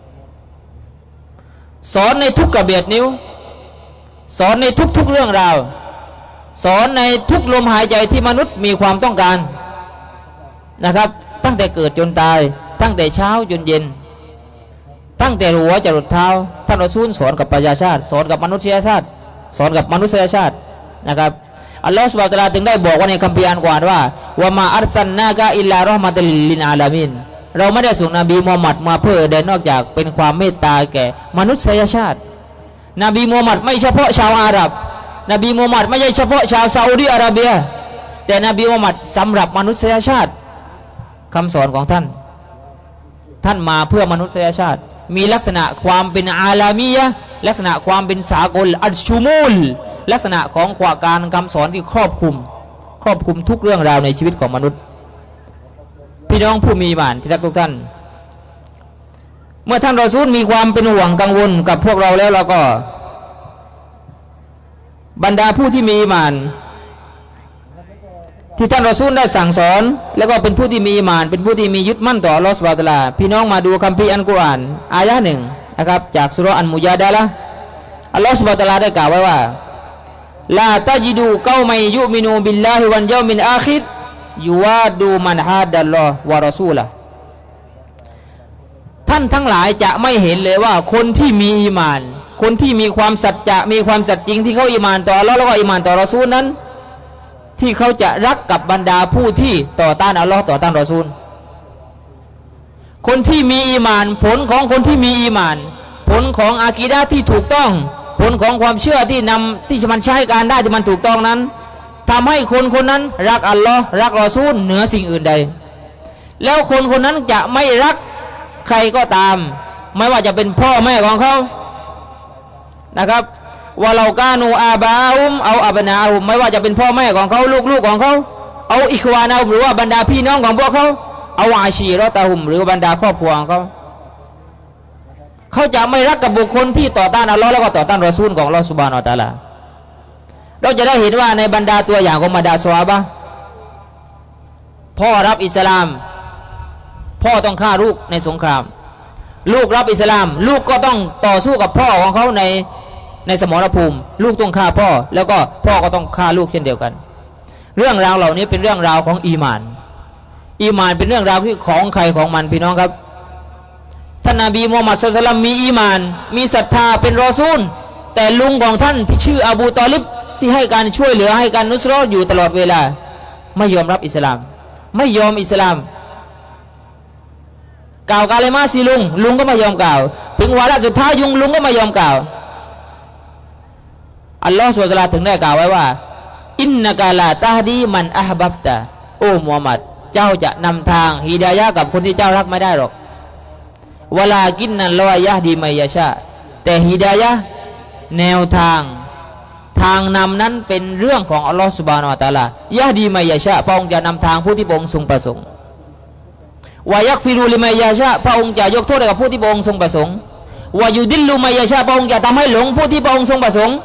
[SPEAKER 4] สอนในทุกกระเบียดนิ้วสอนในทุกๆเรื่องราวสอนในทุกลมหายใจที่มนุษย์มีความต้องการนะครับตั้งแต่เกิดจนตายตั้งแต่เช้าจนเย็นตั้งแต่หัวจรดเท้าท่านรอซูลสอนกับประชาชาติสอนกับมนุษยชาติสอนกับมนุษยชาตินะครับอัลลอฮฺซุบฮานะฮูวะตะอาลาถึงได้บอกว่าในคัมภีร์อัลกุรอานว่าวะมาอัรซัลนากะอิลลารอห์มะตัลลิลอาลามีนเราไม่ได้ส่งนบีมูฮัมหมัดมาเพื่อใดนอกจากเป็นความเมตตาแก่มนุษยชาตินบีมูฮัมหมัดไม่เฉพาะชาวอาหรับนบีมูฮัมหมัดไม่ใช่เฉพาะชาวซาอุดิอาระเบียแต่นบีมูฮัมหมัดสำหรับมนุษยชาติคำสอนของท่านท่านมาเพื่อมนุษยชาติมีลักษณะความเป็นอาลามียะลักษณะความเป็นสากลอัลชูมูลลักษณะของขวาการคำสอนที่ครอบคลุมครอบคลุมทุกเรื่องราวในชีวิตของมนุษย์พี่น้องผู้มีหมานที่รักทุกท่านเมื่อท่านรอซูลมีความเป็นห่วงกังวลกับพวกเราแล้วเราก็บรรดาผู้ที่มีหมานที่ท่านรอซูลได้สั่งสอนแล้วก็เป็นผู้ที่มีอีหม่านเป็นผู้ที่มียึดมั่นต่ออัลลอฮฺซุบฮานะฮูวะตะอาลาพี่น้องมาดูคัมภีร์อัลกุรอานอายะห์หนึ่งนะครับจากซูเราะห์อันมุญาดะละห์อัลลอฮฺซุบฮานะฮูวะตะอาลาได้กล่าวไว้ว่าลาตัจิดูกอมัยยุมินูบิลลาฮิวัลยอมิลอาคิรยูวาดูมันฮาดัลลอฮฺวะรอซูละท่านทั้งหลายจะไม่เห็นเลยว่าคนที่มีอีหม่านคนที่มีความสัจจะมีความสัตย์จริงที่เขาอีหม่านต่ออัลลอฮ์แล้วก็อีหม่านต่อรอซูลนั้นที่เขาจะรักกับบรรดาผู้ที่ต่อต้านอัลลอฮ์ต่อต้านรอซูลคนที่มีอีหม่านผลของคนที่มีอีหม่านผลของอากีดะห์ที่ถูกต้องผลของความเชื่อที่นำที่มันใช้การได้ที่มันถูกต้องนั้นทำให้คนคนนั้นรักอัลลอฮ์รักรอซูลเหนือสิ่งอื่นใดแล้วคนคนนั้นจะไม่รักใครก็ตามไม่ว่าจะเป็นพ่อแม่ของเขานะครับว่าเรากานูอาบาอุมเอาอับนาอุมไม่ว่าจะเป็นพ่อแม่ของเขาลูกๆของเขาเอาอิควานาหรือว่าบรรดาพี่น้องของพวกเขาเอาอาชีรอตาหุมหรือบรรดาครอบครัวของเขาเขาจะไม่รักกับบุคคลที่ต่อต้านอัลลอฮ์แล้วก็ต่อต้านรอซูลของอัลลอฮ์ซุบฮานะฮูวะตะอาลาเราจะได้เห็นว่าในบรรดาตัวอย่างของบรรดาซอฮาบะห์พ่อรับอิสลามพ่อต้องฆ่าลูกในสงครามลูกรับอิสลามลูกก็ต้องต่อสู้กับพ่อของเขาในในสมรภูมิลูกต้องฆ่าพ่อแล้วก็พ่อก็ต้องฆ่าลูกเช่นเดียวกันเรื่องราวเหล่านี้เป็นเรื่องราวของอีหม่านอีหม่านเป็นเรื่องราวที่ของใครของมันพี่น้องครับท่านนบีมูฮัมมัดศ็อลลัลลอฮุอะลัยฮิวะซัลลัมมีอีหม่านมีศรัทธาเป็นรอซูลแต่ลุงของท่านที่ชื่ออบูตอลิบที่ให้การช่วยเหลือให้การนุสรออยู่ตลอดเวลาไม่ยอมรับอิสลามไม่ยอมอิสลามกล่าวกาเลมาสิลุงลุงก็ไม่ยอมกล่าวถึงวาระสุดท้ายยุงลุงก็ไม่ยอมกล่าวอัลลอฮฺสุบฮานะฮูวะตะอาลาถึงได้กล่าวไว้ว่าอินนะกาลาตาดีมันอะฮบับตะโอ้มูฮัมหมัดเจ้าจะนำทางฮิดายะห์กับคนที่เจ้ารักไม่ได้หรอกวะลากินนัลลอฮฺยะฮดีมัยยะชาแต่ฮิดายะห์แนวทางทางนำนั้นเป็นเรื่องของอัลลอฮฺซุบฮานะฮูวะตะอาลายะฮดีมัยยะชาพระองค์จะนำทางผู้ที่พระองค์ทรงประสงค์วายักฟิรูลิมัยยาชาพระองค์จะยกโทษให้กับผู้ที่พระองค์ทรงประสงค์วายุดิลลุมัยยาชาพระองค์จะทำให้หลงผู้ที่พระองค์ทรงประสงค์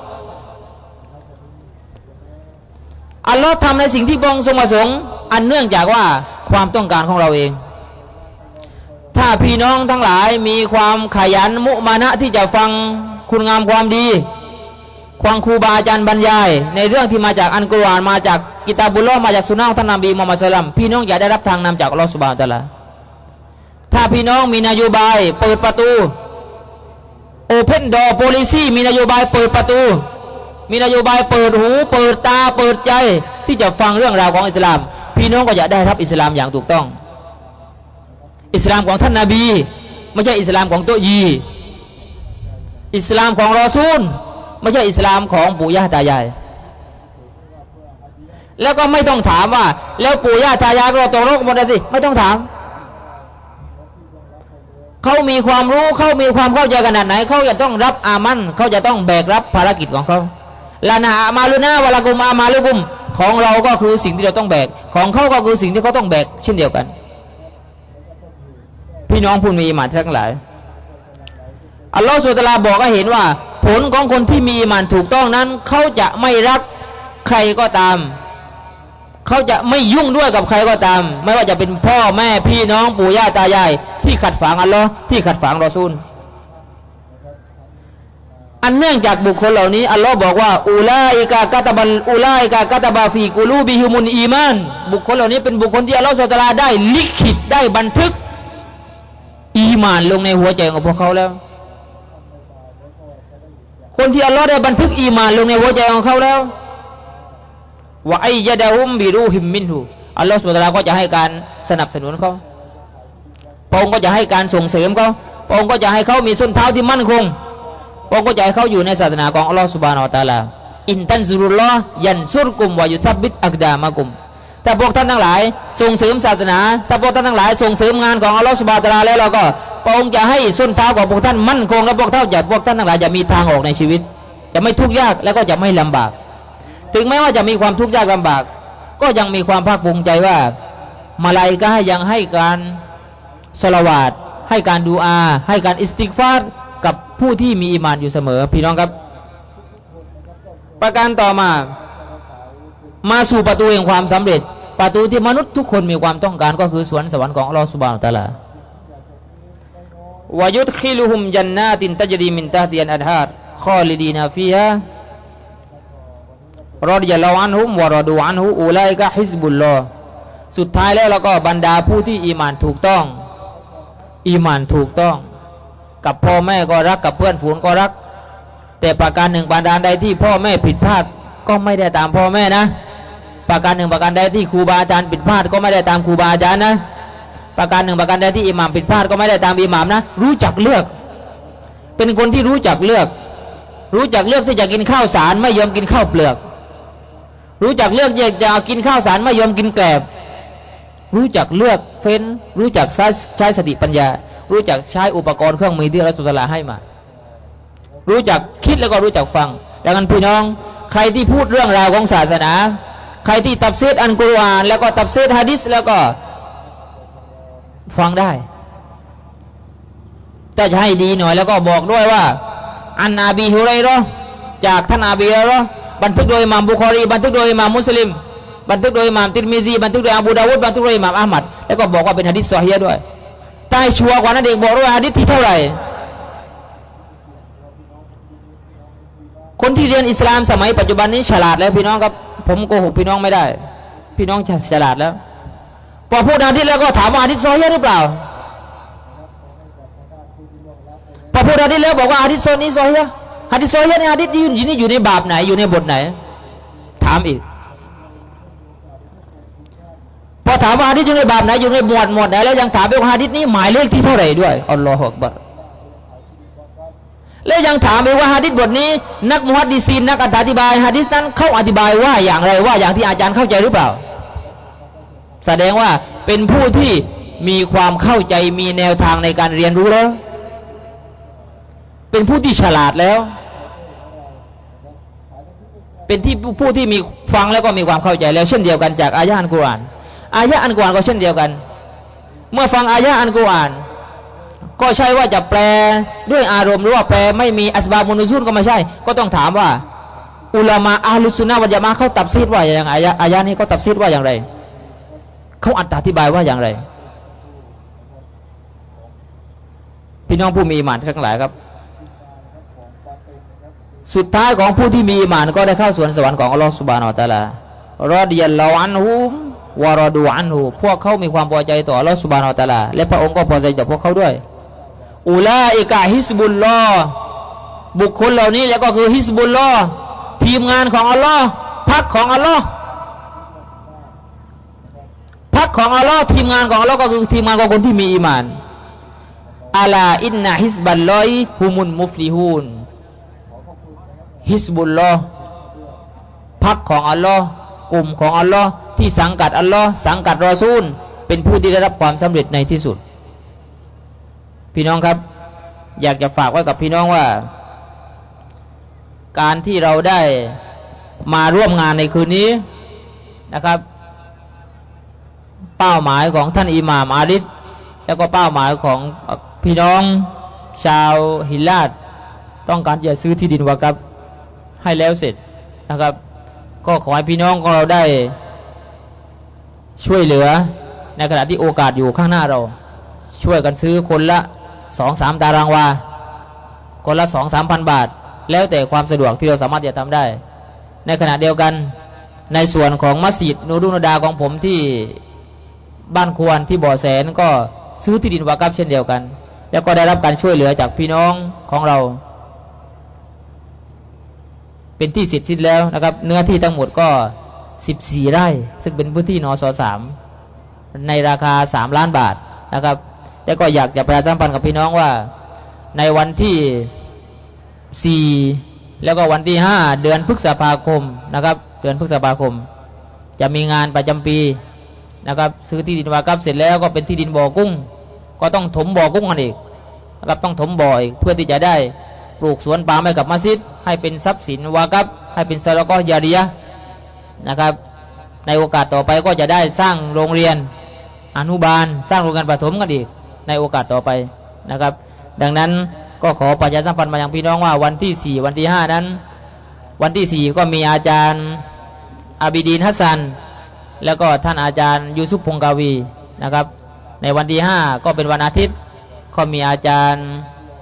[SPEAKER 4] อัลลอฮ์ทำในสิ่งที่พระองค์ทรงประสงค์อันเนื่องจากว่าความต้องการของเราเองถ้าพี่น้องทั้งหลายมีความขยันมุมานะที่จะฟังคุณงามความดีความครูบาอาจารย์บรรยายในเรื่องที่มาจากอัลกุรอานมาจากกิตาบุลลอฮ์มาจากสุนนะของท่านนบีมูฮัมมัดศ็อลลัลลอฮุอะลัยฮิวะซัลลัมพี่น้องอย่าได้รับทางนำจากอัลลอฮ์ซุบฮานะฮูวะตะอาลาถ้าพี่น้องมีนโยบายเปิดประตูโอเพนดอร์โพลิซีมีนโยบายเปิดประตูมีนโยบายเปิดหูเปิดตาเปิดใจที่จะฟังเรื่องราวของอิสลามพี่น้องก็จะได้รับอิสลามอย่างถูกต้องอิสลามของท่านนบีไม่ใช่อิสลามของโตยีอิสลามของรอซูลไม่ใช่อิสลามของปู่ย่าตายายแล้วก็ไม่ต้องถามว่าแล้วปู่ย่าตายายก็ตกนรกหมดเลยสิไม่ต้องถามเขามีความรู้เขามีความเข้าใจขนาดไหนเขาจะต้องรับอามันเขาจะต้องแบกรับภารกิจของเขาลานาอามาลุนาวะลากุมอามาลุกุมของเราก็คือสิ่งที่เราต้องแบกของเขาก็คือสิ่งที่เขาต้องแบกเช่นเดียวกันพี่น้องผู้มีอีหม่านทั้งหลายอัลลอฮฺซุบฮานะฮูวะตะอาลาบอกให้เห็นว่าผลของคนที่มีอีหม่านถูกต้องนั้นเขาจะไม่รักใครก็ตามเขาจะไม่ยุ่งด้วยกับใครก็ตามไม่ว่าจะเป็นพ่อแม่พี่น้องปู่ย่าตายายที่ขัดขวางอัลลอฮ์ที่ขัดขวางรอซูลอันเนื่องจากบุคคลเหล่านี้อัลลอฮ์บอกว่าอูลาอิกะกะตะบัลอูลาอิกะกะตะบาฟีกูลูบิฮิมุนอีมานบุคคลเหล่านี้เป็นบุคคลที่อัลลอฮ์ซุบฮานะฮูวะตะอาลาได้ลิขิตได้บันทึกอีมานลงในหัวใจของพวกเขาแล้วคนที่อัลลอฮ์ได้บันทึกอีมานลงในหัวใจของเขาแล้ววะอัยยะดะฮุมบิรูฮิมมินฮูอัลลอฮฺซุบฮานะฮูวะตะอาลาก็จะให้การสนับสนุนเขาพระองค์ก็จะให้การส่งเสริมเขาพระองค์ก็จะให้เขามีส้นเท้าที่มั่นคงพระองค์ก็จะให้เขาอยู่ในศาสนาของอัลลอฮฺซุบฮานะฮูวะตะอาลาอินตันซุรุลลอฮ์ยันซุรกุมวะยุซับบิตอักดามะกุมถ้าพวกท่านทั้งหลายส่งเสริมศาสนาถ้าพวกท่านทั้งหลายส่งเสริมงานของอัลลอฮฺซุบฮานะฮูวะตะอาลาแล้วเราก็พระองค์จะให้ส้นเท้าของพวกท่านมั่นคงและพวกท่านจะพวกท่านทั้งหลายจะมีทางออกในชีวิตจะไม่ทุกข์ยากและก็จะไม่ลำบากถึงแม้ว่าจะมีความทุกข์ยากลำบากก็ยังมีความภาคภูมิใจว่ามาลาอิกะฮ์ยังให้การศอลาวาตให้การดูอาให้การอิสติฆฟารกับผู้ที่มีอีหม่านอยู่เสมอพี่น้องครับประการต่อมามาสู่ประตูแห่งความสำเร็จประตูที่มนุษย์ทุกคนมีความต้องการก็คือสวนสวรรค์ของอัลลอฮฺซุบฮานะฮูวะตะอาลา วะยุดคิลุฮุมญันนาตินตัจรีมินตะฮติยันอันฮาร์คอลิดีนาฟีฮารอฎิยัลลอฮุอันฮุมวะรอดูอันฮุอูไลกะฮิซบุลลอฮ์สุดท้ายแล้วเราก็บรรดาผู้ที่อีหม่านถูกต้องอีหม่านถูกต้องกับพ่อแม่ก็รักกับเพื่อนฝูงก็รักแต่ประการหนึ่งประการใดที่พ่อแม่ผิดพลาดก็ไม่ได้ตามพ่อแม่นะประการหนึ่งประการใดที่ครูบาอาจารย์ผิดพลาดก็ไม่ได้ตามครูบาอาจารย์นะประการหนึ่งประการใดที่อิหม่ามผิดพลาดก็ไม่ได้ตามอิหม่ามนะรู้จักเลือกเป็นคนที่รู้จักเลือกรู้จักเลือกที่จะกินข้าวสารไม่ยอมกินข้าวเปลือกรู้จักเลือกที่จะกินข้าวสารไม่ยอมกินแกลบรู้จักเลือกเฟ้นรู้จักใช้สติปัญญารู้จักใช้อุปกรณ์เครื่องมือที่อัลเลาะห์ซุบฮานะฮูวะตะอาลาให้มารู้จักคิดแล้วก็รู้จักฟังดังนั้นพี่น้องใครที่พูดเรื่องราวของศาสนาใครที่ตัฟซีรอัลกุรอานแล้วก็ตัฟซีรหะดีษแล้วก็ฟังได้แต่จะให้ดีหน่อยแล้วก็บอกด้วยว่าอันอบีฮุรัยเราะห์จากท่านอบีฮุรัยเราะห์บันทึกโดยอิหม่ามบุคอรีบันทึกโดยอิหม่ามมุสลิมบันทึกโดยอิหม่ามติรมิซีบันทึกโดยอบูดาวุดบันทึกโดยอิหม่ามอะห์มัดแล้วก็บอกว่าเป็นหะดีษซอฮีฮ์ด้วยถ้าให้ชัวร์กว่านั้นเด็กบอกว่าหะดีษที่เท่าไหร่คนที่เรียนอิสลามสมัยปัจจุบันนี้ฉลาดแล้วพี่น้องครับผมโกหกพี่น้องไม่ได้พี่น้องฉลาดแล้วพอพูดหะดีษแล้วก็ถามว่าหะดีษซอฮีฮ์หรือเปล่าพอพูดหะดีษแล้วบอกว่าหะดีษโซนนี้ซอฮีฮ์หะดีษซอฮีฮ์เนี่ยหะดีษอยู่นี่อยู่ในบาปไหนอยู่ในบทไหนถามอีกพอถามว่าหะดีษอยู่ในบาปไหนอยู่ในหมวดหมวดไหนแล้วยังถามไปว่าหะดีษนี้หมายเลขที่เท่าไหร่ด้วยอัลลอฮฺอักบัรแล้วยังถามไปว่าหะดีษบทนี้นักมุฮัดดิซีนนักอธิบายหะดีษนั้นเขาอธิบายว่าอย่างไรว่าอย่างที่อาจารย์เข้าใจหรือเปล่าแสดงว่าเป็นผู้ที่มีความเข้าใจมีแนวทางในการเรียนรู้แล้วเป็นผู้ที่ฉลาดแล้วเป็นที่ผู้ที่มีฟังแล้วก็มีความเข้าใจแล้วเช่นเดียวกันจากอายะห์อัลกุรอานอายะห์อัลกุรอานก็เช่นเดียวกันเมื่อฟังอายะห์อัลกุรอานก็ใช่ว่าจะแปลด้วยอารมณ์หรือว่าแปลไม่มีอัสบาบุนุซูลก็ไม่ใช่ก็ต้องถามว่าอุลามะอะห์ลุสซุนนะฮ์วัลญะมาอะห์เขาตัฟซีรว่าอย่างไรอายะห์อายะห์นี้เขาตัฟซีรว่าอย่างไรเขาอธิบายว่าอย่างไรพี่น้องผู้มีอีหม่านทั้งหลายครับสุดท้ายของผู้ที่มีอีหม่านก็ได้เข้าสวนสวรรค์ของอัลลอฮฺซุบฮานะฮูวะตะอาลารอฎิยัลลอฮุอันฮุมวะรอดูอันฮุพวกเขามีความพอใจต่ออัลลอฮฺซุบฮานะฮูวะตะอาลาและพระองค์ก็พอใจต่อพวกเขาด้วยอูลาอิกะฮิซบุลลอฮ์บุคคลเหล่านี้แล้วก็คือฮิซบุลลอฮ์ทีมงานของอัลลอฮ์พรรคของอัลลอฮ์พรรคของอัลลอฮ์ทีมงานของอัลลอฮ์ก็คือทีมงานของคนที่มีอีหม่านอัลาอินนะฮิซบัลลอฮิฮุมุลมุฟลิฮูนฮิซบุลลอฮ์พรรคของอัลลอฮ์กลุ่มของอัลลอฮ์ที่สังกัดอัลลอฮ์สังกัดรอซูลเป็นผู้ที่ได้รับความสำเร็จในที่สุดพี่น้องครับอยากจะฝากไว้กับพี่น้องว่าการที่เราได้มาร่วมงานในคืนนี้นะครับเป้าหมายของท่านอิหม่ามอาริษแล้วก็เป้าหมายของพี่น้องชาวฮิลลาดต้องการจะซื้อที่ดินวะครับให้แล้วเสร็จนะครับก็ขอให้พี่น้องของเราได้ช่วยเหลือในขณะที่โอกาสอยู่ข้างหน้าเราช่วยกันซื้อคนละสองสามตารางวาคนละสองสามพันบาทแล้วแต่ความสะดวกที่เราสามารถจะทำได้ในขณะเดียวกันในส่วนของมัสยิดนูรุนดาของผมที่บ้านควรที่บ่อแสนก็ซื้อที่ดินวะกับเช่นเดียวกันแล้วก็ได้รับการช่วยเหลือจากพี่น้องของเราเป็นที่เสร็จสิ้นแล้วนะครับเนื้อที่ทั้งหมดก็สิบสี่ไร่ซึ่งเป็นพื้นที่นสสามในราคาสามล้านบาทนะครับแล้วก็อยากจะประชาสัมพันธ์กับพี่น้องว่าในวันที่สี่แล้วก็วันที่ห้าเดือนพฤษภาคมนะครับเดือนพฤษภาคมจะมีงานประจำปีนะครับซื้อที่ดินวากับเสร็จแล้วก็เป็นที่ดินบ่อกุ้งก็ต้องถมบ่อกุ้งกันอีกนะครับต้องถมบ่ออีกเพื่อที่จะได้ปลูกสวนปาล์มให้กับมัสยิดให้เป็นทรัพย์สินวากับให้เป็นซะดะกอฮ์ญาริยะห์นะครับในโอกาสต่อไปก็จะได้สร้างโรงเรียนอนุบาลสร้างโรงเรียนประถมกันอีกในโอกาสต่อไปนะครับดังนั้นก็ขอประชาสัมพันธ์มายังพี่น้องว่าวันที่สี่วันที่ห้านั้นวันที่สี่ก็มีอาจารย์อาบิดีนฮัสซันแล้วก็ท่านอาจารย์ยูซุปพงกาวีนะครับในวันที่ห้าก็เป็นวันอาทิตย์ก็มีอาจารย์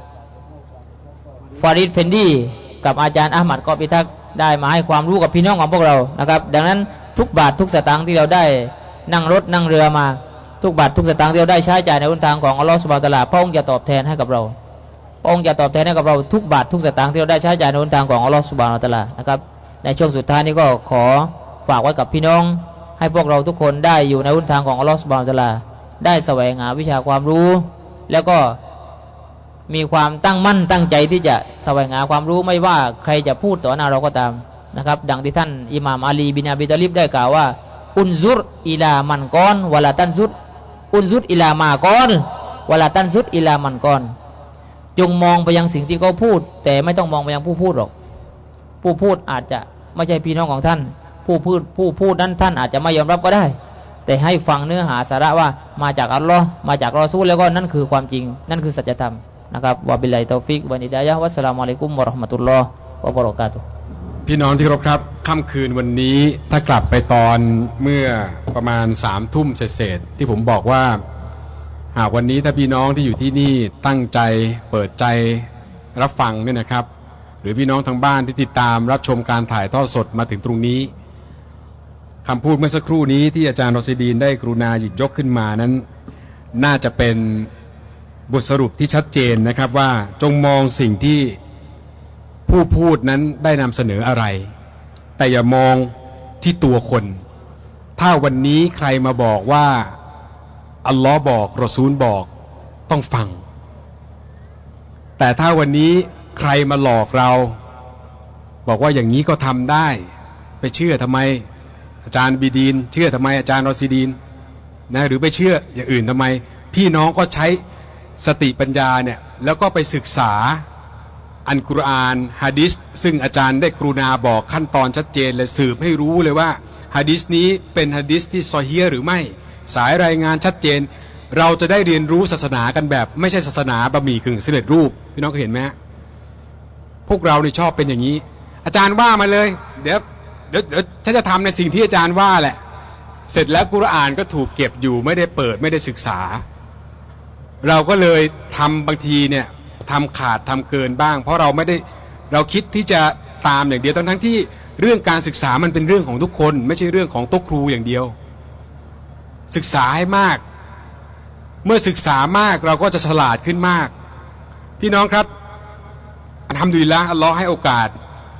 [SPEAKER 4] ฟาริดเฟนดีกับอาจารย์อาหมัดกอพิทักษ์ได้มาให้ความรู้กับพี่น้องของพวกเรานะครับดังนั้นทุกบาททุกสตางค์ที่เราได้นั่งรถนั่งเรือมาทุกบาททุกสตางค์ที่เราได้ใช้จ่ายในหนทางของอัลลอฮฺซุบฮานะฮูวะตะอาลาพระองค์จะตอบแทนให้กับเราพระองค์จะตอบแทนให้กับเราทุกบาททุกสตางค์ที่เราได้ใช้จ่ายในหนทางของอัลลอฮฺซุบฮานะฮูวะตะอาลานะครับในช่วงสุดท้ายนี้ก็ขอฝากไว้กับพี่น้องให้พวกเราทุกคนได้อยู่ในหนทางของอัลลอฮฺซุบฮานะฮูวะตะอาลาได้แสวงหาวิชาความรู้แล้วก็มีความตั้งมั่นตั้งใจที่จะแสวงหาความรู้ไม่ว่าใครจะพูดต่อหน้าเราก็ตามนะครับดังที่ท่านอิหม่ามอาลีบินอบีตอลิบได้กล่าวว่าอุนซุรอิลามันกอนวะลาตันซุรอุนซุรอิลามากอนวะลาตันซุรอิลามันกอนจงมองไปยังสิ่งที่เขาพูดแต่ไม่ต้องมองไปยังผู้พูดหรอกผู้พูดอาจจะไม่ใช่พี่น้องของท่านผู้พูดผู้พูดนั้นท่านอาจจะไม่ยอมรับก็ได้แต่ให้ฟังเนื้อหาสาระว่ามาจากอัลลอฮ์มาจากรอซูลแล้วก็นั่นคือความจริงนั่นคือสัจธรรมนะครับวะบิลลาฮิตอฟิกวะนิดายะฮ์วัสสลามุอะลัยกุมวะเราะห์มะตุลลอฮ์วะบะเราะกาตุฮ์
[SPEAKER 2] พี่น้องที่เคารพครับค่ำคืนวันนี้ถ้ากลับไปตอนเมื่อประมาณสามทุ่มเศษๆที่ผมบอกว่าหากวันนี้ถ้าพี่น้องที่อยู่ที่นี่ตั้งใจเปิดใจรับฟังเนี่ยนะครับหรือพี่น้องทางบ้านที่ติดตามรับชมการถ่ายทอดสดมาถึงตรงนี้คำพูดเมื่อสักครู่นี้ที่อาจารย์รอซิดีนได้กรุณาหยิบยกขึ้นมานั้นน่าจะเป็นบทสรุปที่ชัดเจนนะครับว่าจงมองสิ่งที่ผู้พูดนั้นได้นำเสนออะไรแต่อย่ามองที่ตัวคนถ้าวันนี้ใครมาบอกว่าอัลลอฮ์บอกรอซูลบอกต้องฟังแต่ถ้าวันนี้ใครมาหลอกเราบอกว่าอย่างนี้ก็ทำได้ไปเชื่อทำไมอาจารย์บีดีนเชื่อทำไมอาจารย์รอซิดีนนะหรือไปเชื่ออย่างอื่นทำไมพี่น้องก็ใช้สติปัญญาเนี่ยแล้วก็ไปศึกษาอัลกุรอานฮะดิษซึ่งอาจารย์ได้กรุณาบอกขั้นตอนชัดเจนเลยสืบให้รู้เลยว่าฮะดิษนี้เป็นฮะดิษที่ซอฮีฮ์หรือไม่สายรายงานชัดเจนเราจะได้เรียนรู้ศาสนากันแบบไม่ใช่ศาสนาบะหมี่กึ่งสำเร็จรูปพี่น้องเห็นไหมพวกเราเนี่ยชอบเป็นอย่างนี้อาจารย์ว่ามาเลยเดี๋ยวเดี๋ยวเดี๋ยวฉันจะทำในสิ่งที่อาจารย์ว่าแหละเสร็จแล้วกุรอานก็ถูกเก็บอยู่ไม่ได้เปิดไม่ได้ศึกษาเราก็เลยทำบางทีเนี่ยทำขาดทำเกินบ้างเพราะเราไม่ได้เราคิดที่จะตามอย่างเดียวทั้งทั้งที่เรื่องการศึกษามันเป็นเรื่องของทุกคนไม่ใช่เรื่องของโต๊ะครูอย่างเดียวศึกษาให้มากเมื่อศึกษามากเราก็จะฉลาดขึ้นมากพี่น้องครับอัลฮัมดุลิลละห์อัลลอฮ์ให้โอกาส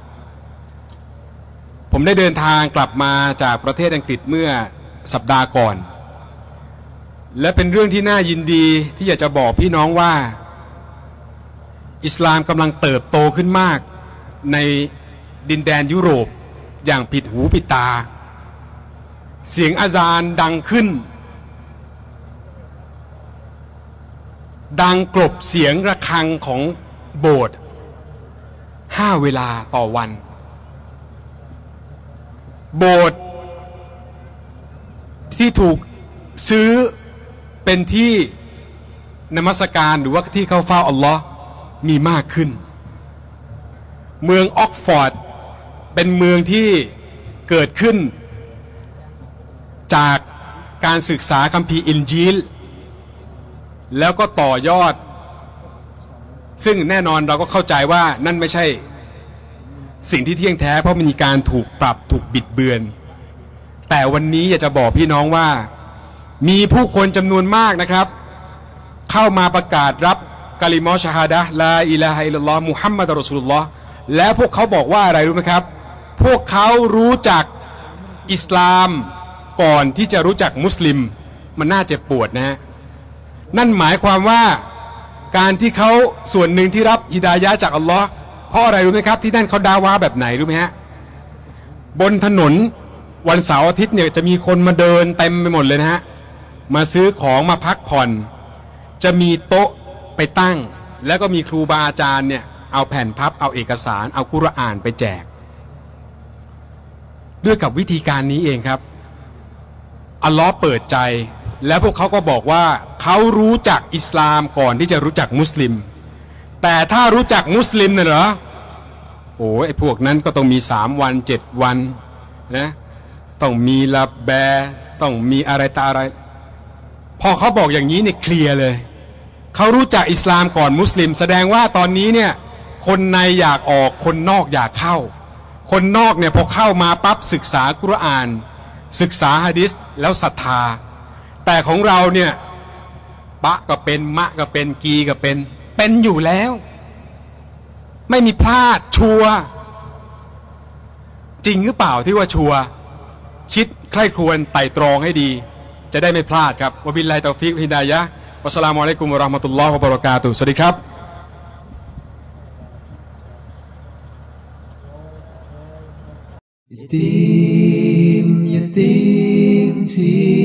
[SPEAKER 2] ผมได้เดินทางกลับมาจากประเทศอังกฤษเมื่อสัปดาห์ก่อนและเป็นเรื่องที่น่ายินดีที่อยากจะบอกพี่น้องว่าอิสลามกำลังเติบโตขึ้นมากในดินแดนยุโรปอย่างผิดหูผิดตาเสียงอาซานดังขึ้นดังกลบเสียงระฆังของโบสถ์ห้าเวลาต่อวันโบสถ์ที่ถูกซื้อเป็นที่นมัสการหรือว่าที่เข้าเฝ้าอัลลอฮ์มีมากขึ้นเมืองออกฟอร์ดเป็นเมืองที่เกิดขึ้นจากการศึกษาคัมภีร์อินจีลแล้วก็ต่อยอดซึ่งแน่นอนเราก็เข้าใจว่านั่นไม่ใช่สิ่งที่เที่ยงแท้เพราะมันมีการถูกปรับถูกบิดเบือนแต่วันนี้อยากจะบอกพี่น้องว่ามีผู้คนจำนวนมากนะครับเข้ามาประกาศรับกะลิมอชะฮาดะห์ลาอิลาฮะอิลลัลลอฮ์มุฮัมมัดรอซูลุลลอฮ์และพวกเขาบอกว่าอะไรรู้ไหมครับพวกเขารู้จักอิสลามก่อนที่จะรู้จักมุสลิมมันน่าเจ็บปวดนะฮะนั่นหมายความว่าการที่เขาส่วนหนึ่งที่รับฮิดายะห์จากอัลลอฮ์เพราะอะไรรู้ไหมครับที่นั่นเขาดาวาแบบไหนรู้ไหมฮะบนถนนวันเสาร์อาทิตย์เนี่ยจะมีคนมาเดินเต็มไปหมดเลยนะฮะมาซื้อของมาพักผ่อนจะมีโต๊ะไปตั้งแล้วก็มีครูบาอาจารย์เนี่ยเอาแผ่นพับเอาเอกสารเอากุรอานไปแจกด้วยกับวิธีการนี้เองครับอัลลอฮ์เปิดใจแล้วพวกเขาก็บอกว่าเขารู้จักอิสลามก่อนที่จะรู้จักมุสลิมแต่ถ้ารู้จักมุสลิมน่ะเหรอโอ้ไอ้พวกนั้นก็ต้องมีสามวันเจ็ดวันนะต้องมีละแบต้องมีอะไรตาอะไรพอเขาบอกอย่างนี้เนี่ยเคลียร์เลยเขารู้จักอิสลามก่อนมุสลิมแสดงว่าตอนนี้เนี่ยคนในอยากออกคนนอกอยากเข้าคนนอกเนี่ยพอเข้ามาปั๊บศึกษากุรอานศึกษาหะดีษแล้วศรัทธาแต่ของเราเนี่ยปะก็เป็นมะก็เป็นกีก็เป็นเป็นอยู่แล้วไม่มีพลาดชัวร์จริงหรือเปล่าที่ว่าชัวร์คิดใคร่ครวญไต่ตรองให้ดีจะได้ไม่พลาดครับวะบิลลาฮิตอฟิกฮิดายะฮ์วัสสลามุอะลัยกุมวะเราะห์มะตุลลอฮ์วะบะเราะกาตุฮ์สวัสดีครับ
[SPEAKER 1] يتيم يتيم تيم